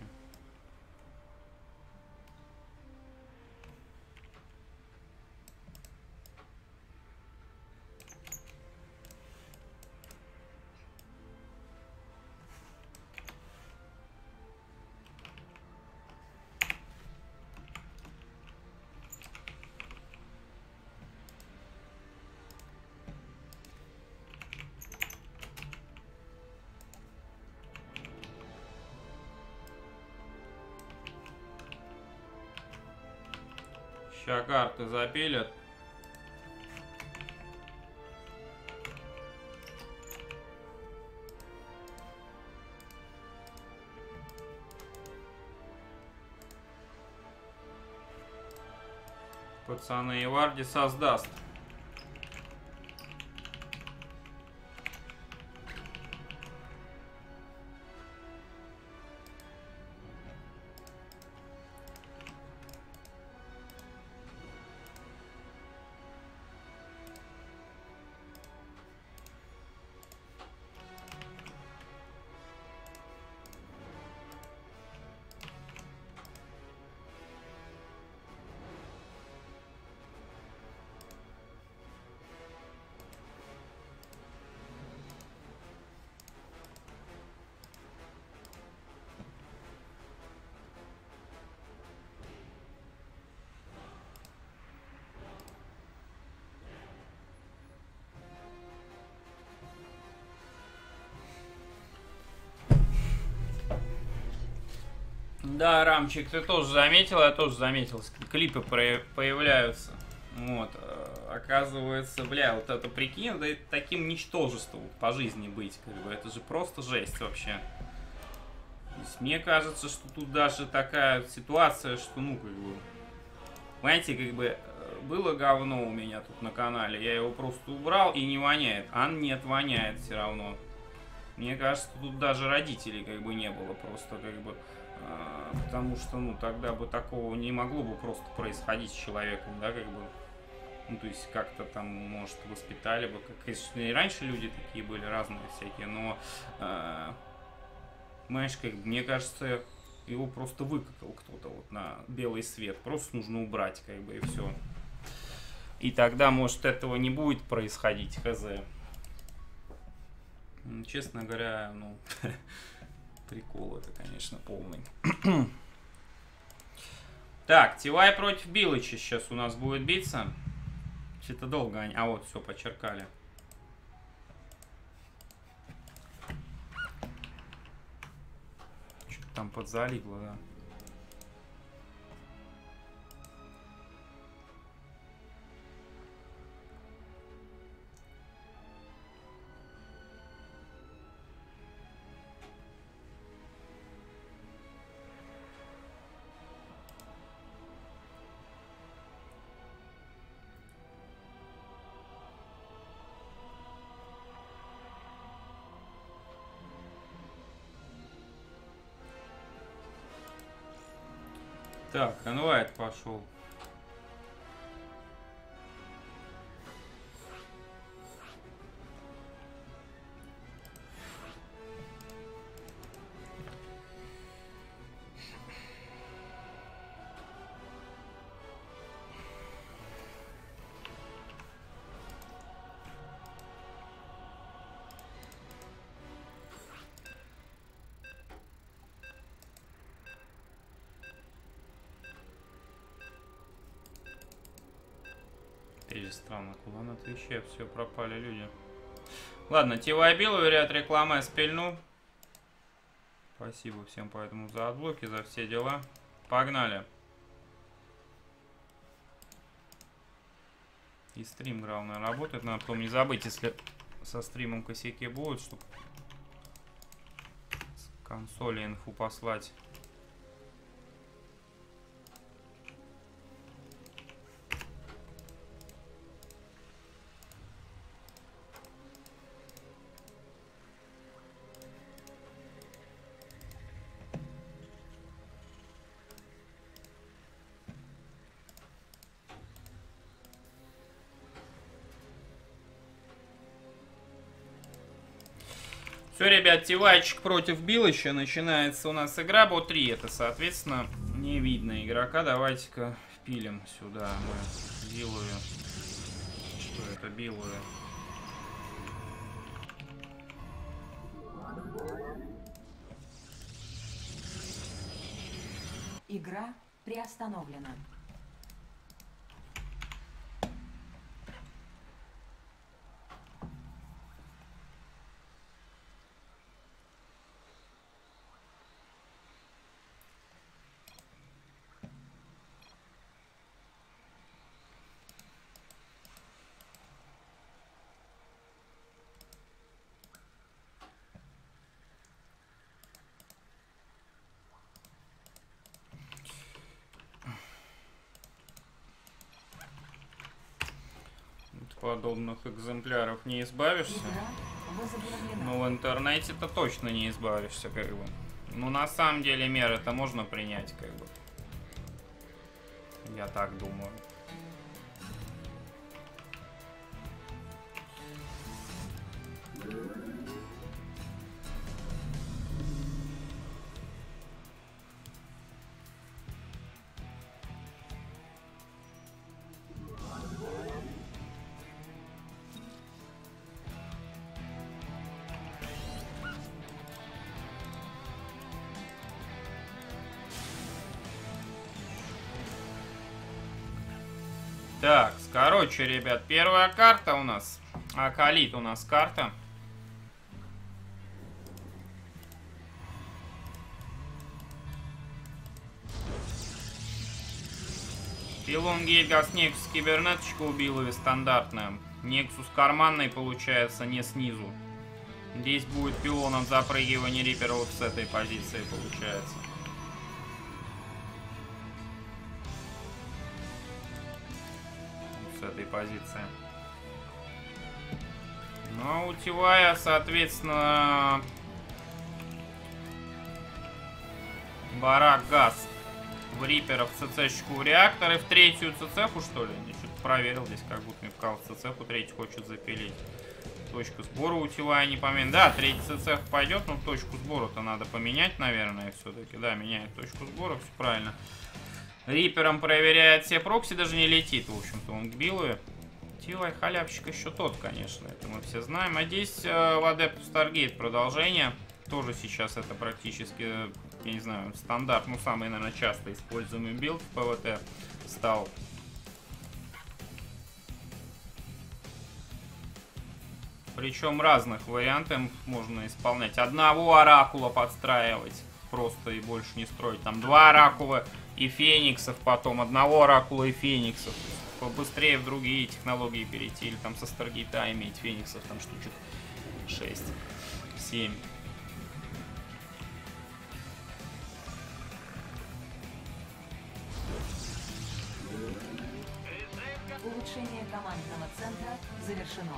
Ща карты запилят. Пацаны, и Варди создаст. Да, Рамчик, ты тоже заметил, я тоже заметил, клипы появляются. Вот, оказывается, бля, вот это прикинь, да таким ничтожеством по жизни быть, как бы, это же просто жесть вообще. То есть, мне кажется, что тут даже такая ситуация, что, ну, как бы, понимаете, как бы, было говно у меня тут на канале, я его просто убрал и не воняет, а нет, воняет все равно. Мне кажется, тут даже родителей, как бы, не было, просто, как бы, потому что, ну, тогда бы такого не могло бы просто происходить с человеком, да, как бы, ну, то есть, как-то там, может, воспитали бы, как, конечно, и раньше люди такие были, разные всякие, но, э, понимаешь, как бы, мне кажется, его просто выкатил кто-то вот на белый свет, просто нужно убрать, как бы, и все. И тогда, может, этого не будет происходить, хз. Честно говоря, ну... Прикол это, конечно, полный. Так, Тивай против Билыча сейчас у нас будет биться. Что-то долго они... А вот, все, почеркали. Что-то там подзалипло, да. Так, Анвайт пошел. Странно, куда на Твиче все пропали люди. Ладно, Тивай Билови, ряд рекламы спильну. Спасибо всем поэтому за отблоки, за все дела. Погнали. И стрим, главное, работает. Надо потом не забыть, если со стримом косяки будут, чтобы с консоли инфу послать. Все, ребят, Тивайчик против Билыча. Начинается у нас игра. Бо три. Это, соответственно, не видно игрока. Давайте-ка впилим сюда мы Билую. Что это Билую? Игра приостановлена. Подобных экземпляров не избавишься. Ну, в интернете-то точно не избавишься, как бы. Ну, на самом деле, меры-то можно принять, как бы. Я так думаю. Так, короче, ребят, первая карта у нас. Акалит у нас карта. Пилон Гейгас Нексус кибернеточка убила и стандартная. Нексус карманный получается не снизу. Здесь будет пилоном запрыгивание Рипера вот с этой позиции получается. С этой позиции. Ну а у Тивая, соответственно, барак газ в Рипера в ЦЦшку в реактор и в третью ЦЦху, что ли? Я что-то проверил здесь, как будто мне показалось, ЦЦху третью хочет запилить. Точку сбора у Тивая не поменять. Да, третий ЦЦх пойдет, но точку сбора-то надо поменять, наверное, все-таки. Да, меняет точку сбора, все правильно. Рипером проверяет все прокси, даже не летит, в общем-то, он к Билую. Тивай халявщик еще тот, конечно, это мы все знаем. А здесь э, в Адептус Старгейт продолжение. Тоже сейчас это практически, я не знаю, стандарт, ну, самый, наверное, часто используемый билд в ПВТ стал. Причем разных вариантов можно исполнять. Одного оракула подстраивать просто и больше не строить. Там два оракула и фениксов, потом одного оракула и фениксов. Побыстрее в другие технологии перейти. Или там со Старгейта иметь фениксов, там штучек шесть семь. Улучшение командного центра завершено.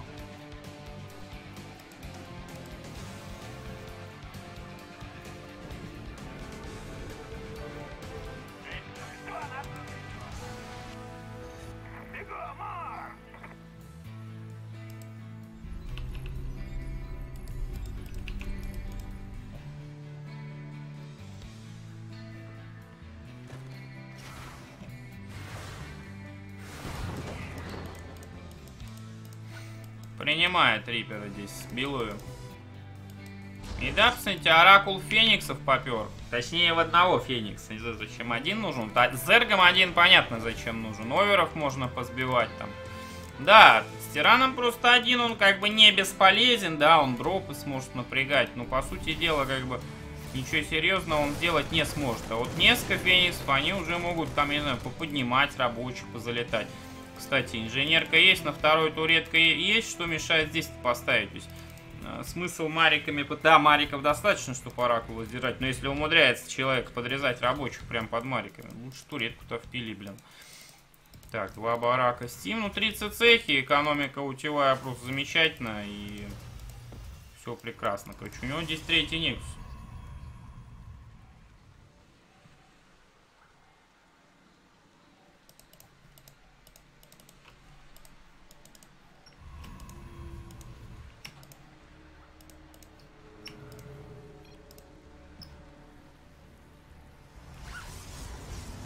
Принимает Рипера здесь Билую. И да, кстати, оракул фениксов попер. Точнее, в одного феникса. Не знаю, зачем один нужен. С Зергом один понятно, зачем нужен. Оверов можно позбивать там. Да, с Тираном просто один, он как бы не бесполезен. Да, он дропы сможет напрягать. Но, по сути дела, как бы ничего серьезного он сделать не сможет. А вот несколько фениксов, они уже могут там, я не знаю, поподнимать рабочих, позалетать. Кстати, инженерка есть, на второй туретка есть, что мешает здесь поставить. То есть, э, смысл мариками... Да, мариков достаточно, чтобы оракулы сдержать, но если умудряется человек подрезать рабочих прям под мариками, лучше туретку-то впили, блин. Так, два барака Steam, ну три цехи, экономика у Тивая просто замечательная и все прекрасно. Короче, у него здесь третий Нексус.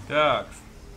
Так.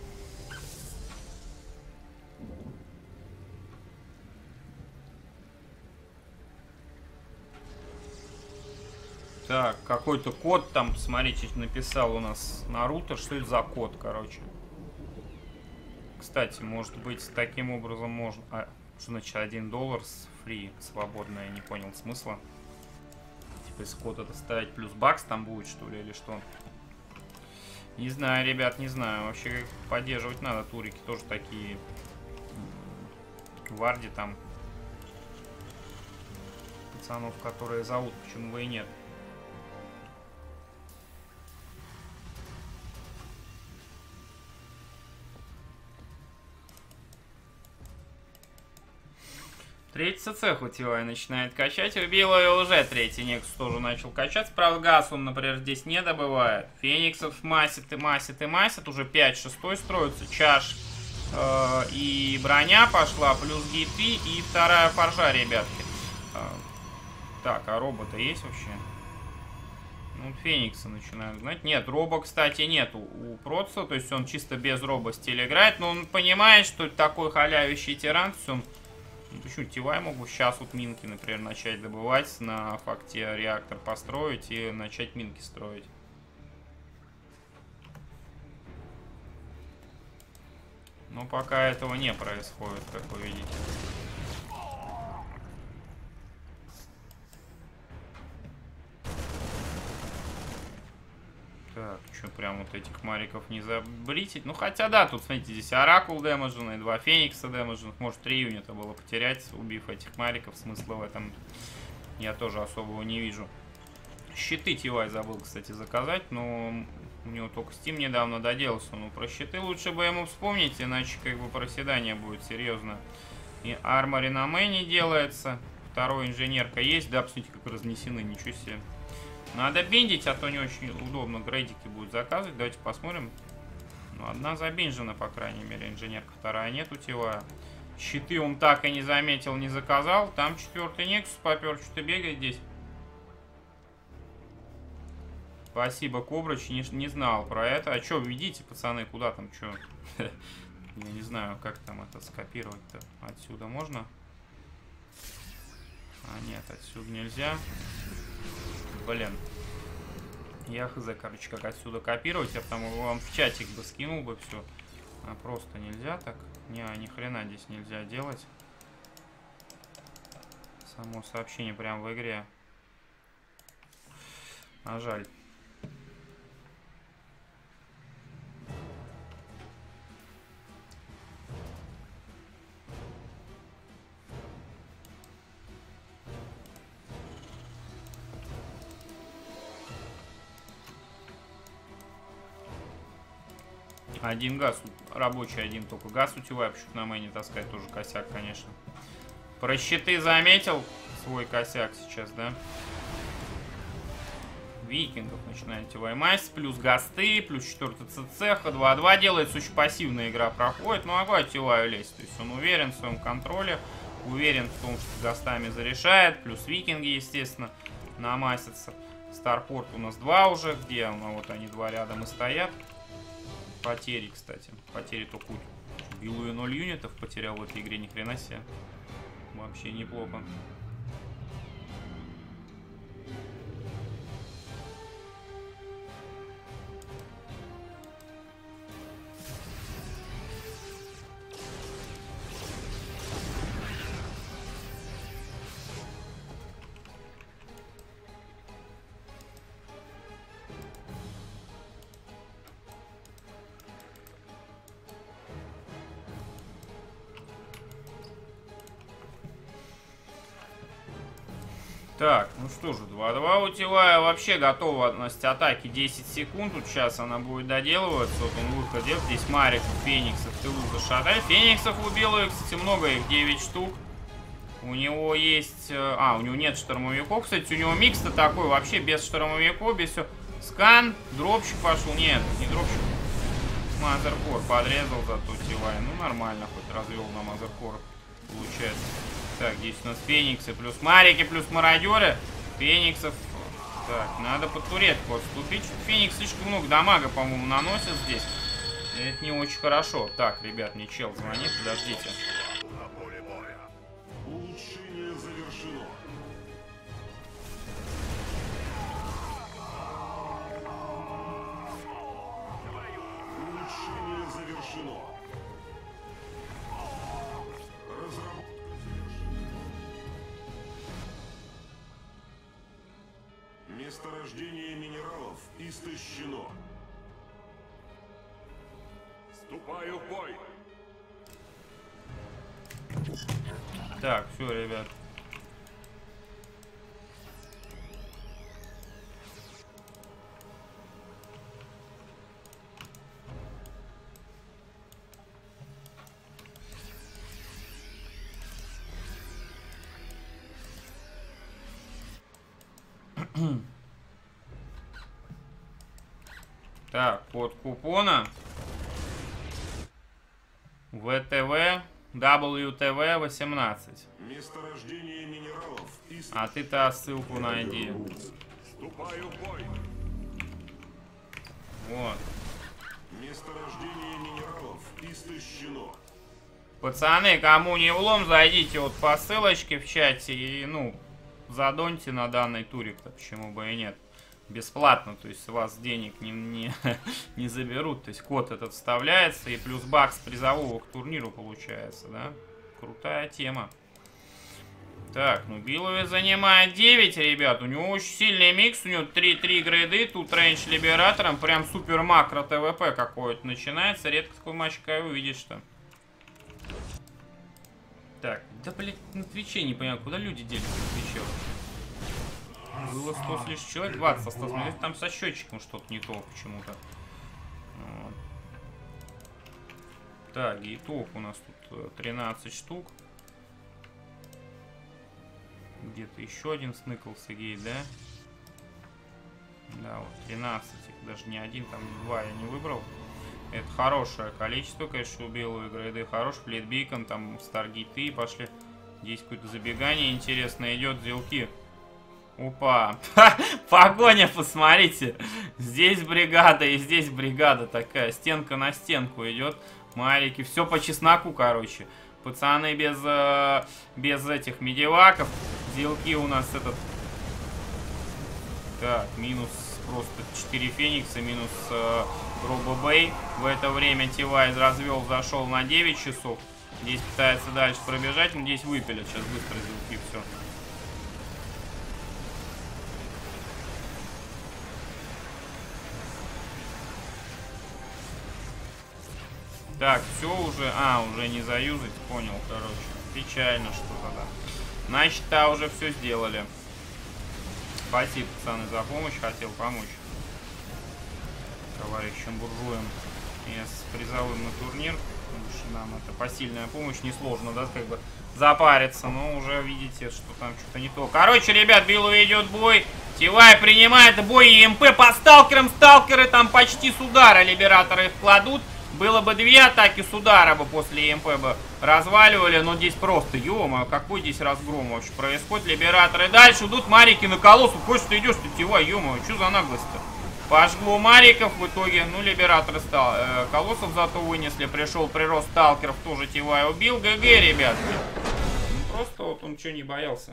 Так, какой-то код там, смотрите, написал у нас Наруто. Что это за код, короче? Кстати, может быть, таким образом можно... А, что значит один доллар с фри, свободно, я не понял смысла. Типа, если код это ставить плюс бакс там будет, что ли, или что? Не знаю, ребят, не знаю. Вообще, поддерживать надо. Турики тоже такие. Варди там. Пацанов, которые зовут, почему бы и нет. Третий ЦЦ Хутилай начинает качать. Убил его уже третий Нексус тоже начал качаться. Правда, газ он, например, здесь не добывает. Фениксов масит и масит и масит. Уже пять шестой строится. Чаш э, и броня пошла. Плюс гиты и вторая форжа, ребятки. Э, так, а робота есть вообще? Ну, Феникса начинают знать. Нет, роба, кстати, нет у, у Протса. То есть он чисто без роба стиль играет. Но он понимает, что это такой халявящий тиран. Все он... Ну, почему Тивай могу сейчас вот минки, например, начать добывать, на факте реактор построить и начать минки строить. Но пока этого не происходит, как вы видите. Так, что, прям вот этих мариков не забритить? Ну, хотя да, тут, смотрите, здесь Оракул дэмэджен и два Феникса дэмэджен. Может, три юнита было потерять, убив этих мариков. Смысла в этом я тоже особого не вижу. Щиты Тивай забыл, кстати, заказать, но у него только Steam недавно доделался. Ну, про щиты лучше бы ему вспомнить, иначе как бы проседание будет серьезно. И армори на мэне делается. Второй инженерка есть. Да, посмотрите, как разнесены, ничего себе. Надо бендить, а то не очень удобно грейдики будут заказывать. Давайте посмотрим. Ну, одна забинжена, по крайней мере, инженерка. Вторая нет утевая. Щиты он так и не заметил, не заказал. Там четвертый Нексус попер, что-то бегает здесь. Спасибо, Кобрач, не, не знал про это. А что, видите, пацаны, куда там, что? Я не знаю, как там это скопировать-то. Отсюда можно? А нет, отсюда нельзя. Блин. Я хз, короче, как отсюда копировать. Я там вам в чатик бы скинул бы все. А просто нельзя так. Не, ни хрена здесь нельзя делать. Само сообщение прям в игре. А жаль. Один газ, рабочий один, только газ утевай, почему-то на мэне таскать тоже косяк, конечно. Про щиты заметил свой косяк сейчас, да? Викингов начинает утевай масть, плюс гасты, плюс четвертый ЦЦ, два-два делается, очень пассивная игра проходит, ну огонь утеваю лезть, то есть он уверен в своем контроле, уверен в том, что гастами зарешает, плюс викинги, естественно, намасятся. Старпорт у нас два уже, где ну, вот они два рядом и стоят. Потери, кстати. Потери только Билую ноль юнитов потерял в этой игре, ни хрена себе. Вообще неплохо. Так, ну что же, два-два утевая вообще готова относить атаки десять секунд. Тут сейчас она будет доделываться. Вот он выход делает. Здесь Марик, Фениксов в тылу зашатали. Фениксов убил их, кстати, много их, девять штук. У него есть... А, у него нет штормовиков. Кстати, у него микс-то такой, вообще без штормовиков, без все. Скан, дропщик пошел. Нет, не дропщик. Мазеркор подрезал зато утевая. Ну, нормально, хоть развел на Мазеркор. Получается. Так, здесь у нас Фениксы, плюс Марики, плюс Мародеры. Фениксов. Так, надо под туретку отступить. Феникс слишком много дамага, по-моему, наносит здесь. Это не очень хорошо. Так, ребят, мне чел звонит, подождите. На поле боя. Улучшение завершено. Улучшение завершено. Разработка завершена. Месторождение минералов истощено. Вступаю в бой. Так, все, ребят. Так, код купона вэ тэ вэ дабл ю тэ вэ восемнадцать. Месторождение минералов истощено. А ты-то ссылку найди. Вступаю в бой. Вот. Месторождение минералов истощено. Пацаны, кому не влом, зайдите вот по ссылочке в чате и, ну, задоньте на данный турик-то, почему бы и нет. Бесплатно, то есть вас денег не, не, не заберут. То есть код этот вставляется и плюс бакс призового к турниру получается, да? Крутая тема. Так, ну Билови занимает девять, ребят. У него очень сильный микс, у него три грейды. Тут рейндж либератором, прям супер макро тэ вэ пэ какой-то начинается. Редко такой матч какой увидишь-то. Так, да блять, на Твиче не понимаю, куда люди делятся на Твиче вообще? Было сто с лишним человек, двадцать осталось. Смотрите, там со счетчиком что-то не то почему-то. Вот. Так, гейтов у нас тут тринадцать штук. Где-то еще один сныкался гейт, да? Да, вот тринадцать, их даже не один, там два я не выбрал. Это хорошее количество, конечно, убил грейды хорош. Флитбикон, там старгейты пошли. Здесь какое-то забегание интересное идет, зелки. Опа, погоня, посмотрите. Здесь бригада и здесь бригада такая. Стенка на стенку идет. Марики, все по чесноку, короче. Пацаны без, э, без этих медиваков. Зелки у нас этот... Так, минус просто четыре феникса, минус э, Робо Бэй. В это время Тивайз развел, зашел на девять часов. Здесь пытается дальше пробежать, но здесь выпилят. Сейчас быстро зелки, все. Так, все уже... А, уже не заюзать, понял, короче. Печально что-то, да. Значит, да, уже все сделали. Спасибо, пацаны, за помощь. Хотел помочь товарищам буржуям и с призовым на турнир. Потому что нам это посильная помощь. Несложно, да, как бы запариться. Но уже видите, что там что-то не то. Короче, ребят, Билу идет бой. Тивай принимает бой и эм пэ по сталкерам. Сталкеры там почти с удара. Либераторы их кладут. Было бы две атаки с удара бы после ЭМП бы разваливали, но здесь просто, ё-моё, какой здесь разгром вообще происходит. Либераторы дальше идут, марики на колоссу. Хочешь ты идешь, ты тивай, ё-моё, что за наглость-то? Пожгло мариков в итоге, ну, либераторы стал, э, колоссов зато вынесли. Пришел прирост сталкеров, тоже тивай убил. ГГ, ребятки. Ну, просто вот он что не боялся.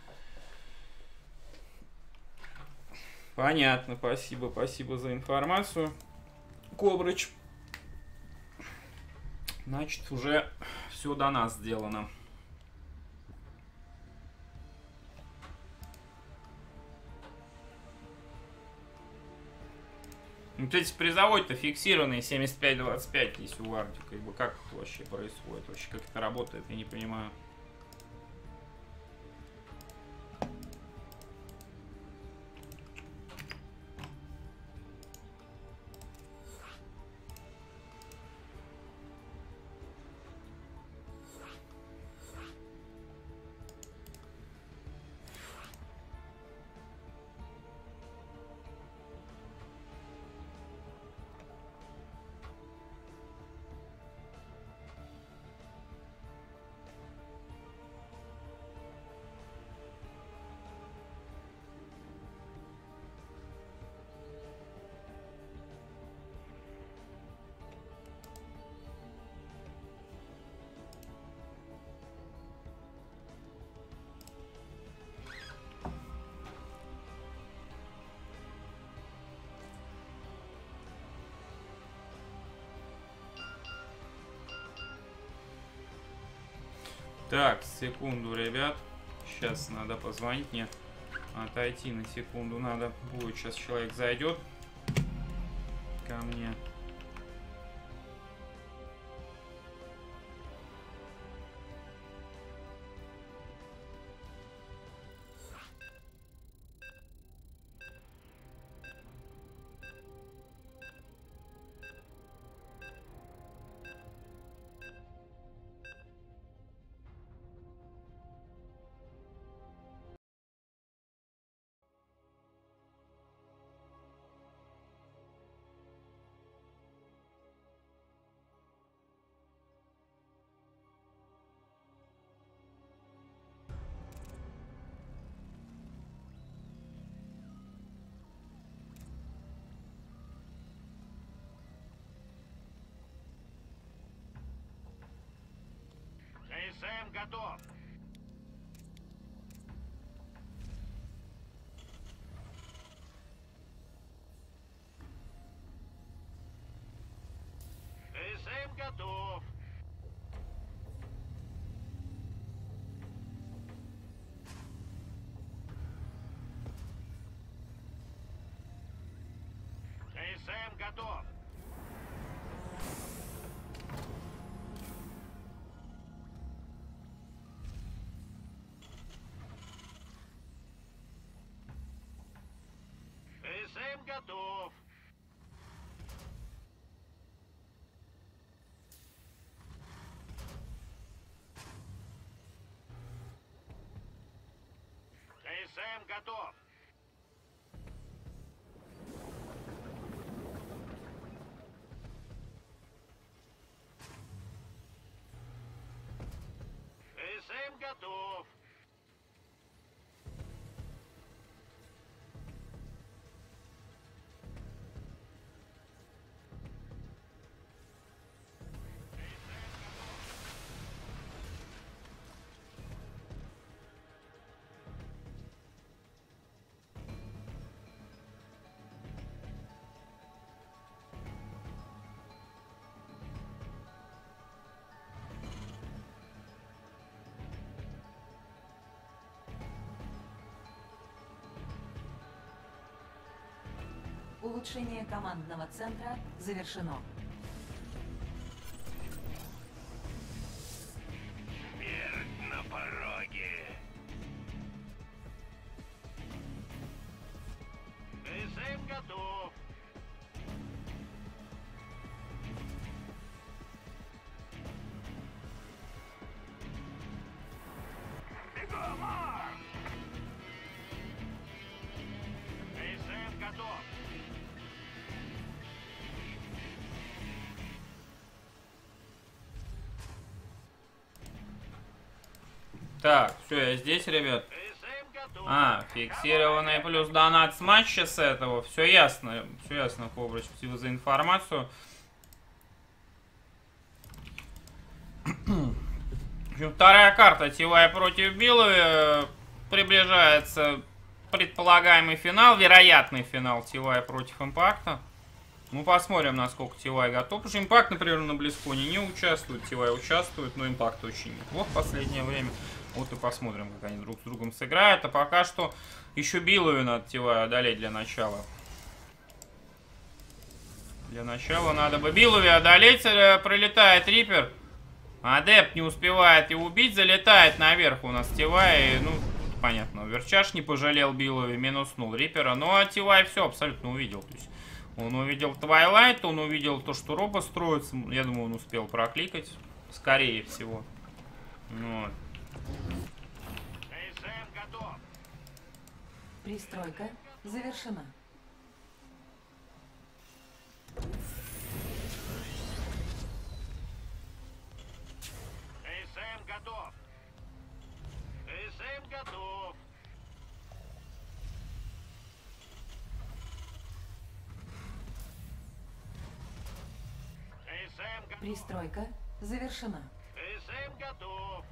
Понятно, спасибо, спасибо за информацию, Кобрыч. Значит, уже все до нас сделано. Ну, то есть призовой-то фиксированный семьдесят пять двадцать пять здесь у Варди. Как бы как это вообще происходит? Вообще как это работает, я не понимаю. Так, секунду, ребят. Сейчас надо позвонить мне. Отойти на секунду надо. Будет, сейчас человек зайдет ко мне. КСМ готов. КСМ готов. КСМ готов. КСМ готов. КСМ готов. КСМ готов. Улучшение командного центра завершено. Смерть на пороге. КСМ готов. Бегом! КСМ готов. Так, все, я здесь, ребят. КСМ готов. А, фиксированный плюс донат с матча с этого. Все ясно. Все ясно, Кобра. Спасибо за информацию. В общем, вторая карта Тивай против Билови. Приближается предполагаемый финал, вероятный финал Тивай против Импакта. Ну, посмотрим, насколько Тивай готов. Потому что Импакт, например, на Близконе не участвует, Тивай участвует, но Импакт очень неплох в последнее время. Вот и посмотрим, как они друг с другом сыграют. А пока что еще Билови надо Тивай одолеть для начала. Для начала надо бы Билови одолеть. Пролетает Риппер. Адепт не успевает его убить. Залетает наверх у нас Тивай. Ну, понятно, Верчаш не пожалел Билови, минуснул Риппера. Ну, а Тивай все абсолютно увидел. То есть он увидел Твайлайт, он увидел то, что Робо строится. Я думаю, он успел прокликать. Скорее всего. Вот. КСМ готов. Пристройка завершена. КСМ готов. КСМ готов. КСМ готов. Пристройка завершена. КСМ готов.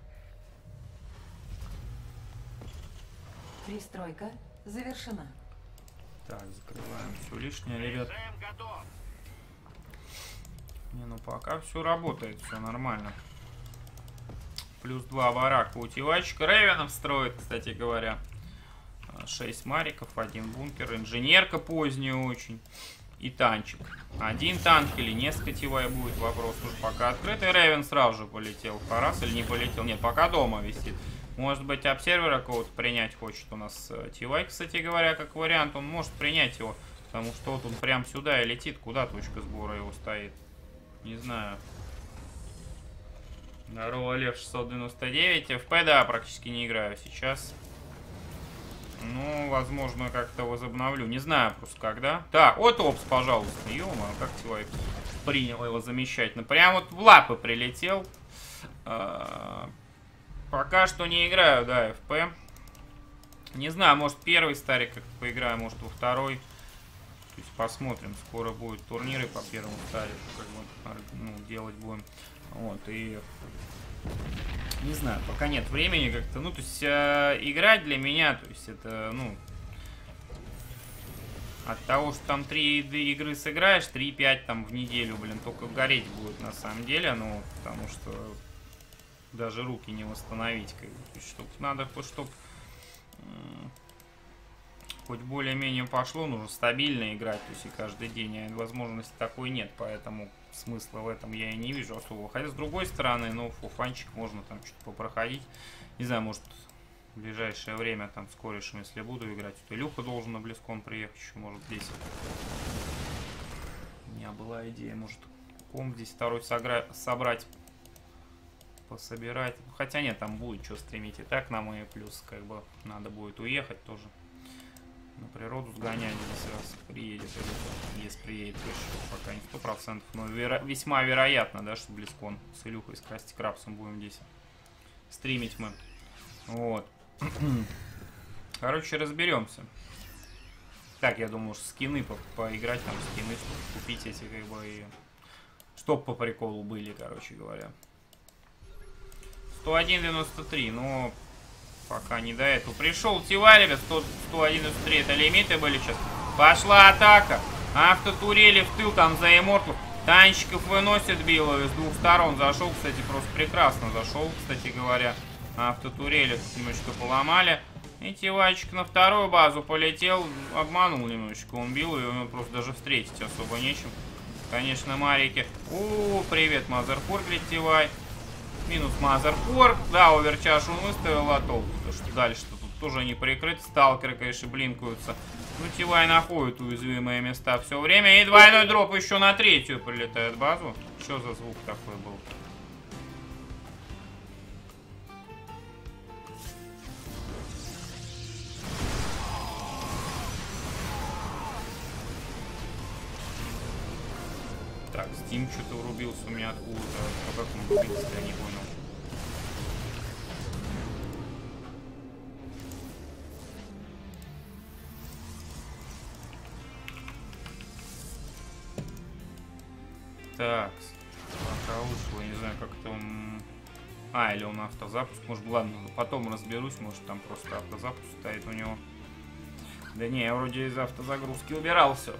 Пристройка завершена. Так, закрываем все лишнее, ребят. КСМ готов. Не, ну пока все работает, все нормально. Плюс два барака у Тивачка. Рейвенов строит, кстати говоря. шесть мариков, один бункер. Инженерка поздняя очень. И танчик. Один танк или несколько Тивай будет, вопрос уже пока открытый. Рейвен сразу же полетел. Парас или не полетел? Нет, пока дома висит. Может быть, обсервера кого-то принять хочет у нас Тивай, кстати говоря, как вариант. Он может принять его, потому что вот он прям сюда и летит. Куда точка сбора его стоит? Не знаю. Здорово, Лев шестьсот девяносто девять. эф пи, да, практически не играю сейчас. Ну, возможно, как-то возобновлю. Не знаю просто когда. Так, вот опс, пожалуйста. Ё-моё, как Тивай принял его замечательно. Прям вот в лапы прилетел. А, пока что не играю, да, эф пи. Не знаю, может первый старик как-то поиграю, может во второй. То есть посмотрим. Скоро будут турниры по первому старику, как бы, ну, делать будем. Вот, и... Не знаю, пока нет времени как-то. Ну, то есть, э, играть для меня, то есть, это, ну... От того, что там три игры сыграешь, три-пять там в неделю, блин, только гореть будет на самом деле, ну, потому что даже руки не восстановить, как бы. То есть, чтоб, надо, чтобы хоть более-менее пошло, нужно стабильно играть, то есть, и каждый день, а возможности такой нет, поэтому смысла в этом я и не вижу особо. Хотя, с другой стороны, ну, фуфанчик можно там что-то попроходить. Не знаю, может, в ближайшее время там с корешем, если буду играть, то Илюха должен на Близкон приехать еще, может, здесь. У меня была идея, может, комп здесь второй собрать, пособирать. Хотя нет, там будет что стримить и так на мои, плюс, как бы, надо будет уехать тоже. На природу сгонять здесь раз приедет, или, если приедет, конечно, пока не сто процентов, но веро весьма вероятно, да, что Близкон с Илюхой, с Красти Крабсом будем здесь стримить мы. Вот. Короче, разберемся. Так, я думаю, что скины по поиграть, там скины, чтобы купить эти, как бы, и... Чтоб по приколу были, короче говоря. сто один девяносто три, но... Пока не до этого. Пришел Тивай, ребят, сто один девяносто три, это лимиты были сейчас. Пошла атака. Автотурели в тыл там за Иммортал. Танчиков выносит Биловый с двух сторон. Зашел, кстати, просто прекрасно зашел, кстати говоря. Автотурели немножечко поломали. И Тивайчик на вторую базу полетел. Обманул немножечко он Биловый. Ему просто даже встретить особо нечем. Конечно, марики. У, привет, Мазерфорд, Тивай. Минус Мазерфорд. Да, оверчаш он выставил, а толку, потому что дальше-то тут тоже не прикрыт. Сталкеры, конечно, блинкаются. Ну, Тивай находит уязвимые места все время. И двойной дроп еще на третью прилетает базу. Что за звук такой был? Так, Steam что-то урубился у меня откуда-то. А как он урубился, я не понял. Так, пока вышло, не знаю, как это он... А, или он автозапуск, может, ладно, потом разберусь, может, там просто автозапуск стоит у него. Да не, я вроде из автозагрузки убирал все.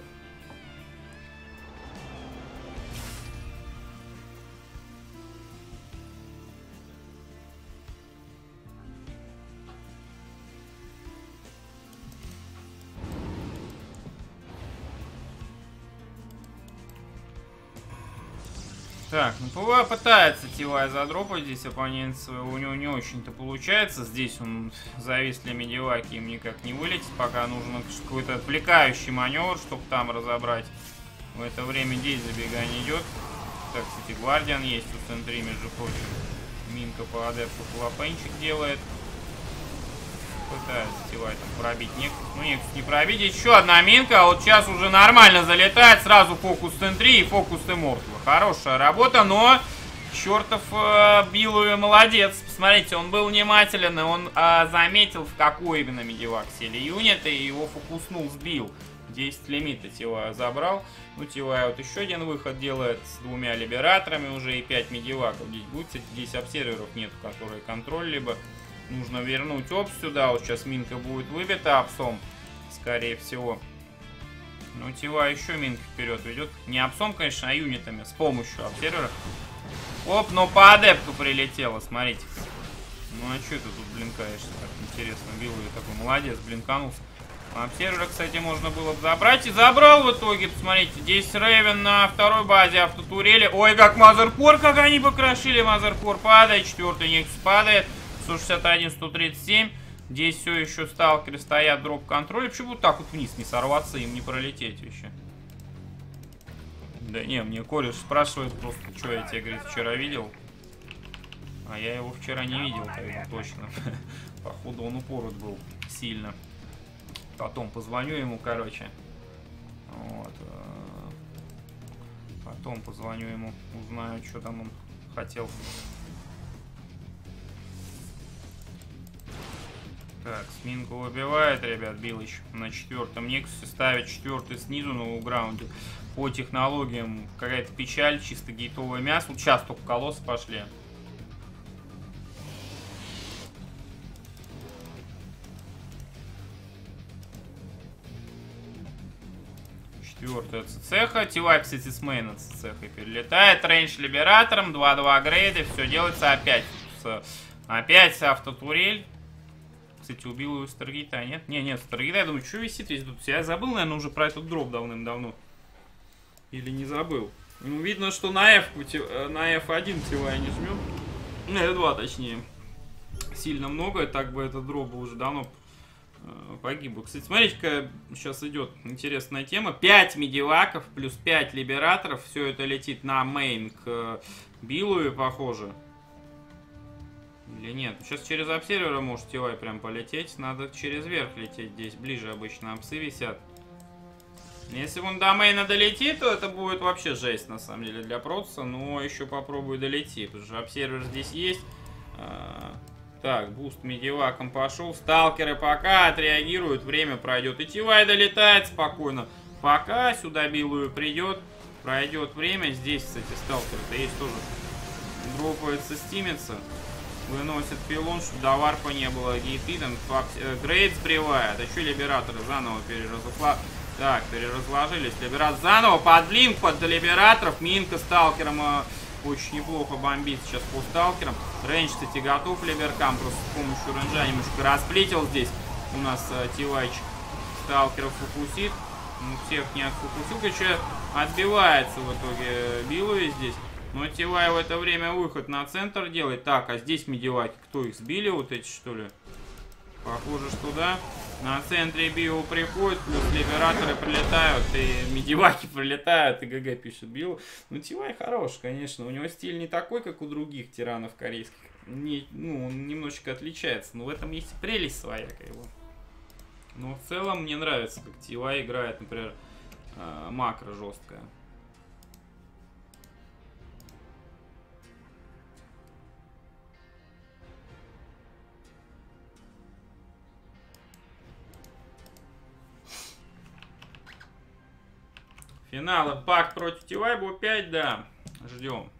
Так, ну ПВА пытается Тивай задропать здесь оппонент своего, у него не очень-то получается. Здесь он завис для медиваки, им никак не вылетит, пока нужен какой-то отвлекающий маневр, чтобы там разобрать. В это время здесь забегание идет. Так, кстати, Гвардиан есть у центре, между прочим. Минка по адепту флопенчик делает. Пытается Тивай там пробить Нексус. Ну, Нексус не пробить. Еще одна минка, а вот сейчас уже нормально залетает. Сразу фокус центри и фокус Иммортала. Хорошая работа, но чертов э, Биловый молодец. Посмотрите, он был внимателен, и он э, заметил, в какой именно медивак сели юнит, и его фокуснул, сбил. десять лимита Тивай забрал. Ну, Тивай вот еще один выход делает с двумя либераторами уже и пять медиваков. Здесь будет, кстати, здесь обсерверов нету, которые контроль либо... Нужно вернуть опс сюда. Вот сейчас минка будет выбита опсом, скорее всего. Ну, Тивай еще минка вперед ведет. Не опсом, конечно, а юнитами. С помощью обсервера. Оп, ну по адепту прилетело, смотрите. Ну а что ты тут блинкаешься? Так интересно, Билл такой молодец, блинканулся. Обсервера, кстати, можно было бы забрать. И забрал в итоге, посмотрите. Здесь Рейвен на второй базе автотурели. Ой, как Мазеркор, как они покрошили. Мазеркор падает, четвертый Никс падает. сто шестьдесят один, сто тридцать семь. Здесь все еще сталкеры стоят, дроп-контроль. Почему вот так вот вниз не сорваться, им не пролететь вообще? Да не, мне кореш спрашивает просто, что я тебе, говорит, вчера видел. А я его вчера не видел, тогда, точно. Походу он упорот был сильно. Потом позвоню ему, короче. Вот. Потом позвоню ему, узнаю, что там он хотел. Так, Сминку выбивает, ребят, Билыч на четвертом Нексусе, ставит четвертый снизу на уграунде. По технологиям какая-то печаль, чисто гейтовое мясо. Вот сейчас только колоссы пошли. Четвертая цеха. Тилай, кстати, с мейна цехой перелетает. Рейндж либератором. два-два грейды. Все делается опять. С, опять с автотурель. Кстати, убил его Старгейта, нет? Не, нет, Старгейта, я думаю, что висит весь тут? Я забыл, наверное, уже про этот дроп давным-давно. Или не забыл. Ну, видно, что на F, на эф один Тилай не жмем. На эф два, точнее. Сильно много, так бы этот дроп уже давно погиб. Кстати, смотрите-ка, сейчас идет интересная тема. пять медиваков плюс пять либераторов. Все это летит на мейн к Биллу, похоже. Или нет? Сейчас через обсервера может Тилай прям полететь. Надо через верх лететь. Здесь ближе обычно апсы висят. Если он до мейна долетит, то это будет вообще жесть, на самом деле, для протса. Но еще попробую долететь, потому что обсервер здесь есть. Так, буст медиваком пошел. Сталкеры пока отреагируют, время пройдет. И Тилай долетает спокойно. Пока сюда Биллую придет, пройдет время. Здесь, кстати, сталкеры-то есть тоже. Дропается, стимится. Выносит пилон, чтобы до варпа не было. Гейты там, грейд сбривает. А еще либераторы заново переразошла. Так, переразложились. Либерат заново под блинк, под либераторов. Минка сталкером э, очень неплохо бомбит сейчас по сталкерам. Рейндж, кстати, готов либеркам. Просто с помощью рейнджа немножко расплетил здесь. У нас э, Тилайчик сталкеров фокусит. Ну, всех не отфокусил. Короче, отбивается в итоге Биллуи здесь. Но Тилай в это время выход на центр делает. Так, а здесь медиваки. Кто их сбили? Вот эти, что ли? Похоже, что да. На центре Билл приходит, плюс либераторы прилетают, и медиваки прилетают, и ГГ пишет Билл. Ну, Тилай хорош, конечно. У него стиль не такой, как у других тиранов корейских. Не, ну, он немножечко отличается. Но в этом есть прелесть своя, как его. Но в целом мне нравится, как Тилай играет, например, макро жесткая. Финал Пак против Тилай был пять, да. Ждем.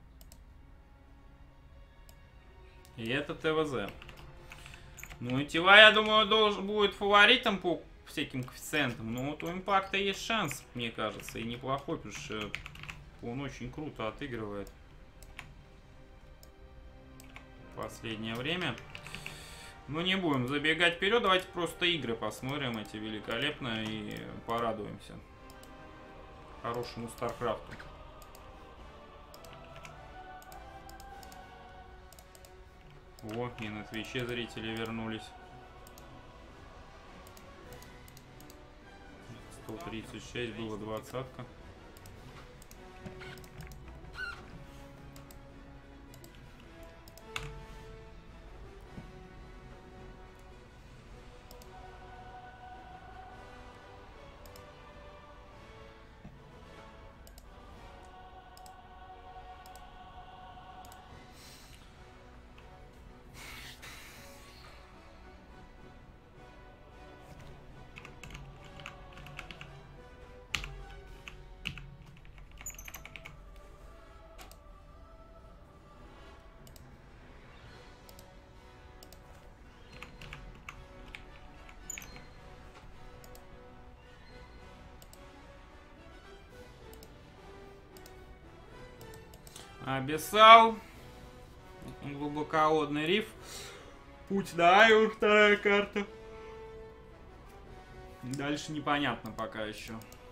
И это ТВЗ. Ну и Тилай, я думаю, должен будет фаворитом по всяким коэффициентам. Но вот у Импакта есть шанс, мне кажется. И неплохой, потому что он очень круто отыгрывает в последнее время. Ну не будем забегать вперед. Давайте просто игры посмотрим эти великолепно и порадуемся хорошему Старкрафту. О, и на Твиче зрители вернулись. сто тридцать шесть было двадцатка. Абиссал. Глубоководный риф. Путь на Айвор, вторая карта. Дальше непонятно пока еще.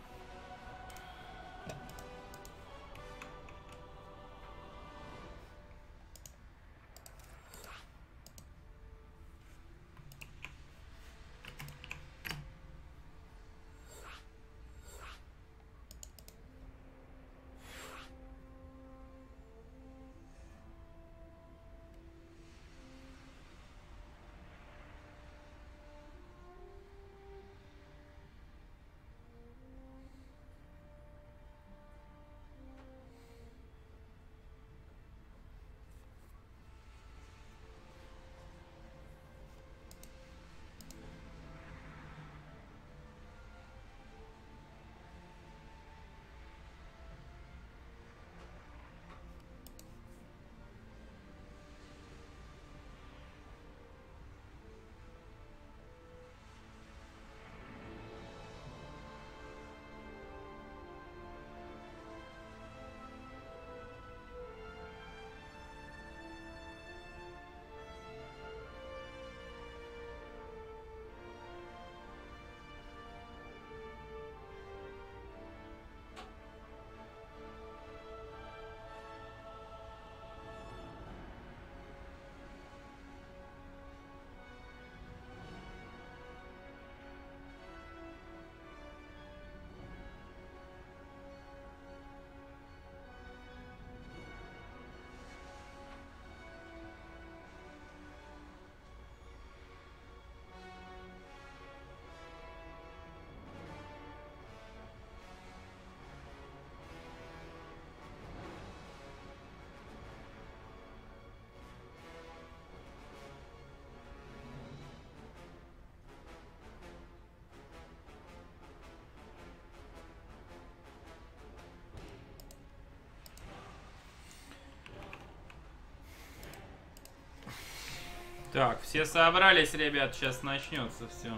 Так, все собрались, ребят, сейчас начнется все.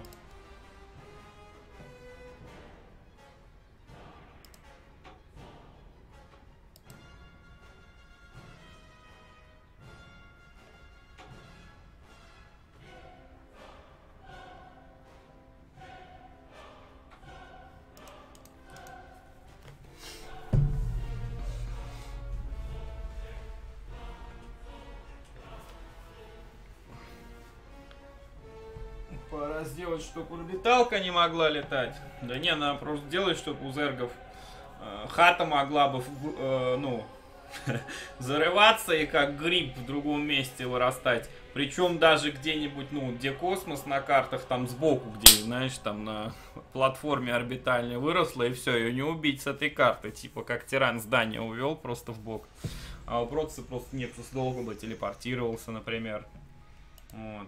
Пора сделать, чтобы орбиталка не могла летать. Да не, надо просто делать, чтобы у зергов э, хата могла бы, э, ну, зарываться и как гриб в другом месте вырастать. Причем даже где-нибудь, ну, где космос на картах, там сбоку, где, знаешь, там на платформе орбитальной выросла, и все, ее не убить с этой карты. Типа как тиран здание увел просто в бок. А у Протаса просто Нексус долго бы телепортировался, например. Вот.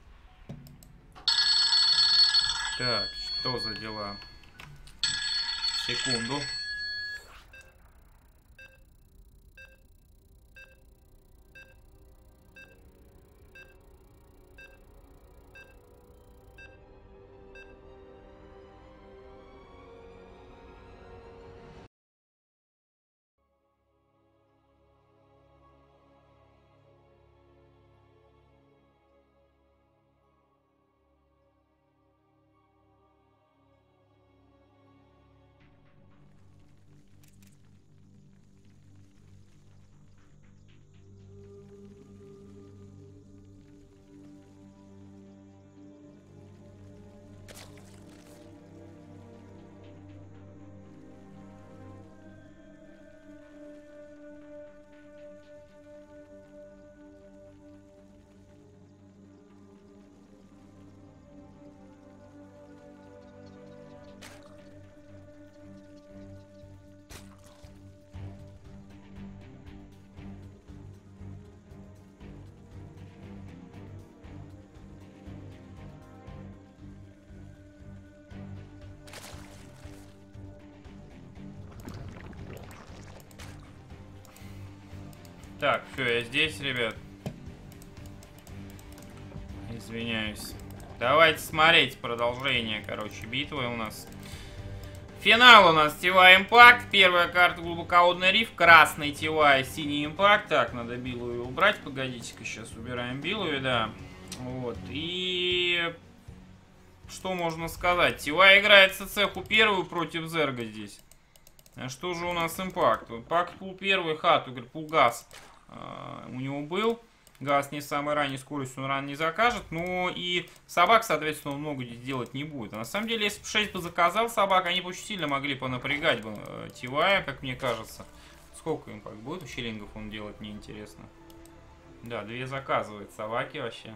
Так, что за дела? Секунду. Так, все, я здесь, ребят. Извиняюсь. Давайте смотреть продолжение, короче, битвы у нас. Финал у нас Тивай Импакт. Первая карта глубоководный риф. Красный Тивай, синий Импакт. Так, надо Билую убрать. Погодите-ка, сейчас убираем Билую, да. Вот. И... Что можно сказать? Тивай играет цеху первую против Зерга здесь. А что же у нас Импакт? Импакт пул первый, хату, говорит, пул газ. А, у него был. Газ не самый ранний, скорость он рано не закажет. Но и собак, соответственно, он много здесь делать не будет. А на самом деле, если бы шесть бы заказал собак, они бы очень сильно могли понапрягать бы э, Тивая, как мне кажется. Сколько Импакт будет? У Щелингов он делать, мне интересно. Да, две заказывает собаки вообще.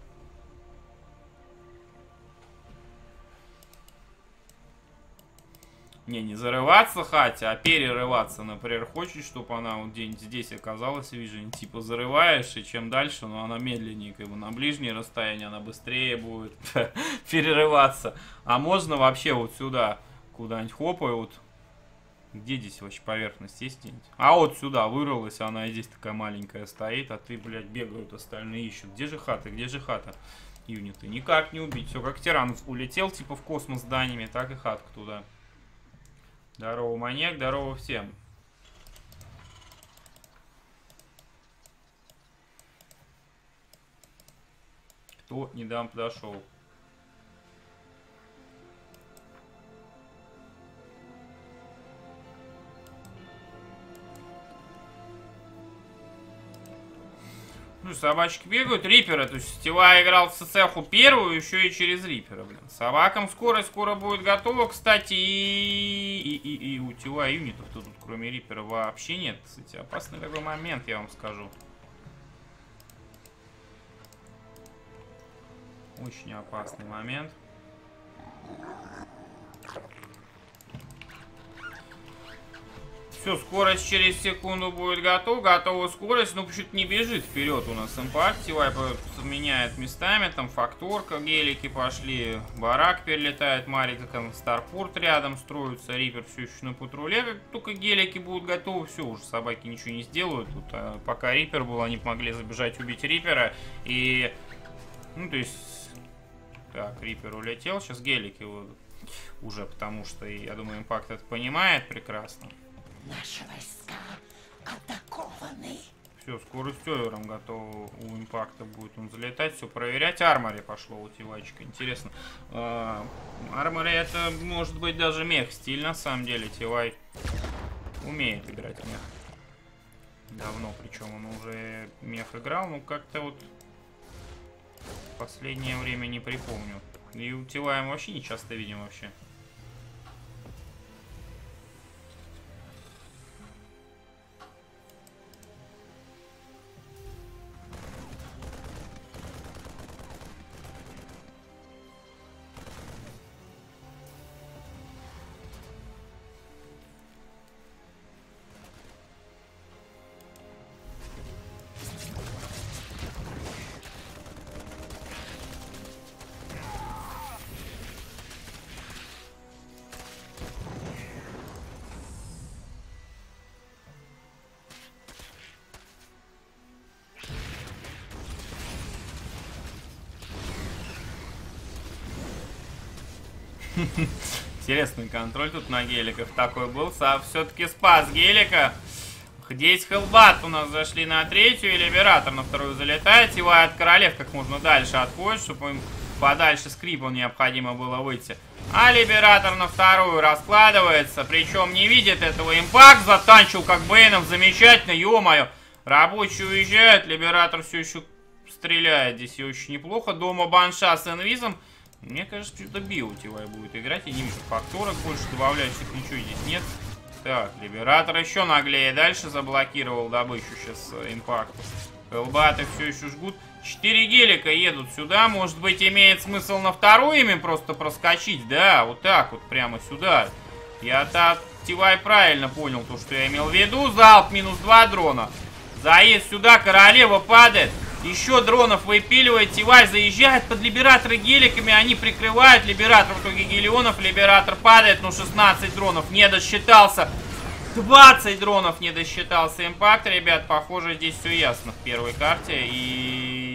Не, не зарываться хате, а перерываться. Например, хочешь, чтобы она вот где-нибудь здесь оказалась, вижу, типа зарываешь, и чем дальше, но она медленнее, как бы на ближнее расстояние, она быстрее будет перерываться. А можно вообще вот сюда, куда-нибудь хопай, вот. Где здесь вообще поверхность есть где-нибудь? А вот сюда вырвалась, она и здесь такая маленькая стоит, а ты, блядь, бегают остальные ищут. Где же хата, где же хата? Юниты. Никак не убить. Все, как тиран улетел, типа в космос зданиями, так и хатка туда. Здорово, маньяк, здорово всем. Кто недавно подошел? Ну, собачки бегают. Рипера, то есть Тивай играл в цеху первую, еще и через Рипера, блин. Собакам скорость скоро будет готова, кстати, и, и, и, и у Тивай юнитов тут, кроме Рипера, вообще нет. Кстати, опасный такой момент, я вам скажу. Очень опасный момент. Все, скорость через секунду будет готова. Готова скорость, но почему-то не бежит вперед у нас Импакт. Тивай меняет местами, там факторка, гелики пошли, барак перелетает, Марика, там Старпорт рядом строится, Рипер все еще на патруле. Как только гелики будут готовы, все, уже собаки ничего не сделают. Тут, а пока Рипер был, они могли забежать убить Рипера. И, ну, то есть, так, Рипер улетел, сейчас гелики вот, уже, потому что, я думаю, Импакт это понимает прекрасно. Наши войска атакованы. Все, скоро с Тёвером готово у Импакта будет он залетать, все проверять. Армори пошло у Тивайчика, интересно. Армори это может быть даже мех стиль, на самом деле. Тивай умеет играть мех. Давно, причем он уже мех играл, но как-то вот в последнее время не припомню. И у Тивая мы вообще не часто видим вообще. Интересный контроль тут на геликах такой был. Все-таки спас гелика. Здесь Хелбат у нас зашли на третью, и Либератор на вторую залетает. Тивай от королев как можно дальше отходит, чтобы им подальше с крипом необходимо было выйти. А Либератор на вторую раскладывается. Причем не видит этого. Импакт затанчил как Бэйнов. Замечательно, ё-моё. Рабочие уезжают. Либератор все еще стреляет. Здесь очень неплохо. Дома Банша с инвизом. Мне кажется, что-то био Тивай будет играть. Я не вижу факторок больше. Добавляющих ничего здесь нет. Так, Либератор еще наглее дальше заблокировал добычу сейчас Импакт. Хелбаты все еще жгут. Четыре гелика едут сюда. Может быть, имеет смысл на вторую ими просто проскочить. Да, вот так вот, прямо сюда. Я-то Тивай правильно понял то, что я имел в виду. Залп минус два дрона. Заезд сюда, королева падает. Еще дронов выпиливает. Тивай заезжает под Либератора геликами. Они прикрывают Либератор. В итоге гелионов. Либератор падает. Ну, шестнадцать дронов не досчитался. двадцать дронов не досчитался Импакт. Ребят, похоже, здесь все ясно в первой карте. И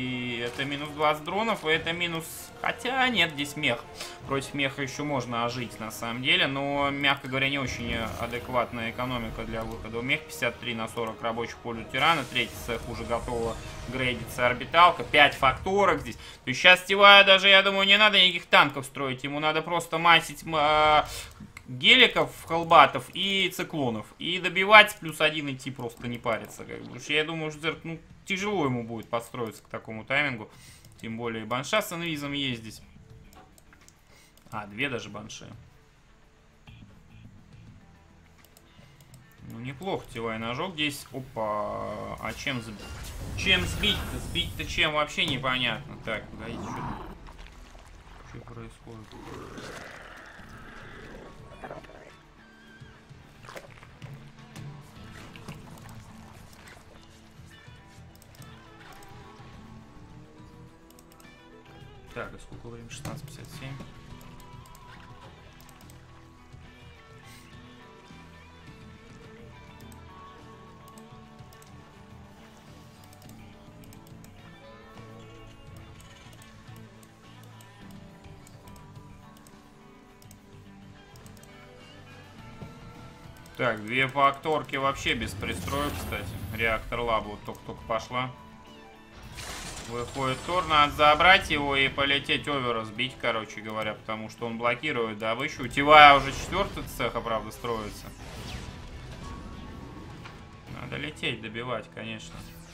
Это минус двадцать дронов, и это минус... Хотя нет, здесь мех. Против меха еще можно ожить на самом деле, но, мягко говоря, не очень адекватная экономика для выхода. У мех пятьдесят три на сорок рабочих пользу тирана. Третий цех уже готова грейдиться орбиталка. пять факторок здесь. То есть сейчас Тиваю даже, я думаю, не надо никаких танков строить. Ему надо просто масить... Э геликов, холбатов и циклонов. И добивать плюс один идти, просто не париться. Как бы. Потому что я думаю, что ну, тяжело ему будет подстроиться к такому таймингу. Тем более банша с инвизом есть здесь. А, две даже банши. Ну, неплохо Тивай ножок здесь. Опа. А чем сбить? Чем сбить-то? Сбить-то чем? Вообще непонятно. Так, погодите, что тут? Что происходит? Так, а сколько времени? шестнадцать пятьдесят семь. Так, две факторки вообще без пристроек, кстати. Реактор лаба вот только-только пошла. Выходит Тор, надо забрать его и полететь овера сбить, короче говоря, потому что он блокирует добычу. У Тивая уже четвертый цеха, правда, строится. Надо лететь, добивать, конечно.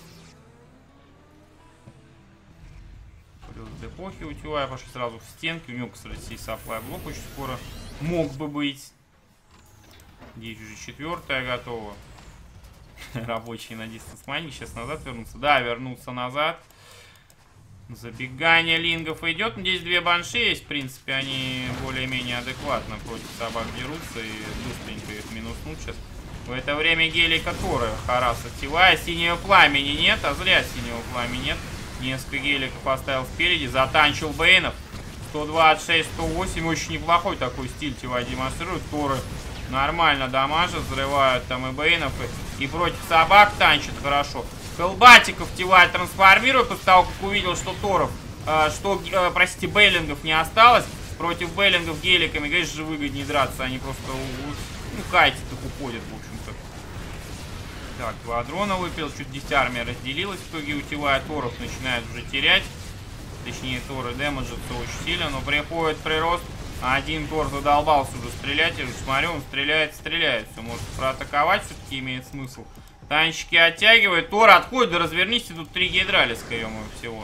Плюс депохи у Тивая пошли сразу в стенки. У него, кстати, саплай блок очень скоро мог бы быть. Здесь уже четвертая готова. Рабочий на дистанс майнинг. Сейчас назад вернуться. Да, вернуться назад. Забегание лингов идет. Здесь две банши есть. В принципе, они более-менее адекватно против собак дерутся. И быстренько их минуснут сейчас. В это время гелика Торы хараса Тивая. Синего пламени нет. А зря синего пламени нет. Несколько геликов поставил спереди. Затанчил Бейнов. сто двадцать шесть сто восемь. Очень неплохой такой стиль Тивая демонстрирует. Торы нормально дамажат. Взрывают там и Бейнов. И, и против собак танчат хорошо. Колбатиков Тивай трансформирует после того, как увидел, что Торов, э, что, э, простите, Бейлингов не осталось. Против Бейлингов геликами, конечно же, выгоднее драться. Они просто, ну, кайтят их уходят, в общем-то. Так, два дрона выпил, чуть здесь армия разделилась. В итоге у Тивая Торов начинает уже терять. Точнее, Торы дэмэджатся очень сильно, но приходит прирост. Один Тор задолбался уже стрелять. Я же смотрю, он стреляет, стреляет. Все, может проатаковать все-таки имеет смысл. Танчики оттягивает. Тор отходит, да развернись, тут три гидралиска, ё-моё, всего.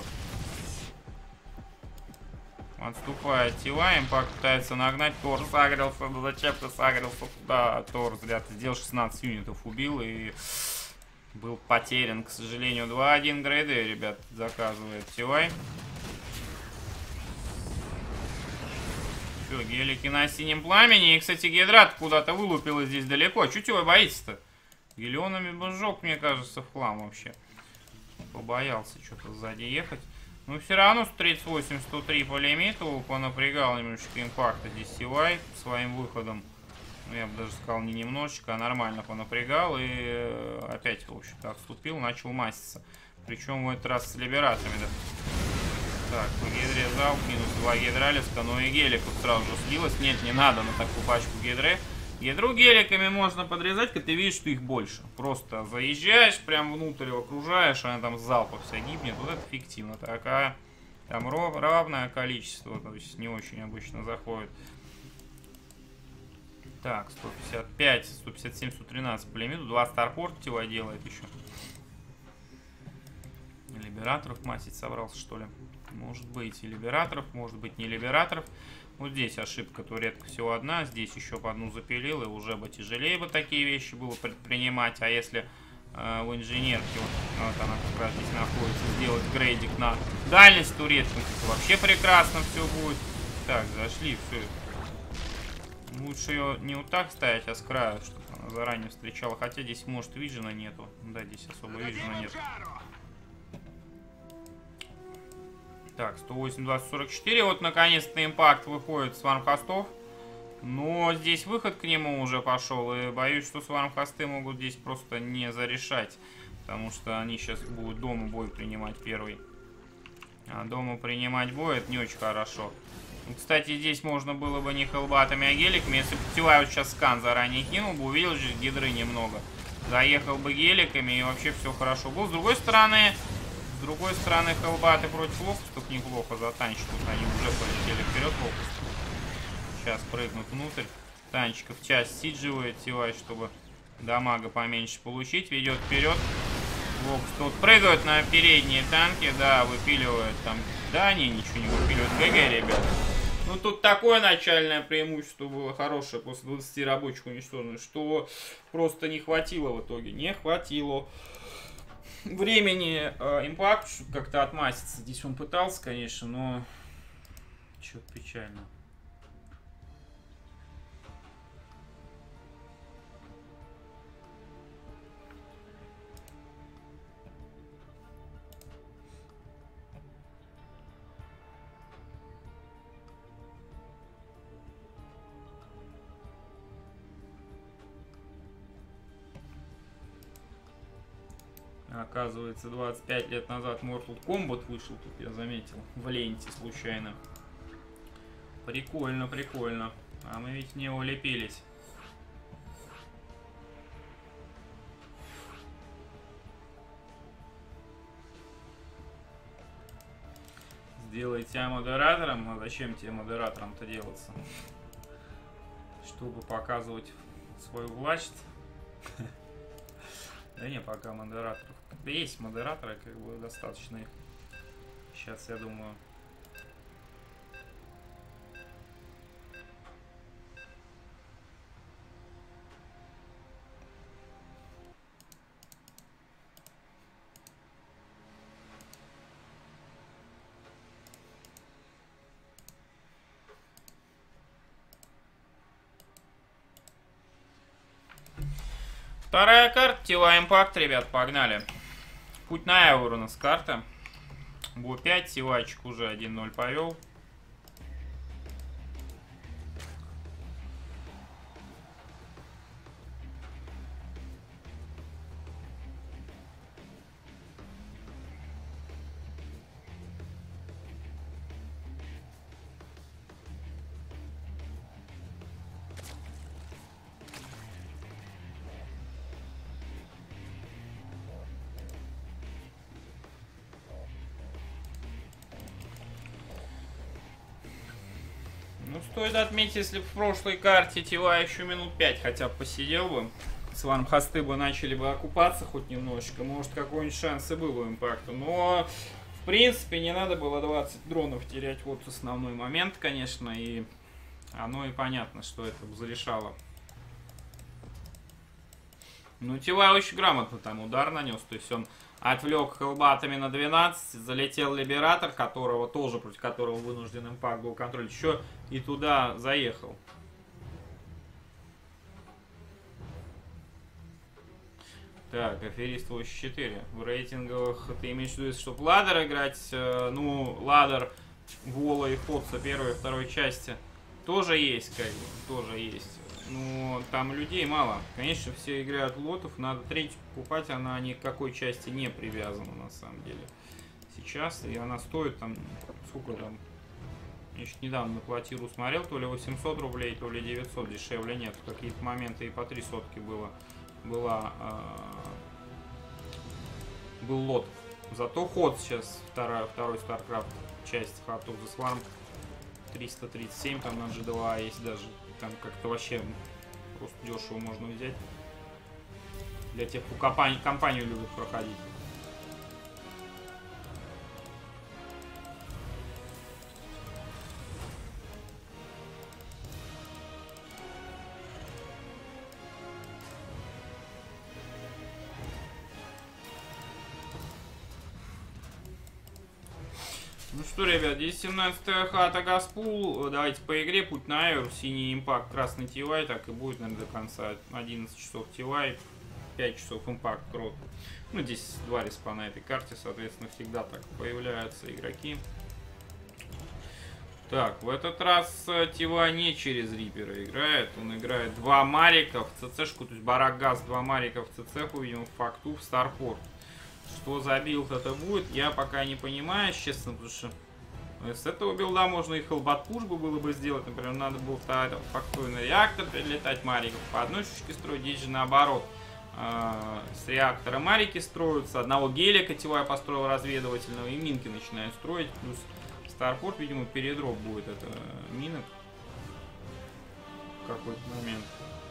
Отступает Тивай, импакт пытается нагнать. Тор сагрился, ну зачем ты сагрился туда? Тор зря ты сделал, шестнадцать юнитов убил и был потерян, к сожалению. два один грейды, ребят, заказывает Тивай. Все, гелики на синем пламени. И, кстати, гидрат куда-то вылупила здесь далеко. Чуть его боится-то? Гелионами бы сжег, мне кажется, в хлам вообще. Побоялся что-то сзади ехать. Но все равно сто тридцать восемь сто три по лимиту. Понапрягал немножечко импакта здесь Тивай своим выходом. Ну, я бы даже сказал, не немножечко, а нормально понапрягал. И опять, в общем-то, отступил, начал маситься. Причем в этот раз с либераторами, да. Так, по гидре залп, минус два гидралиска. Но и гелик вот сразу же слилось. Нет, не надо на такую пачку гидры. Ядру геликами можно подрезать, когда ты видишь, что их больше. Просто заезжаешь, прям внутрь окружаешь, она там с залпа вся гибнет. Вот это фиктивно. Такая там равное количество, то есть не очень обычно заходит. Так, сто пятьдесят пять, сто пятьдесят семь, сто тринадцать по лимиту. Два старпорта Тивай делает еще. Либераторов масить собрался, что ли? Может быть и либераторов, может быть не либераторов. Вот здесь ошибка туретка всего одна. Здесь еще по одну запилил. И уже бы тяжелее бы такие вещи было предпринимать. А если э, в инженерке, вот, вот она как раз здесь находится, сделать грейдик на дальность туретку, то вообще прекрасно все будет. Так, зашли, все. Лучше ее не вот так ставить, а с края, чтобы она заранее встречала. Хотя здесь, может, виджена нету. Да, здесь особо виджена нет. Так, сто восемь, двадцать, сорок четыре. Вот, наконец-то, импакт выходит с вармхостов. Но здесь выход к нему уже пошел. И боюсь, что свармхосты могут здесь просто не зарешать. Потому что они сейчас будут дома бой принимать первый. А дома принимать бой, это не очень хорошо. Ну, кстати, здесь можно было бы не хелбатами, а геликами. Если бы Тивай вот сейчас скан заранее кинул бы, увидел же гидры немного. Заехал бы геликами, и вообще все хорошо было. С другой стороны, с другой стороны, хелбаты против локустов неплохо затанчат. Тут они уже полетели вперед, локусты. Сейчас прыгнут внутрь. Танчиков часть сидживает Тивай, чтобы дамага поменьше получить. Ведет вперед. Локус тут прыгают на передние танки, да, выпиливают там. Да, они ничего не выпиливают. ГГ, ребят. Ну, тут такое начальное преимущество было хорошее после двадцати рабочих уничтоженных, что просто не хватило в итоге. Не хватило времени э, импакт, чтобы как-то отмаститься. Здесь он пытался, конечно, но что-то печально. Оказывается, двадцать пять лет назад Mortal Kombat вышел, тут я заметил, в ленте случайно. Прикольно, прикольно. А мы ведь не улепились. Сделай тебя модератором? А зачем тебе модератором-то делаться? Чтобы показывать свою власть? Да не, пока модераторов. Да есть модераторы, как бы достаточно их. Сейчас, я думаю. Вторая карта, Тила Импакт, ребят, погнали. Путь на Эвер у нас карта. Бо пять, Тилайчик уже один ноль повел. Стоит отметить, если в прошлой карте Тила еще минут пять хотя бы посидел бы, свармхосты бы начали бы окупаться хоть немножечко, может какой-нибудь шанс и был у импакта. Но, в принципе, не надо было двадцать дронов терять, вот основной момент, конечно, и оно и понятно, что это зарешало. Ну, Тила очень грамотно там удар нанес, то есть он отвлек хелбатами на двенадцать, залетел Либератор, которого тоже, против которого вынужден импакт был контролить, еще и туда заехал. Так, Аферист восемьдесят четыре. В рейтинговых ты имеешь в виду, чтобы ладер играть, ну, ладер, Вола и Ходса первой и второй части тоже есть, как бы, тоже есть. Но там людей мало. Конечно, все играют лотов. Надо третью покупать. Она ни к какой части не привязана, на самом деле. Сейчас. И она стоит там... Сколько там? Я еще недавно на квартиру смотрел. То ли восемьсот рублей, то ли девятьсот. Дешевле нет. В какие-то моменты и по три сотки было. Была... Э, был лот. Зато ход сейчас. Вторая, второй StarCraft часть. Heart of the Swarm. триста тридцать семь. Там на джи два есть даже. Там как-то вообще просто дешево можно взять. Для тех, кто компанию, компанию любит проходить. Ну что, ребят, здесь семнадцатая хата Газпул. Давайте по игре. Путь на Эвер, синий импакт, красный Тивай. Так и будет, наверное, до конца. одиннадцать часов Тивай, пять часов импакт Крот. Ну, здесь два респа на этой карте, соответственно, всегда так появляются игроки. Так, в этот раз Тивай не через Рипера играет. Он играет два Марика в ЦЦшку, то есть Барак Газ, два Марика в ЦЦ, увидим, в Факту, в Старпорт. Что за билд это будет, я пока не понимаю, честно, потому что с этого билда можно и хелбат-пуш бы было бы сделать. Например, надо было фактурный реактор перелетать, мариков по одной штучке строить. Здесь же наоборот. С реактора марики строятся. Одного гелика Тивай построил разведывательного. И минки начинают строить. Плюс Старпорт, видимо, передроп будет это минок. В какой-то момент.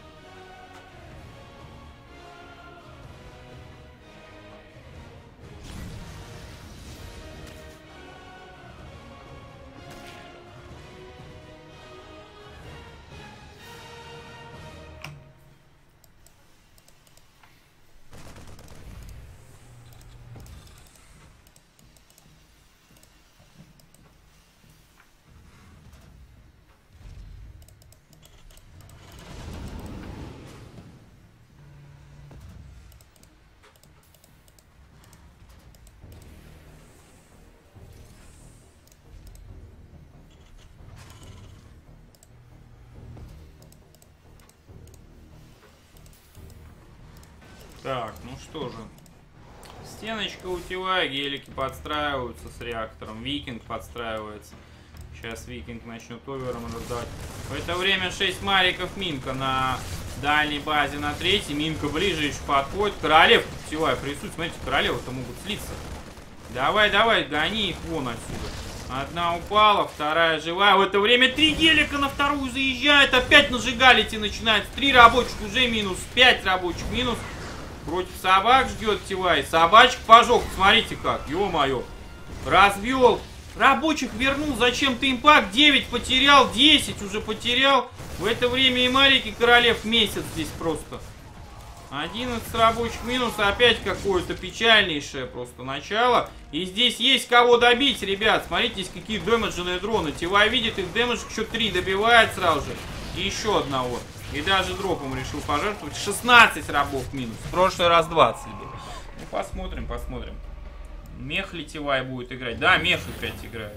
Так, ну что же. Стеночка утевая, гелики подстраиваются с реактором. Викинг подстраивается. Сейчас Викинг начнет овером раздавать. В это время шесть мариков Минка на дальней базе на третьей. Минка ближе еще подходит. Королев утевая присутствует. Смотрите, королевы-то могут слиться. Давай, давай, гони их вон отсюда. Одна упала, вторая живая. В это время три гелика на вторую заезжает. Опять нажигалити начинается. Три рабочих уже минус. Пять рабочих минус. Против собак ждет Тивай. Собачек пожег. Смотрите как. Ё-моё. Развел. Рабочих вернул. Зачем-то импакт. девять потерял. десять уже потерял. В это время и Марики Королев месяц здесь просто. одиннадцать рабочих минус. Опять какое-то печальнейшее просто начало. И здесь есть кого добить, ребят. Смотрите, здесь какие дэмэдженные дроны. Тивай видит их. Дэмэдж еще три добивает сразу же. И еще одного. И даже дропом решил пожертвовать. шестнадцать рабов минус. В прошлый раз двадцать было. Ну, посмотрим, посмотрим. Мех ли Тивай будет играть? Да, мех опять играет.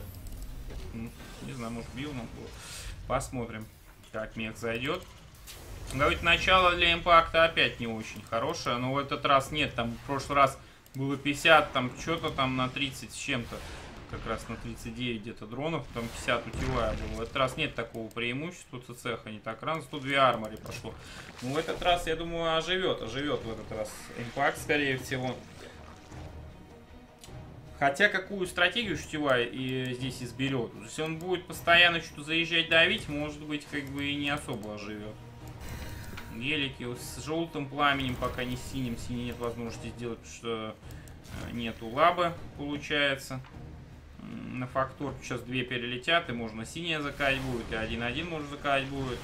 Не знаю, может Билман был. Посмотрим, как мех зайдет. Говорит, начало для импакта опять не очень хорошее. Но в этот раз нет. Там в прошлый раз было пятьдесят, там что-то там на тридцать с чем-то. Как раз на тридцать девять где-то дронов, там пятьдесят утевая было. В этот раз нет такого преимущества цеха, не так рано, сто два армори прошло. Ну, в этот раз, я думаю, оживет, оживет в этот раз импакт, скорее всего. Хотя, какую стратегию Штивай и здесь изберет. Если он будет постоянно что-то заезжать, давить, может быть, как бы и не особо оживет. Гелики с желтым пламенем, пока не с синим. Синий нет возможности сделать, потому что нету лабы, получается. На фактор сейчас две перелетят, и можно синяя закать будет, и один-один можно закать будет.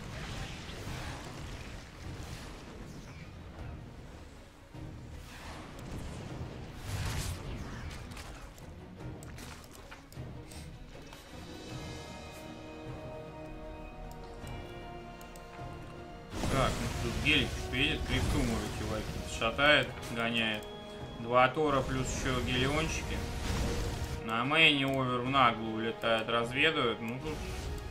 Так, ну тут гелик что едет, крипту можете вайпить. Шатает, гоняет. Два тора плюс еще гелиончики. На мейне овер в наглую летает, разведывает. Ну тут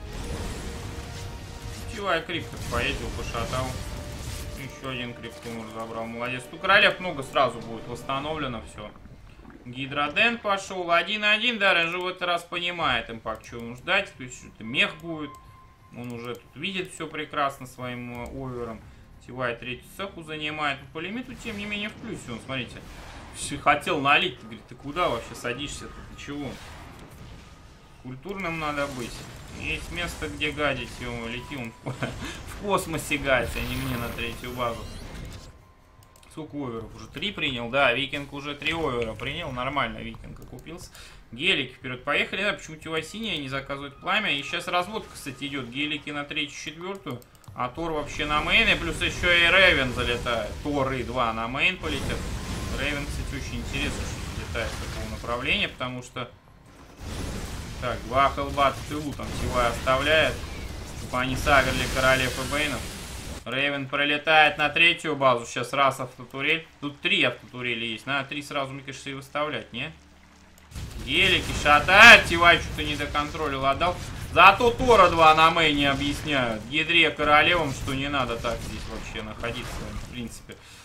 Тивай крипто поездил, пошатал. Еще один криптумор забрал. Молодец. Тут королев много сразу будет восстановлено все. Гидроден пошел. один-один. Да, Рэнжи в этот раз понимает импакт, что ему ждать. То есть это мех будет. Он уже тут видит все прекрасно своим овером. Тивай третью цеху занимает. По лимиту, тем не менее, в плюсе. Он, смотрите. Хотел налить, ты, говорит, ты куда вообще садишься? Ты чего? Культурным надо быть. Есть место, где гадить, ему лети он в космосе гадить, а не мне на третью базу. Сколько оверов? Уже три принял? Да, Викинг уже три овера принял. Нормально, Викинг окупился. Гелики вперед поехали. Да, почему Тивай синяя не заказывает пламя? И сейчас разводка, кстати, идет. Гелики на третью, четвертую. А Тор вообще на мейн. И плюс еще и Рейвен залетает. Тор и два на мейн полетят. Рейвен, кстати, очень интересно, что летает с такого направления, потому что... Так, два хелбата в тылу там Тивай оставляет, чтобы они саверли королев и бейнов. Рейвен пролетает на третью базу, сейчас раз автотурель. Тут три автотурели есть, надо три сразу, мне кажется, и выставлять, не? Гелики шатает, Тивай что-то не доконтролил, отдал. Зато Тора два на мейне объясняют. Гидре королевам, что не надо так здесь вообще находиться, в принципе.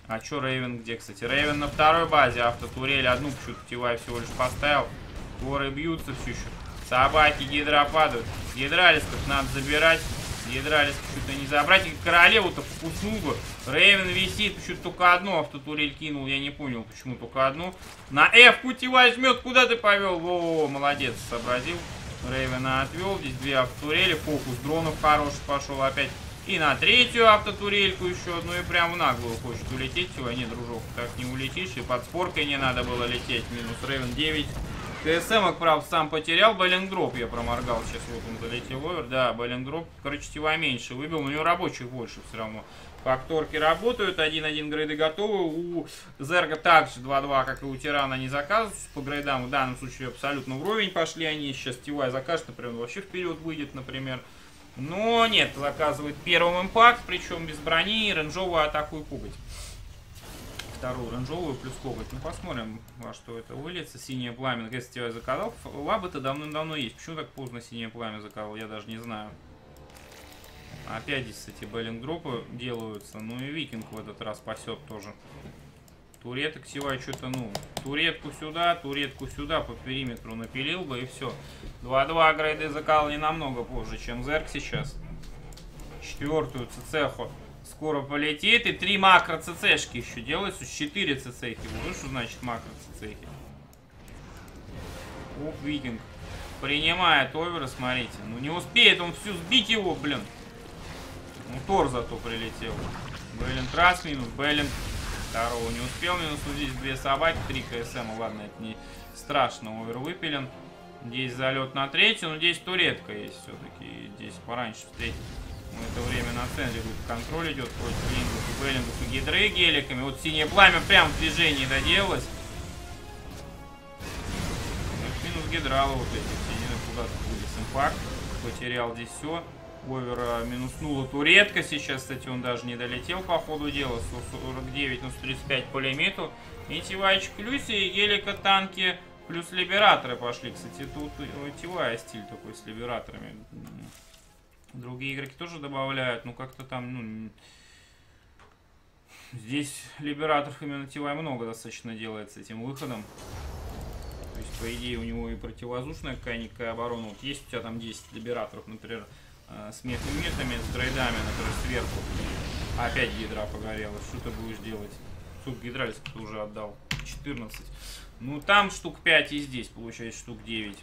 А чё Рейвен где, кстати? Рейвен на второй базе, автотурель одну почему-то Тивай всего лишь поставил. Горы бьются все еще. Собаки, гидра падают. Гидралисков надо забирать. Гидралисков что-то не забрать. И королеву-то вкуснул бы. Рейвен висит, почему-то только одну автотурель кинул. Я не понял, почему только одну. На F-ку Тивай жмет. Куда ты повел? Во, молодец, сообразил. Рейвена отвел. Здесь две автотурели. Фокус дронов хороший пошел опять. И на третью автотурельку еще одну. И прям в наглую хочет улететь. Тивай, не, дружок, так не улетишь. И под споркой не надо было лететь. Минус Рейвен девять. КСМок, правда, сам потерял. Беллингдроп я проморгал. Сейчас вот он залетел овер. Да, Беллингдроп, короче, Тивай меньше выбил. Но у него рабочих больше все равно. Факторки работают. один-один грейды готовы. У Зерга также два-два, как и у Тирана, они заказывают. По грейдам в данном случае абсолютно вровень пошли они. Сейчас Тивай закажет, например, он вообще вперед выйдет, например. Но нет, заказывает первым импакт, причем без брони, рейнджовую атаку и коготь. Вторую рейнджовую плюс коготь. Ну посмотрим, во что это выльется. Синее пламя, если Тивай заказал. Лабы-то давным-давно есть. Почему так поздно синее пламя заказал, я даже не знаю. Опять здесь, кстати, беллингдропы делаются. Ну и викинг в этот раз пасет тоже. Туреток Тивай что-то, ну, туретку сюда, туретку сюда, по периметру напилил бы и все. два-два грейды закал не намного позже, чем Зерг сейчас. Четвертую ццеху скоро полетит. И три макро ццшки еще делаются. четыре ццехи. Вот что значит макро ццехи. Оп, викинг. Принимает оверы, смотрите. Ну не успеет он всю сбить его, блин. Ну Тор зато прилетел. Беллинг раз минус, Беллинг второго не успел. Минус, вот здесь две собаки, три КСМ. Ладно, это не страшно, овер выпилен. Здесь залет на третью, но здесь туретка есть все-таки. Здесь пораньше встретить. В это время на центре будет контроль идет против Лингов и Беллингов и гидры геликами. Вот синее пламя прям в движении доделалось. Минус гидрала вот эти все. Куда-то будет импакт. Потерял здесь все. Овера минуснула туретка. Сейчас, кстати, он даже не долетел по ходу дела. сто сорок девять, ну, сто тридцать пять по лимиту. И Тивайчик плюс, и гелика танки плюс либераторы пошли. Кстати, тут Тивай стиль такой с либераторами. Другие игроки тоже добавляют. Ну, как-то там, ну... Здесь либераторов именно Тивай много достаточно делает с этим выходом. То есть, по идее, у него и противовоздушная какая-никакая оборона. Вот есть у тебя там десять либераторов, например, с мехаметами, с дрейдами, например, сверху. Опять гидра погорела. Что ты будешь делать? Сук гидралиск ты уже отдал. четырнадцать. Ну, там штук пять и здесь, получается, штук девять.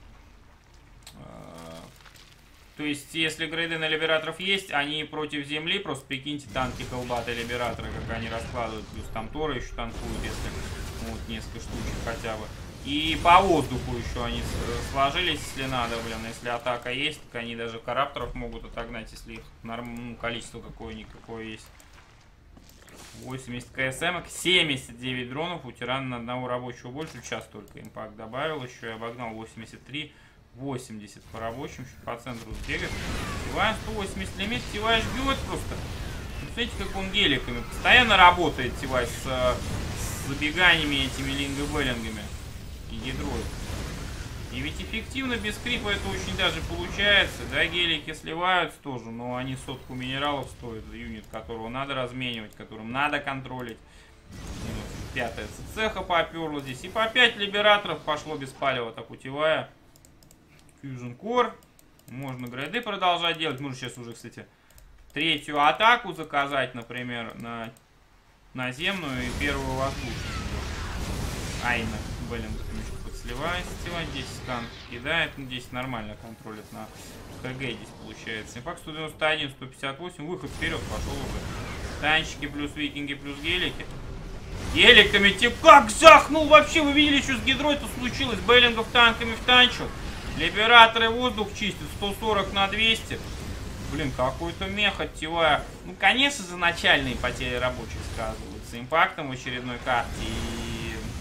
То есть, если грейды на либераторов есть, они против земли. Просто прикиньте, танки, колбаты, либераторы, как они раскладывают. Плюс там Торы еще танкуют, если вот несколько штучек хотя бы. И по воздуху еще они сложились, если надо, блин. Если атака есть, так они даже карапторов могут отогнать, если их норм... ну, количество какое-никакое есть. восемьдесят КСМ, семьдесят девять дронов. У Тирана на одного рабочего больше. Час только импакт добавил. Еще и обогнал восемьдесят три. восемьдесят по рабочим. По центру сбегает. Тивай сто восемьдесят лимит. Тивай ждет просто. Ну, смотрите, как он геликами. Постоянно работает Тивай с, с забеганиями этими линго-беллингами. И ядрой. И ведь эффективно без крипа это очень даже получается. Да, гелики сливаются тоже, но они сотку минералов стоят за юнит, которого надо разменивать, которым надо контролить. Пятая цеха поперла здесь. И по пять либераторов пошло без палева, так утевая. Fusion Core. Можно грейды продолжать делать. Можно сейчас уже, кстати, третью атаку заказать, например, на наземную и первую воздушную. Айна, блин, подсливается. Здесь скан кидает. Ну, здесь нормально контролит на ХГ. Здесь получается. Импакт сто девяносто один, сто пятьдесят восемь. Выход вперед пошел уже. Танчики плюс викинги плюс гелики. Геликами тип как жахнул вообще. Вы видели, что с гидрой-то случилось? Беллингов танками в танчу. Либераторы воздух чистят. сто сорок на двести. Блин, какой-то мех от Тивая. Ну, конечно же, начальные потери рабочих сказываются импактом в очередной карте. И...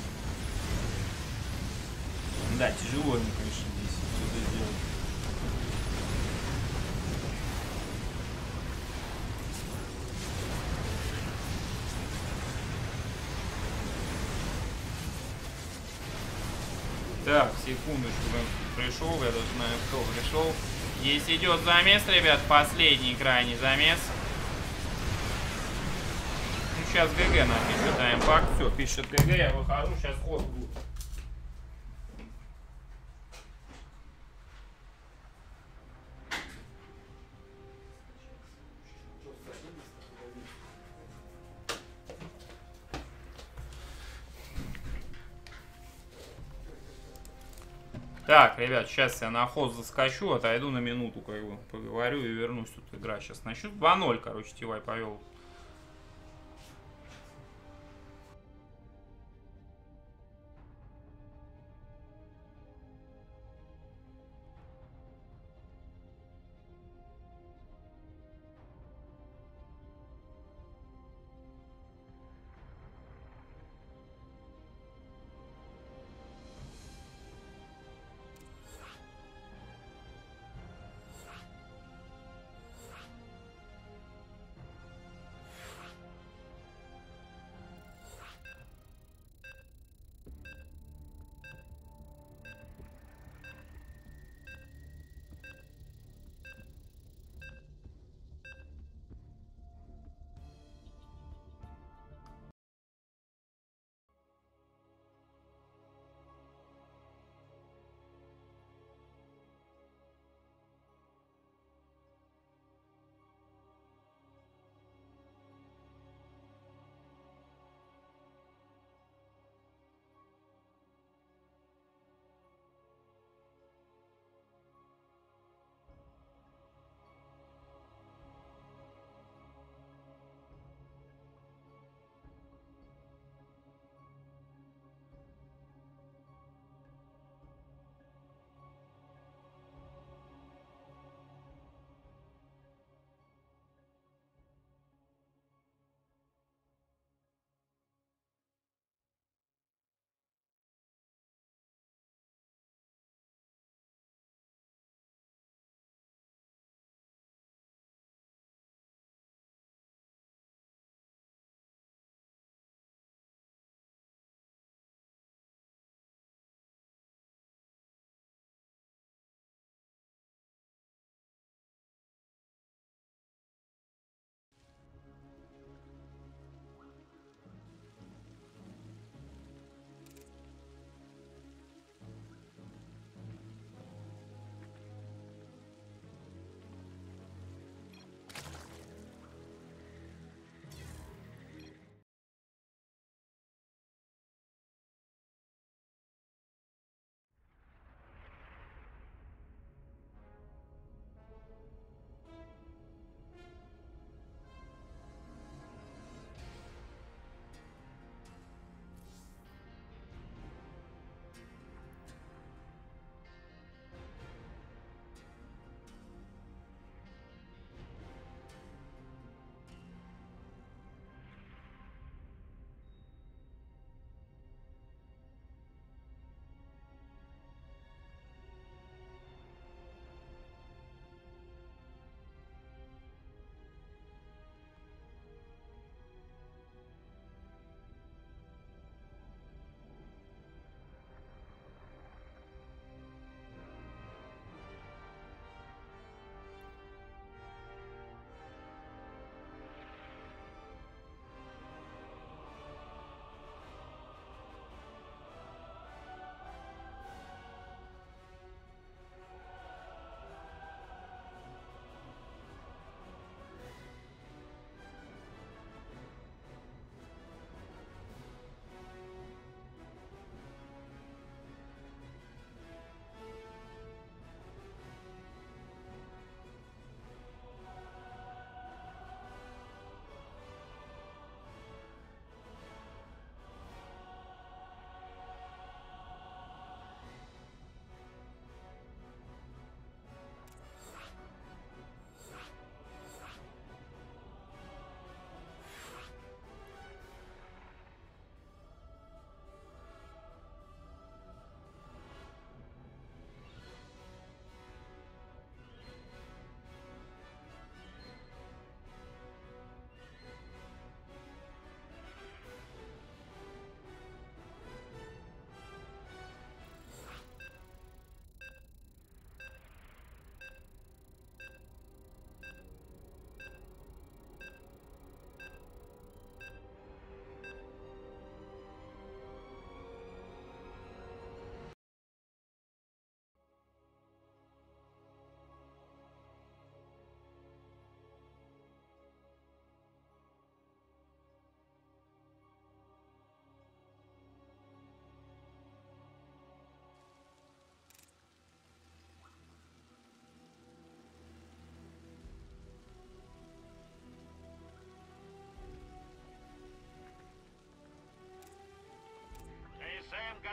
да, тяжело ему, конечно, здесь что-то сделать. Так, секундочку, пришел, я даже знаю, кто пришел. Здесь идет замес, ребят, последний крайний замес. Ну сейчас ГГ напишет, а импакт, все, пишет ГГ, я выхожу, сейчас ход будет. Так, ребят, сейчас я на хост заскочу, отойду на минуту, как бы, поговорю и вернусь. Тут игра сейчас начнет. два ноль, короче, Тивай повел.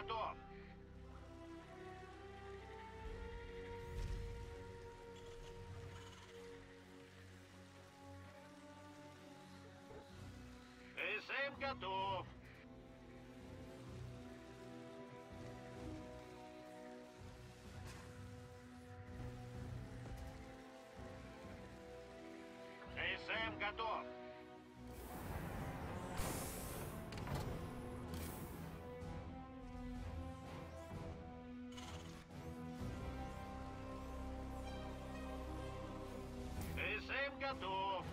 готов. СМ готов. СМ готов. СМ готов.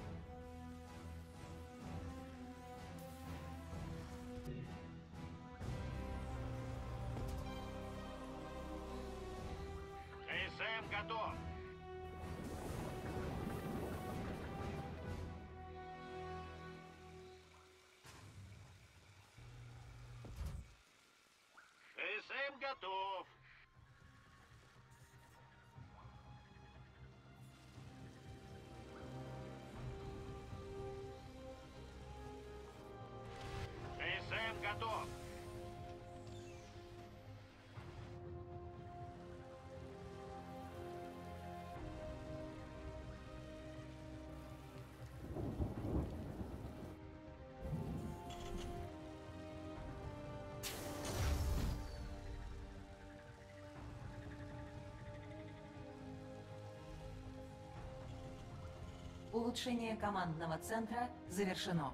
СМ готов. СМ готов. СМ готов. Улучшение командного центра завершено.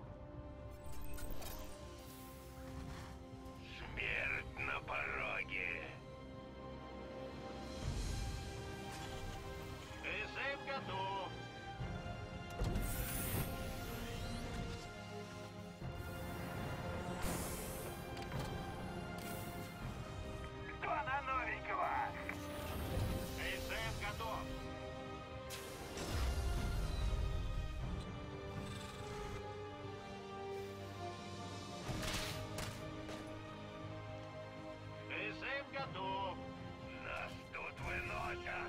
Смерть на пороге. СМ готов. Два на новенького. СМ готов. СМ готов. Нас тут выносят.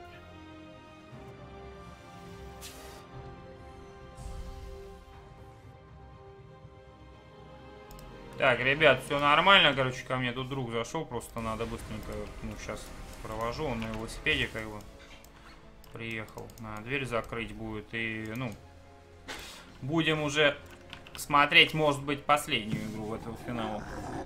Так, ребят, все нормально, короче, ко мне тут друг зашел, просто надо быстренько, ну, сейчас провожу, он на велосипеде, как бы, приехал, на дверь закрыть будет, и, ну, будем уже смотреть, может быть, последнюю игру этого финала.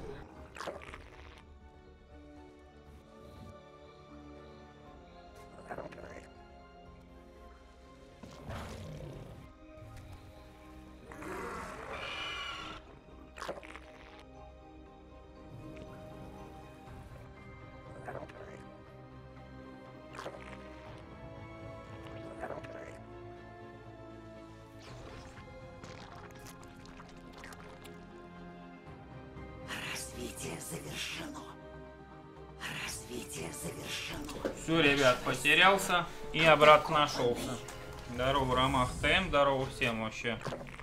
Развитие завершено. Развитие завершено. Все, ребят, потерялся и обратно нашелся. Здорово, Ромах ТМ, здорово всем вообще.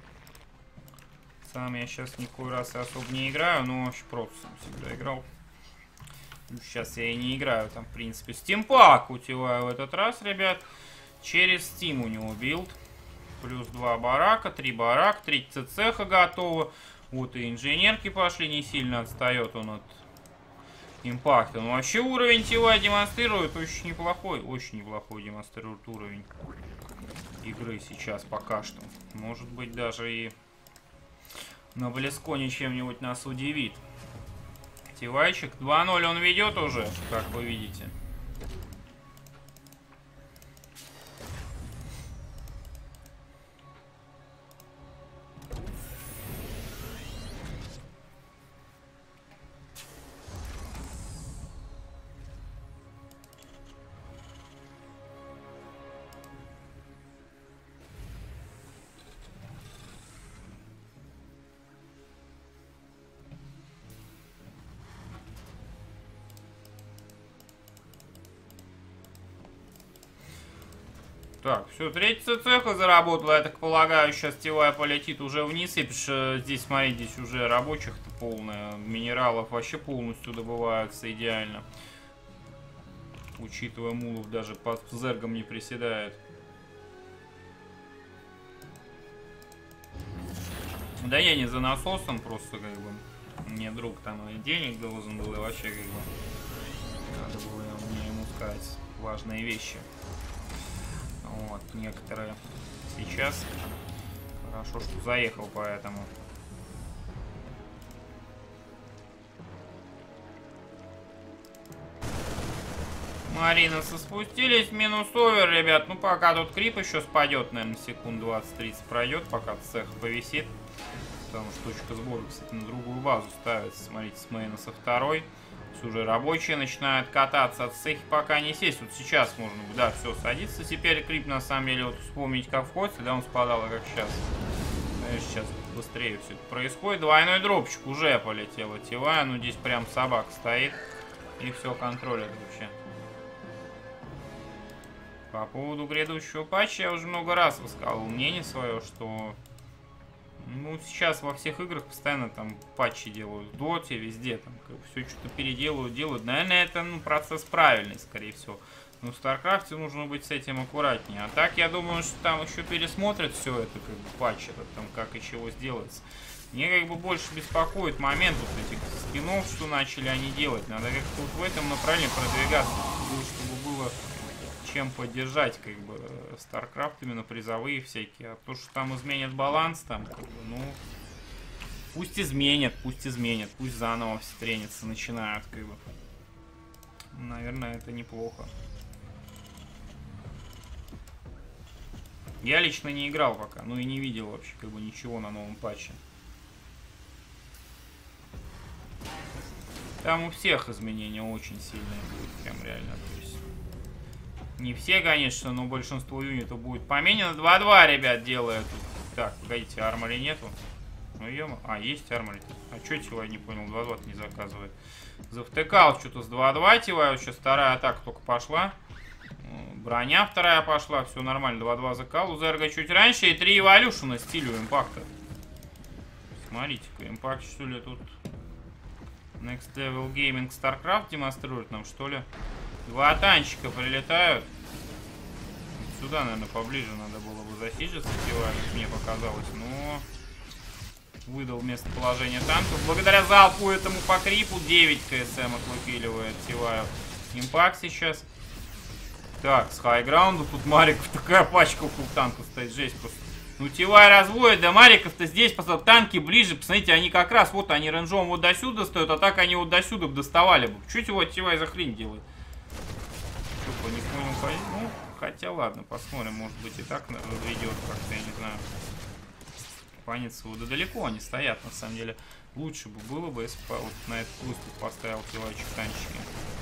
Сам я сейчас никакой раз особо не играю, но вообще просто сам всегда играл. Сейчас я и не играю, там, в принципе, стимпак утеваю в этот раз, ребят. Через Steam у него билд. Плюс два барака, три барака, тридцать цеха готово. Вот и инженерки пошли, не сильно отстает он от импакта. Но вообще уровень Тивай демонстрирует очень неплохой, очень неплохой демонстрирует уровень игры сейчас пока что. Может быть, даже и на Близконе чем-нибудь нас удивит. Тивайчик два ноль он ведет уже, как вы видите. Так, все, третья цеха заработала, я так полагаю, сейчас Тивай полетит уже вниз, и потому что здесь, смотрите, здесь уже рабочих-то полная, минералов вообще полностью добываются идеально. Учитывая, мулов даже под зергом не приседает. Да я не за насосом, просто как бы Мне друг там и денег должен был, и вообще как бы надо было мне ему сказать важные вещи. Вот, некоторые. Сейчас хорошо, что заехал, поэтому. Мариносы спустились, минус овер, ребят. Ну, пока тут крип еще спадет, наверное, секунд двадцать-тридцать пройдет, пока цех повисит. Потому что точка сбора, кстати, на другую базу ставится. Смотрите, с мейна со второй. Уже рабочие начинают кататься, от цехи пока не сесть. Вот сейчас можно, да, все, садится. Теперь крип, на самом деле, вот вспомнить, как входит, да, он спадал, а как сейчас. Знаешь, сейчас быстрее все это происходит. Двойной дропчик уже полетела тевая, ну здесь прям собака стоит. И все контролит вообще. По поводу грядущего патча я уже много раз высказывал мнение свое, что ну сейчас во всех играх постоянно там патчи делают, в доте, везде там как бы, все что-то переделывают, делают. Наверное, это ну, процесс правильный, скорее всего. Но в StarCraft нужно быть с этим аккуратнее. А так я думаю, что там еще пересмотрят все это, как бы патч этот, там как и чего сделается. Мне как бы больше беспокоит момент вот этих скинов, что начали они делать. Надо как-то вот в этом направлении продвигаться, чтобы было чем поддержать как бы StarCraft, именно призовые всякие. А то, что там изменят баланс, там, как бы, ну, пусть изменят, пусть изменят, пусть заново все тренятся, начинают, как бы. Наверное, это неплохо. Я лично не играл пока, ну и не видел вообще как бы ничего на новом патче. Там у всех изменения очень сильные будут, прям реально. То есть не все, конечно, но большинство юнитов будет поменено. два-два, ребят, делают. Так, погодите, армори нету. Ну, ё... А, есть армори. А чё Тивай, не понял, два-два не заказывает. Завтыкал что-то с два-два Тивай. Вот сейчас вторая атака только пошла. Броня вторая пошла, все нормально. два-два закал. У Зерга чуть раньше. И три эволюшена стилю импакта. Смотрите-ка, импакт, что ли, тут... Next Level Gaming StarCraft демонстрирует нам, что ли? Два танчика прилетают. Сюда, наверное, поближе надо было бы засиживаться, как мне показалось. Но выдал местоположение танков. Благодаря залпу этому по крипу девять КСМ выпиливает Тиваю. Импакт сейчас. Так, с хайграунда тут Мариков такая пачка около танка стоит. Жесть просто. Ну, Тивай разводит, да Мариков-то здесь, просто танки ближе. Посмотрите, они как раз, вот они рейнджом вот до сюда стоят, а так они вот до сюда бы доставали бы. Чуть его Тивай за хрень делает? Что-то не понял, ну, хотя ладно, посмотрим, может быть и так разведет как-то, я не знаю. Панится, да далеко они стоят, на самом деле. Лучше бы было бы, если бы вот на этот выступ поставил Тивайчик танчики.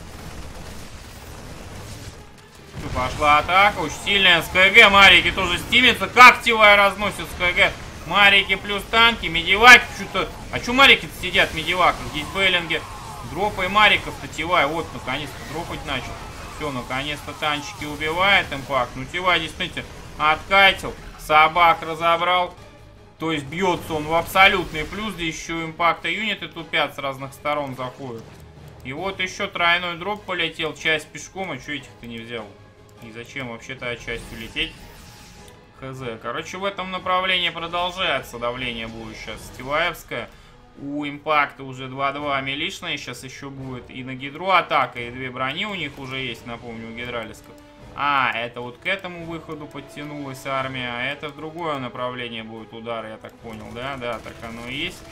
Пошла атака, очень сильная с КГ, Марики тоже стимится. Как Тивай разносит с КГ. Марики плюс танки, медиваки что-то... А что Марики сидят в медиваках? Здесь Беллинги. Дропай Мариков-то Тивай, вот, наконец-то дропать начал. Все, наконец-то танчики убивает импакт. Ну, Тивай, действительно, откатил, собак разобрал. То есть бьется он в абсолютный плюс, здесь еще импакта юниты тупят, с разных сторон заходят. И вот еще тройной дроп полетел, часть пешком, а что этих-то не взял? И зачем вообще-то частью лететь? Хз. Короче, в этом направлении продолжается давление будет сейчас Тиваевское. У импакта уже два-два милишная сейчас еще будет. И на гидру атака, и две брони у них уже есть, напомню, у гидралисков. А, это вот к этому выходу подтянулась армия, а это в другое направление будет удар, я так понял, да? Да, так оно и есть.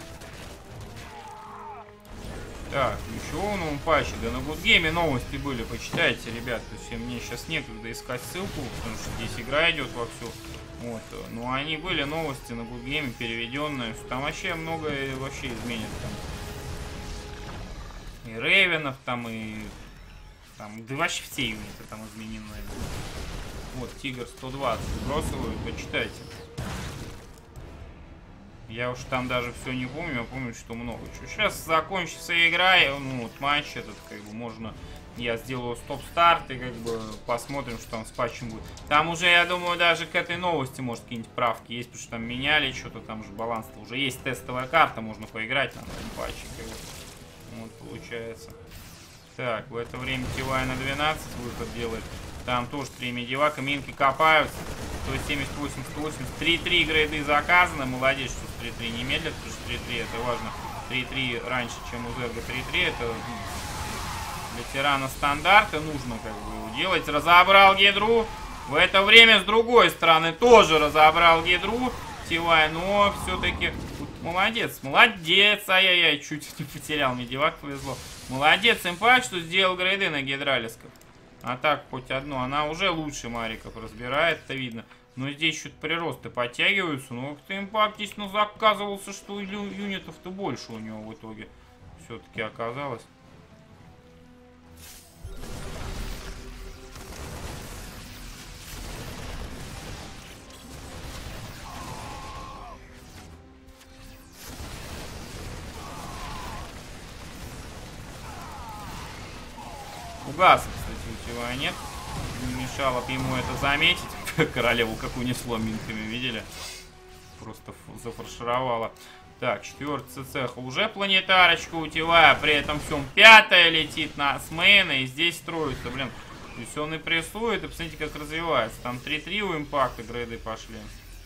Так, ничего в новом патче. Да на Гудгейме новости были, почитайте, ребят. То есть мне сейчас некогда искать ссылку, потому что здесь игра идет вовсю. Вот. Но они были новости на Гудгейме переведенные. Там вообще многое вообще изменит. Там. И Рейвенов там, и... Там, да вообще все юниты там измененные. Вот, Тигр сто двадцать бросывают, почитайте. Я уж там даже все не помню, я помню, что много чего. Сейчас закончится игра, и, ну, вот матч этот, как бы, можно... Я сделаю стоп-старт и, как бы, посмотрим, что там с патчем будет. Там уже, я думаю, даже к этой новости, может, какие-нибудь правки есть, потому что там меняли что-то, там же баланс-то уже есть, тестовая карта, можно поиграть на этом патче, как бы. Вот, получается. Так, в это время Тивай на двенадцать выход делает. Там тоже три медивака, минки копаются. сто семьдесят восемь, сто восемьдесят. три-три грейды заказаны. Молодец, что с три-три не медлят, потому что три-три это важно. три три раньше, чем у Зерга три три. Это для тирана стандарта нужно как бы его делать. Разобрал Гидру. В это время с другой стороны тоже разобрал Гидру. Тивай, но все-таки молодец, молодец. Ай-яй-яй, чуть не потерял. Медивак повезло. Молодец, импакт, что сделал грейды на гидралисках. А так, хоть одну. Она уже лучше мариков разбирает, это видно. Но здесь что-то приросты подтягиваются. Ну, как-то импакт здесь ну, заказывался, что ю юнитов-то больше у него в итоге все-таки оказалось. Угас, кстати, у тебя нет. Не мешало бы ему это заметить. Королеву как унесло минками, видели? Просто зафаршировала. Так, четвертый цеха уже планетарочка утевая. При этом всем пятая летит на смейна. И здесь строится, блин. То есть он и прессует. И посмотрите, как развивается. Там три три у импакта грейды пошли.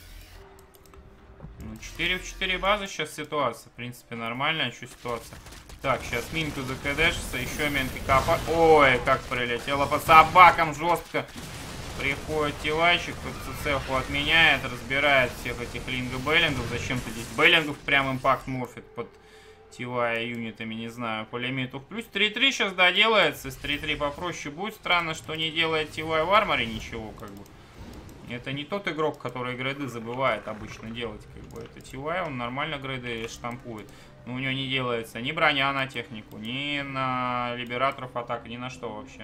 Ну, четыре в четыре базы сейчас ситуация. В принципе, нормальная еще ситуация. Так, сейчас минку закдшится, еще минки капа. Ой, как прилетело по собакам жестко. Приходит тилайчик, под цеху отменяет, разбирает всех этих линго-беллингов. Зачем-то здесь беллингов прям импакт морфит под тилая юнитами, не знаю, по лимиту. Плюс три три сейчас доделается, с три три попроще будет. Странно, что не делает тилай в арморе ничего, как бы. Это не тот игрок, который грейды забывает обычно делать, как бы. Это тилай, он нормально грейды штампует. Но у него не делается ни броня на технику, ни на либераторов атак, ни на что вообще.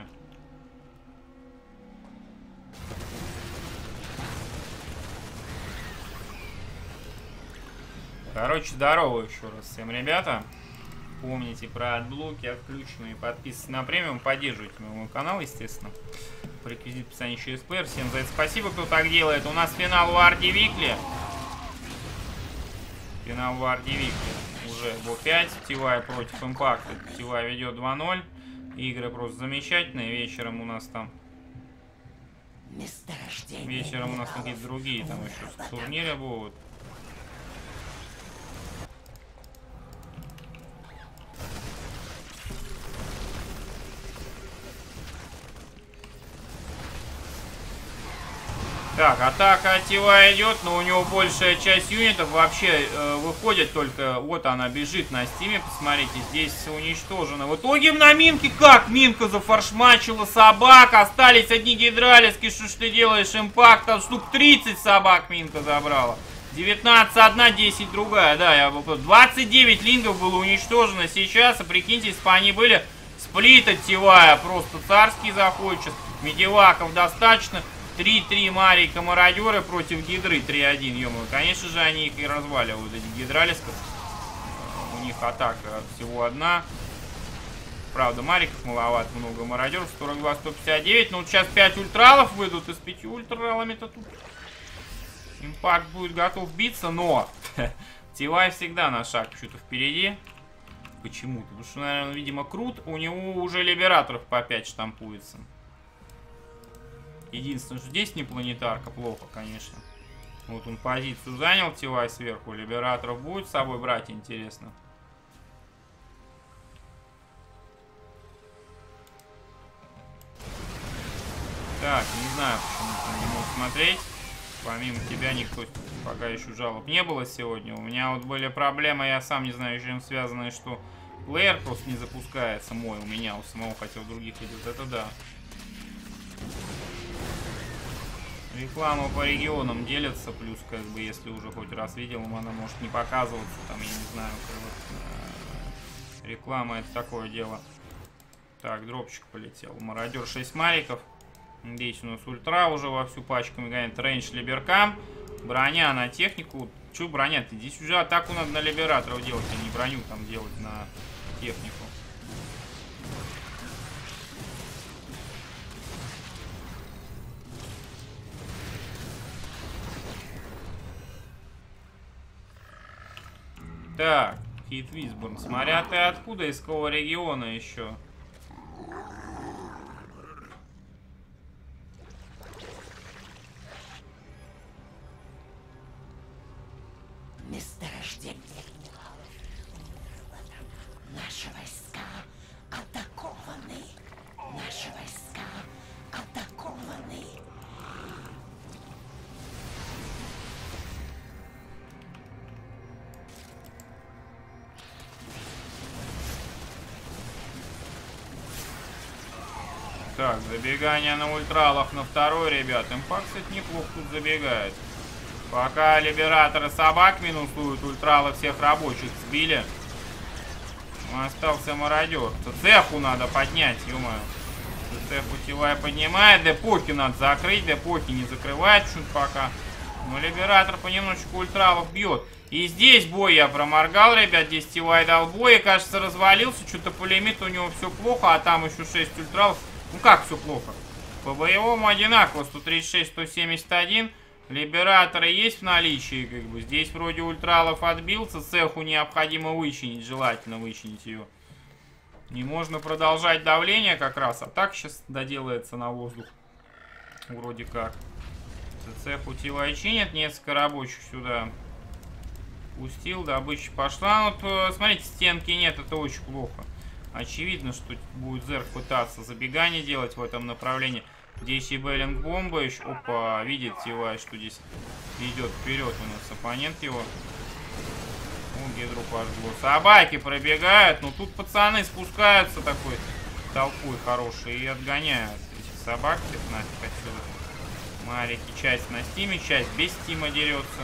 Короче, здорово еще раз всем, ребята. Помните про отблоки, отключенные, подписывайтесь на премиум, поддерживайте мой канал, естественно. По реквизиту описания через плеер. Всем за это спасибо, кто так делает. У нас финал в Арди Викли. Финал в Арди Викли. Уже бо пять. Тивай против импакта. Тивай ведет два ноль. Игры просто замечательные. Вечером у нас там... Вечером у нас какие-то другие там еще турниры будут. Так, атака от Тива идет, но у него большая часть юнитов вообще э, выходит только... Вот она бежит на стиме, посмотрите, здесь уничтожена. В итоге на минке как? Минка зафаршмачила собак, остались одни гидралиски, что ж ты делаешь, импакт, там штук тридцать собак минка забрала. девятнадцать одна, десять другая, да, я двадцать девять лингов было уничтожено сейчас, а прикиньте, если бы они были сплит от Тивая, просто царский заход сейчас, медиваков достаточно. три три марика мародеры против гидры три один, ё-моё. Конечно же, они их и разваливают, эти гидралисков. У них атака всего одна. Правда, мариков маловато, много мародеров. сорок два сто пятьдесят девять. Ну, вот сейчас пять ультралов выйдут. И с пятью ультралами-то тут импакт будет готов биться, но Тивай всегда на шаг что-то впереди. Почему-то. Потому что, наверное, видимо, крут. У него уже либераторов по пять штампуется. Единственное, что здесь не планетарка, плохо, конечно. Вот он позицию занял, Тивай сверху. Либераторов будет с собой брать, интересно. Так, не знаю, почему ты не мог смотреть. Помимо тебя никто пока еще жалоб не было сегодня. У меня вот были проблемы, я сам не знаю, с чем связанные, что плеер просто не запускается мой. У меня у самого, хотя у других идет. Это да. Реклама по регионам делится, плюс, как бы, если уже хоть раз видел, она может не показываться, там, я не знаю, как, реклама это такое дело. Так, дропчик полетел. Мародер шесть мариков. Здесь у нас ультра уже во всю пачку гоняет. Рейндж либеркам. Броня на технику. Че броня-то? Здесь уже атаку надо на либераторов делать, а не броню там делать на технику. Так, Хит Висборн. Смотря ты откуда, из какого региона еще. Месторождение минералов Так, забегание на ультралах на второй, ребят. Импакт, кстати, неплохо тут забегает. Пока либераторы собак минусуют, ультралы всех рабочих сбили. Остался мародер. Цеху надо поднять, ё-моё. Цеху Тивай поднимает. Депохи надо закрыть. Депохи не закрывает чуть пока. Но либератор понемножечку ультралов бьет. И здесь бой я проморгал, ребят. Здесь Тивай дал бой. И, кажется, развалился. Что-то по лимиту у него все плохо. А там еще шесть ультралов. Ну как все плохо? По боевому одинаково. сто тридцать шесть, сто семьдесят один. Либераторы есть в наличии. Как бы. Здесь вроде ультралов отбился. Цеху необходимо вычинить. Желательно вычинить ее. Не можно продолжать давление как раз. А так сейчас доделается на воздух. Вроде как. Цеху Тивай чинит. Несколько рабочих сюда пустил. Добыча пошла. Вот смотрите, стенки нет. Это очень плохо. Очевидно, что будет Зерк пытаться забегание делать в этом направлении. Здесь и Беллинг бомба еще. Опа, видит Тивай, что здесь идет вперед у нас оппонент его. О, гидру пожгло. Собаки пробегают. Ну тут пацаны спускаются такой толпой хорошей и отгоняют этих собак. Всех нафиг отсюда. Марики часть на стиме, часть без стима дерется.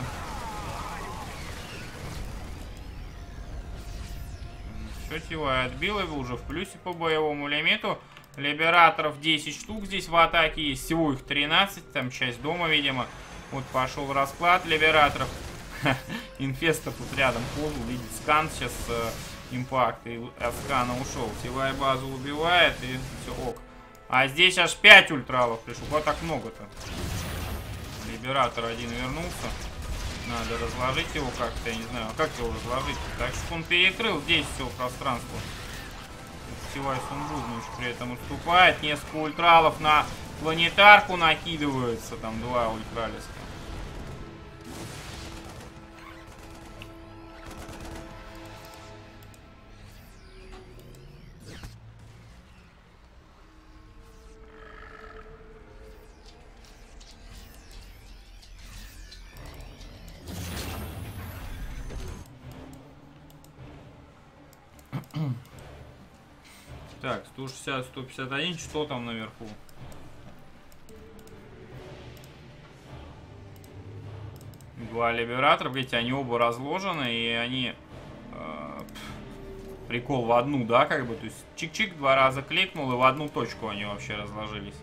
Все, Тивай отбил его уже в плюсе по боевому лимиту. Либераторов десять штук здесь в атаке есть. Всего их тринадцать. Там часть дома, видимо. Вот пошел расклад либераторов. Инфеста тут рядом полу. Видит скан сейчас. Э, импакт. И от скана ушел. Тивай базу убивает. И все ок. А здесь аж пять ультралов пришло. Вот так много-то. Либератор один вернулся. Надо разложить его как-то. Я не знаю. А как его разложить? Так что он перекрыл здесь все пространство. Тивай Сунбузнович при этом уступает. Несколько ультралов на планетарку накидываются. Там два ультралиска. Так, сто шестьдесят, сто пятьдесят один, что там наверху? Два либератора, видите, они оба разложены, и они... Э, прикол в одну, да, как бы, то есть чик-чик два раза кликнул, и в одну точку они вообще разложились.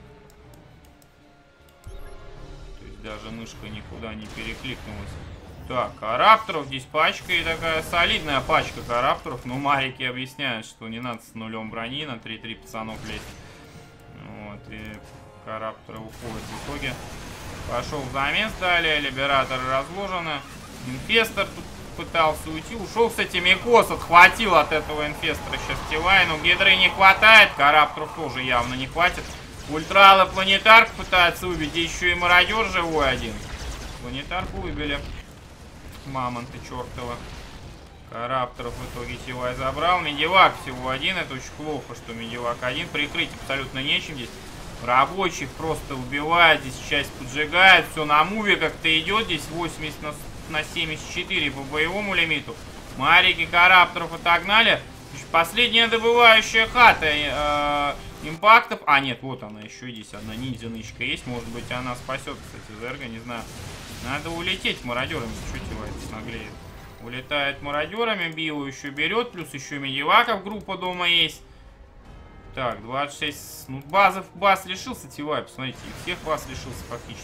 То есть даже мышка никуда не перекликнулась. Так, карапторов здесь пачка, и такая солидная пачка карапторов. Но марики объясняют, что не надо с нулем брони на три-три пацанов лезть. Вот, и карапторы уходят в итоге. Пошел замес далее, либераторы разложены. Инфестор тут пытался уйти. Ушел, кстати, Микос, отхватил от этого инфестора сейчас Тивай. Но гидры не хватает, карапторов тоже явно не хватит. Ультралы планетарк пытается выбить, здесь еще и мародер живой один. Планетарку выбили. Мамонты чертова. Карапторов в итоге Тивай забрал. Медивак всего один. Это очень плохо, что Медивак один. Прикрыть абсолютно нечем здесь. Рабочих просто убивает. Здесь часть поджигает. Все на муве как-то идет. Здесь восемьдесят на семьдесят четыре по боевому лимиту. Марики карапторов отогнали. Последняя добывающая хата э, импактов. А, нет, вот она еще здесь. Одна ниндзя-нычка есть. Может быть, она спасет, кстати, Зерга. Не знаю. Надо улететь мародерами. Что Тивай наглеет? Улетает мародерами. Билу еще берет. Плюс еще медиваков группа дома есть. Так, двадцать шесть. Ну, базов, баз лишился Тивай. Посмотрите, всех баз лишился фактически.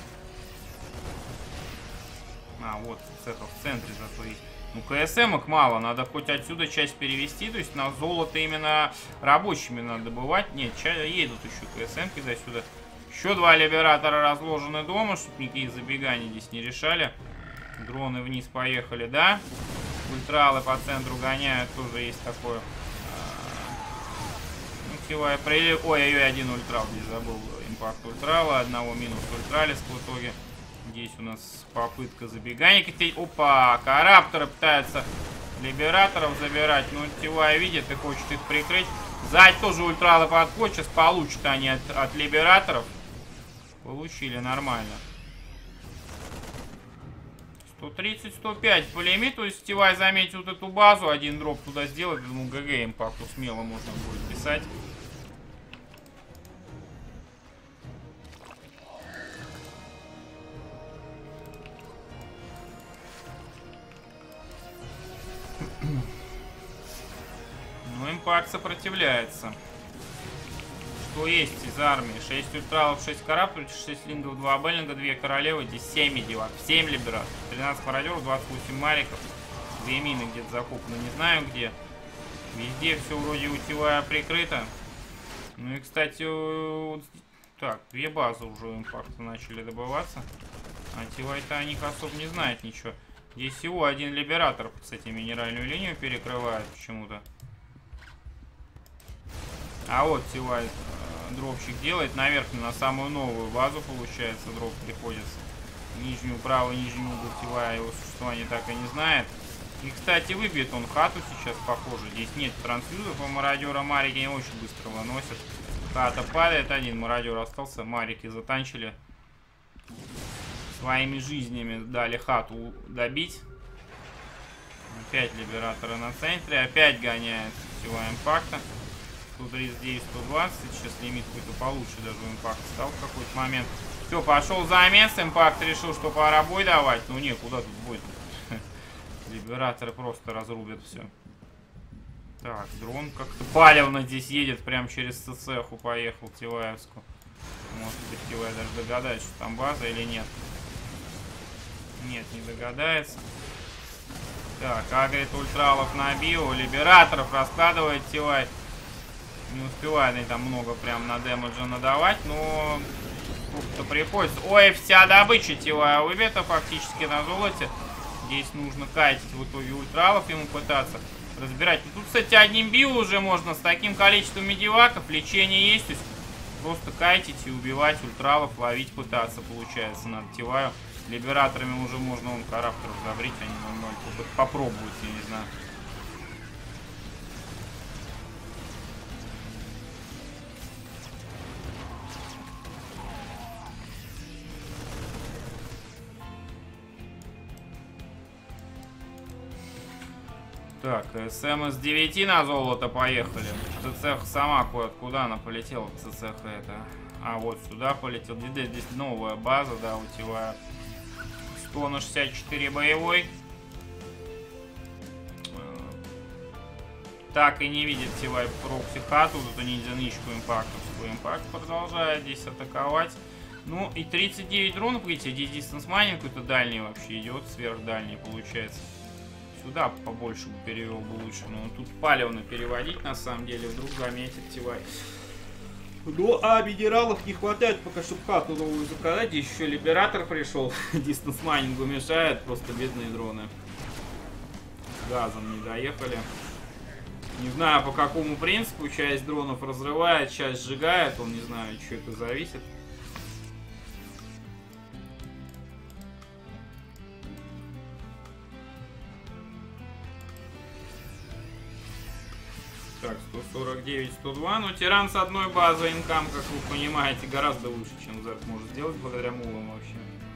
А, вот цехов в центре зато есть. Ну, КСМок мало. Надо хоть отсюда часть перевести. То есть на золото именно рабочими надо добывать. Нет, едут еще КСМки до сюда. Еще два либератора разложены дома, чтобы никакие забегания здесь не решали. Дроны вниз поехали, да? Ультралы по центру гоняют, тоже есть такое. Ну, Тивай прилив... Ой-ой-ой, один ультрал здесь забыл. Импакт ультрала, одного минус ультралис в итоге. Здесь у нас попытка забегания. Опа, карапторы пытаются либераторов забирать. Но Тивай видит и хочет их прикрыть. Сзади тоже ультралы подходят. Сейчас получат они от, от либераторов. Получили нормально. сто тридцать сто пять по лимиту. Если Тивай заметит вот эту базу, один дроп туда сделать, думаю, ГГ импакту смело можно будет писать. Ну, импакт сопротивляется. Что есть из армии? шесть ультралов, шесть карапуль, шесть лингов, два беллинга, две королевы, здесь семь медивак, семь либератов, тринадцать мародеров, двадцать восемь мариков, две мины где-то закупаны, не знаю где. Везде все вроде утевая прикрыто. Ну и, кстати, вот, так, две базы уже у импакта начали добываться. А Тилай-то о них особо не знает ничего. Здесь всего один либератор, кстати, минеральную линию перекрывает почему-то. А вот Тилай э, дропчик делает наверх на самую новую базу, получается, дроп приходится. Нижнюю, правую, нижнюю угол Тилая его существование так и не знает. И, кстати, выбьет он хату сейчас, похоже. Здесь нет трансфьюзов, а мародера марики не очень быстро выносят. Хата падает, один мародер остался, марики затанчили. Своими жизнями дали хату добить. Опять либераторы на центре, опять гоняет сила импакта. сто тридцать девять, сто двадцать, сейчас лимит какой-то получше даже у импакта стал в какой-то момент. Все, пошел замес, импакт решил, что пора бой давать. Ну не, куда тут бой? Либераторы просто разрубят все. Так, дрон как-то палевно здесь едет, прям через ЦЦХу поехал Тилаевску. Может быть, Тилай даже догадается, что там база или нет. Нет, не догадается. Так, агрит ультралов на био, либераторов раскладывает Тилай. Не успевает они там много прям на дэмэджа надавать, но сколько-то приходится. Ой, вся добыча Тилая выбита фактически на золоте. Здесь нужно кайтить в итоге ультралов, ему пытаться разбирать. Ну, тут, кстати, одним био уже можно с таким количеством медиваков, лечение есть, то есть просто кайтить и убивать ультралов, ловить пытаться, получается, надо Тилаю. Либераторами уже можно он карапторов забрить, они ноль ноль попробуют, я не знаю. Так, СМ с девяти на золото поехали. ЦЦХ сама куда, куда она полетела? ЦЦХ это. А вот сюда полетел. Здесь новая база, да, утевая. сто на шестьдесят четыре боевой. Так и не видит Тилай прокси хату. Тут ниндзя нычку импактовскую. Импакт продолжает здесь атаковать. Ну и тридцать девять дронов, видите, здесь дистанс майнинг какой-то дальний вообще идет. Сверхдальний получается. Сюда побольше бы перевел бы лучше. Но тут палевно переводить на самом деле. Вдруг заметит Тилай. Ну, а минералов не хватает пока, чтобы хату новую заказать. Здесь еще либератор пришел. Дистанс майнингу мешает. Просто бедные дроны. Газом не доехали. Не знаю, по какому принципу. Часть дронов разрывает, часть сжигает. Он не знаю, что это зависит. Так, сто сорок девять, сто два. Но тиран с одной базой инкам, как вы понимаете, гораздо лучше, чем Зерк может сделать благодаря мулам вообще.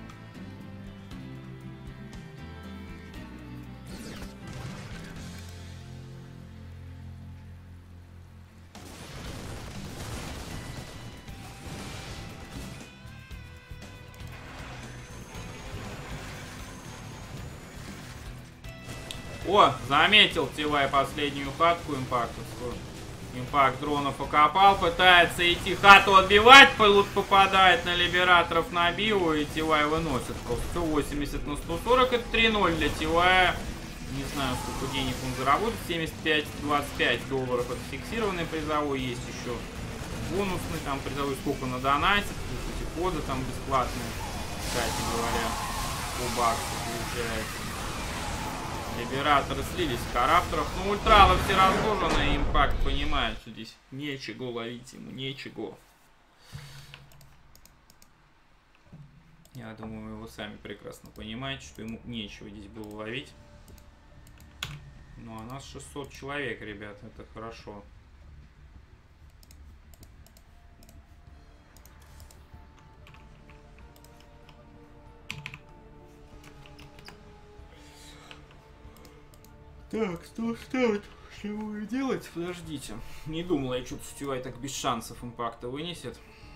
О, заметил Тилай последнюю хатку импактовскую. Импакт дронов окопал, пытается идти хату отбивать, попадает на либераторов на био, и Тилай выносит. сто восемьдесят на сто сорок, это три ноль для Тилая. Не знаю, сколько денег он заработает. семьдесят пять, двадцать пять долларов это фиксированный призовой, есть еще бонусный там призовой, сколько на донате, эти коды там бесплатные, кстати говоря, по баксу получается. Либераторы слились с карапторов. Ну, ультралы все разложены. Импакт понимает, что здесь нечего ловить ему. Нечего. Я думаю, вы сами прекрасно понимаете, что ему нечего здесь было ловить. Ну, а нас шестьсот человек, ребят. Это хорошо. Так, что ставить? Что делать? Подождите. Не думал я, что-то Тилай так без шансов импакта вынесет.